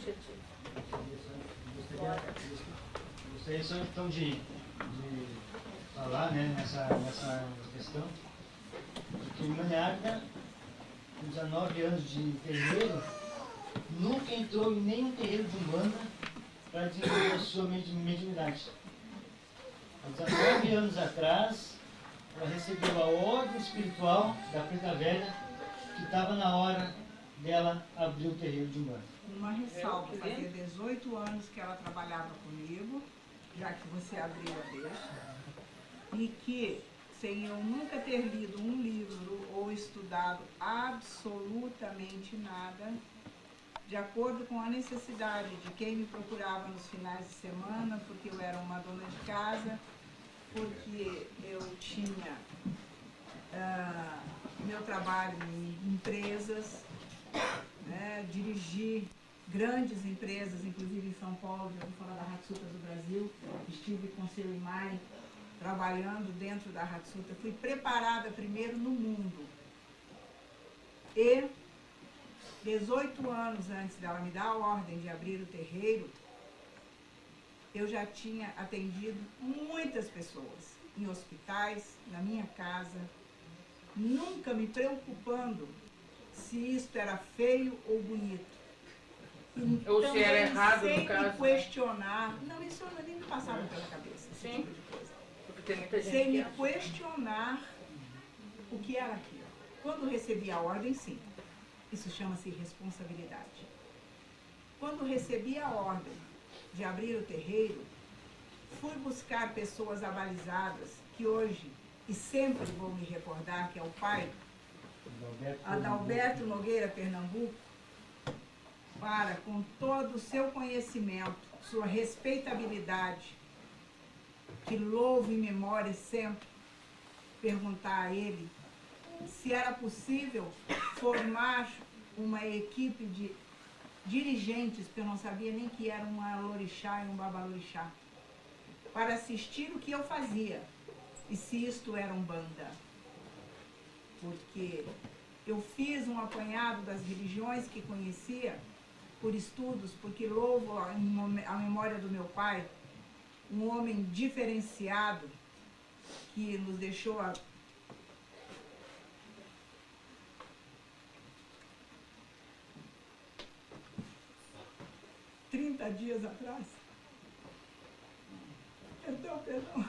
Gostaria só então de, de falar, né, nessa, nessa questão, que Mãe Águida, com dezenove anos de terreiro, nunca entrou em nenhum terreiro de Umbanda para desenvolver a sua mediunidade. Há dezenove anos atrás, ela recebeu a ordem espiritual da Preta Velha, que estava na hora dela abrir o terreiro de Umbanda. Uma ressalva, fazia dezoito anos que ela trabalhava comigo, já que você abriu a deixa, e que, sem eu nunca ter lido um livro ou estudado absolutamente nada, de acordo com a necessidade de quem me procurava nos finais de semana, porque eu era uma dona de casa, porque eu tinha uh, meu trabalho em empresas, né, dirigi grandes empresas, inclusive em São Paulo, já vou falar da Hatsuta do Brasil, estive com o seu Imai trabalhando dentro da Hatsuta, fui preparada primeiro no mundo. E dezoito anos antes dela me dar a ordem de abrir o terreiro, eu já tinha atendido muitas pessoas em hospitais, na minha casa, nunca me preocupando se isto era feio ou bonito. E ou se era errado, sem no caso. me questionar, não, isso nem me passava pela cabeça, esse Sim. tipo de coisa. Porque tem muita gente Sem que me acha. questionar o que era aquilo. Quando recebi a ordem, sim. Isso chama-se responsabilidade. Quando recebi a ordem de abrir o terreiro, fui buscar pessoas abalizadas, que hoje, e sempre vou me recordar, que é o pai, Adalberto Nogueira Pernambuco, para, com todo o seu conhecimento, sua respeitabilidade, que louvo em memória sempre, perguntar a ele se era possível formar uma equipe de dirigentes, porque eu não sabia nem que era um alorixá e um babalorixá, para assistir o que eu fazia, e se isto era Umbanda. Porque eu fiz um apanhado das religiões que conhecia, por estudos, porque louvo a memória do meu pai, um homem diferenciado, que nos deixou a trinta dias atrás. Perdão, perdão.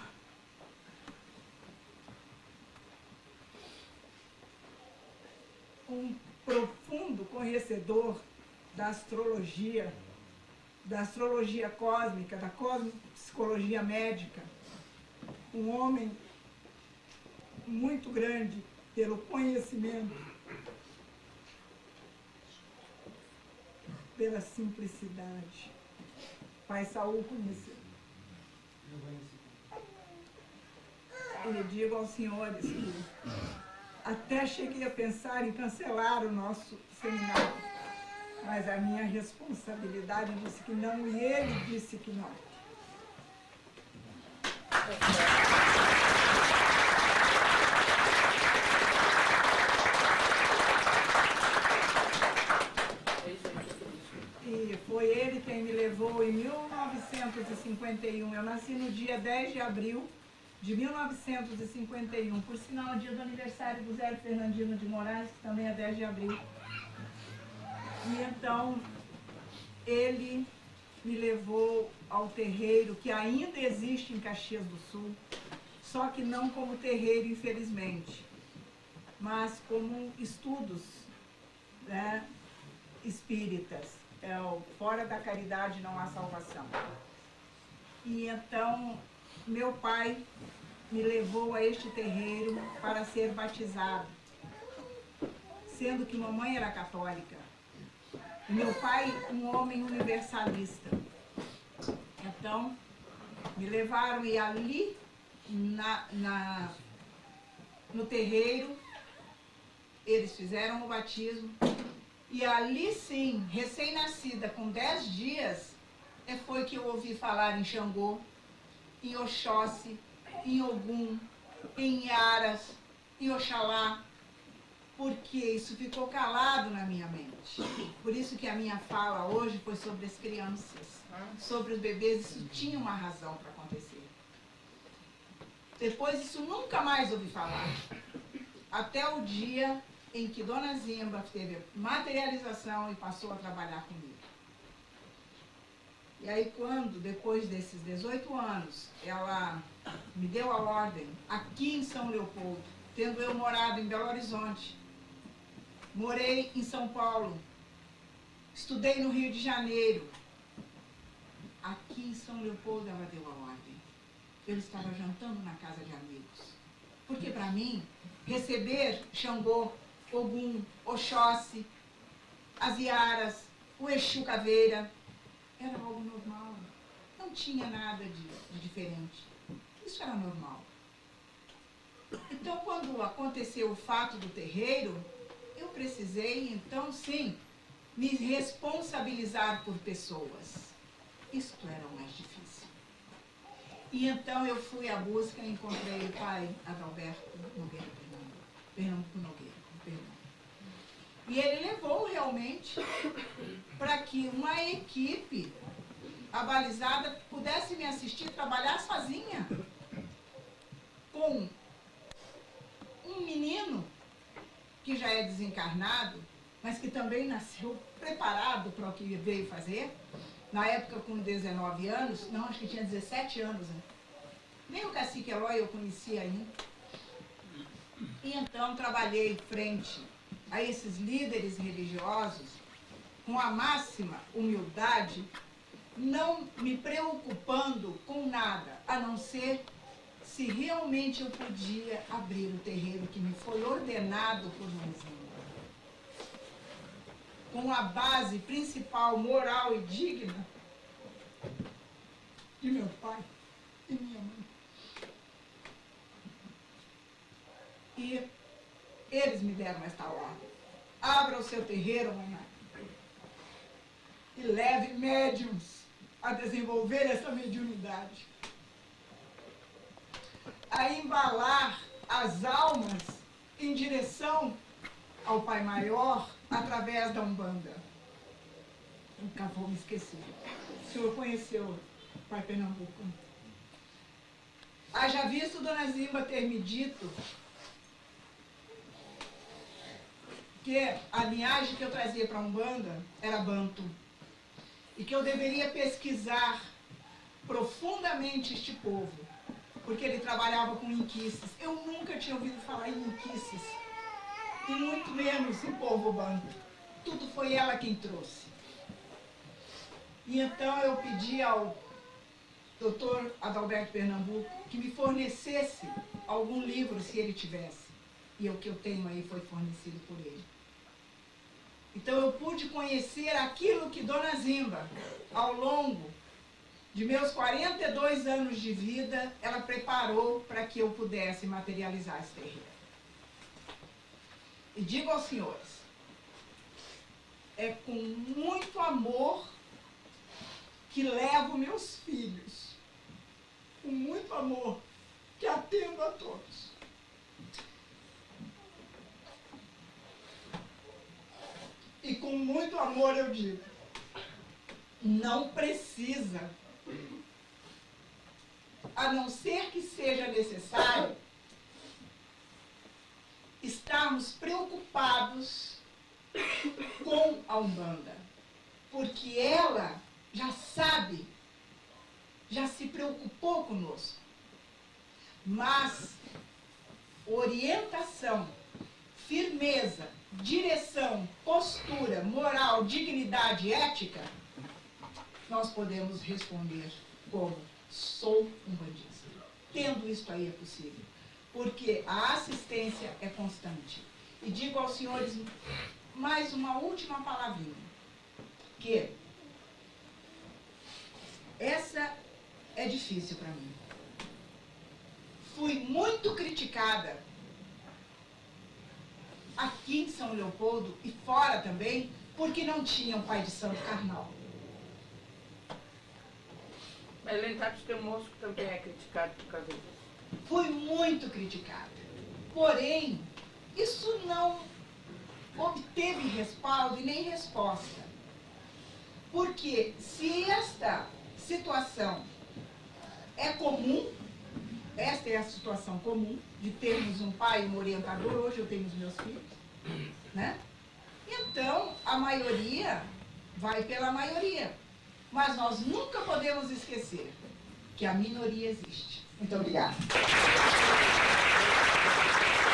Um profundo conhecedor da astrologia, da astrologia cósmica, da cosmopsicologia médica. Um homem muito grande pelo conhecimento, pela simplicidade. Pai Saul conheceu. E digo aos senhores que até cheguei a pensar em cancelar o nosso seminário, mas a minha responsabilidade disse que não e ele disse que não. E foi ele quem me levou em mil novecentos e cinquenta e um. Eu nasci no dia dez de abril de mil novecentos e cinquenta e um, por sinal, o dia do aniversário do Zé Fernandino de Moraes, que também é dez de abril. E então, ele me levou ao terreiro, que ainda existe em Caxias do Sul, só que não como terreiro, infelizmente, mas como estudos, né, espíritas. É o fora da caridade não há salvação. E então, meu pai me levou a este terreiro para ser batizado, sendo que mamãe era católica. E meu pai, um homem universalista. Então, me levaram e ali na, na, no terreiro, eles fizeram o batismo, e ali sim, recém-nascida, com dez dias, é, foi que eu ouvi falar em Xangô, em Oxóssi, em Ogum, em Aras, em Oxalá, porque isso ficou calado na minha mente. Por isso que a minha fala hoje foi sobre as crianças, sobre os bebês, isso tinha uma razão para acontecer. Depois isso nunca mais ouvi falar, até o dia em que Dona Zimba teve materialização e passou a trabalhar comigo. E aí quando, depois desses dezoito anos, ela me deu a ordem, aqui em São Leopoldo, tendo eu morado em Belo Horizonte, morei em São Paulo, estudei no Rio de Janeiro, aqui em São Leopoldo ela deu a ordem. Eu estava jantando na casa de amigos. Porque para mim, receber Xangô, Ogum, Oxóssi, as Iaras, o Exu Caveira, era algo normal. Não tinha nada de, de diferente. Isso era normal. Então, quando aconteceu o fato do terreiro, eu precisei, então, sim, me responsabilizar por pessoas. Isto era o mais difícil. E então eu fui à busca e encontrei o pai Adalberto Nogueira Pernambuco, Pernambuco Nogueira, perdão. E ele levou realmente para que uma equipe abalizada pudesse me assistir trabalhar sozinha com um menino que já é desencarnado, mas que também nasceu preparado para o que veio fazer. Na época, com dezenove anos, não, acho que tinha dezessete anos, né? Nem o cacique Eloy eu conhecia ainda. E então trabalhei frente a esses líderes religiosos com a máxima humildade, não me preocupando com nada, a não ser se realmente eu podia abrir o terreiro que me foi ordenado por Mãezinha, com a base principal, moral e digna de meu pai e minha mãe. E eles me deram esta ordem. Abra o seu terreiro, mamãe, e leve médiums a desenvolver essa mediunidade, a embalar as almas em direção ao Pai Maior através da Umbanda. Nunca vou me esquecer. O senhor conheceu o Pai Pernambuco? Haja visto Dona Zimba ter me dito que a linhagem que eu trazia para a Umbanda era Banto, e que eu deveria pesquisar profundamente este povo, porque ele trabalhava com inquices. Eu nunca tinha ouvido falar em inquices, e muito menos em povo Banto. Tudo foi ela quem trouxe. E então eu pedi ao doutor Adalberto Pernambuco que me fornecesse algum livro, se ele tivesse. E o que eu tenho aí foi fornecido por ele. Então eu pude conhecer aquilo que Dona Zimba, ao longo de meus quarenta e dois anos de vida, ela preparou para que eu pudesse materializar esse terreiro. E digo aos senhores, é com muito amor que levo meus filhos, com muito amor que atendo a todos. E com muito amor eu digo, não precisa, a não ser que seja necessário, estarmos preocupados com a Umbanda, porque ela já sabe, já se preocupou conosco. Mas orientação, firmeza, direção, postura, moral, dignidade, ética, nós podemos responder como sou umbandista. Tendo isso aí é possível, porque a assistência é constante. E digo aos senhores mais uma última palavrinha, que essa é difícil para mim. fui muito criticada aqui em São Leopoldo e fora também, porque não tinha um pai de santo carnal. Mas lá em Tapes tem um moço que também é criticado por causa disso. Fui muito criticada. Porém, isso não obteve respaldo e nem resposta. Porque se esta situação é comum, esta é a situação comum, de termos um pai e um orientador, hoje eu tenho os meus filhos, né? Então, a maioria vai pela maioria. Mas nós nunca podemos esquecer que a minoria existe. Muito obrigada.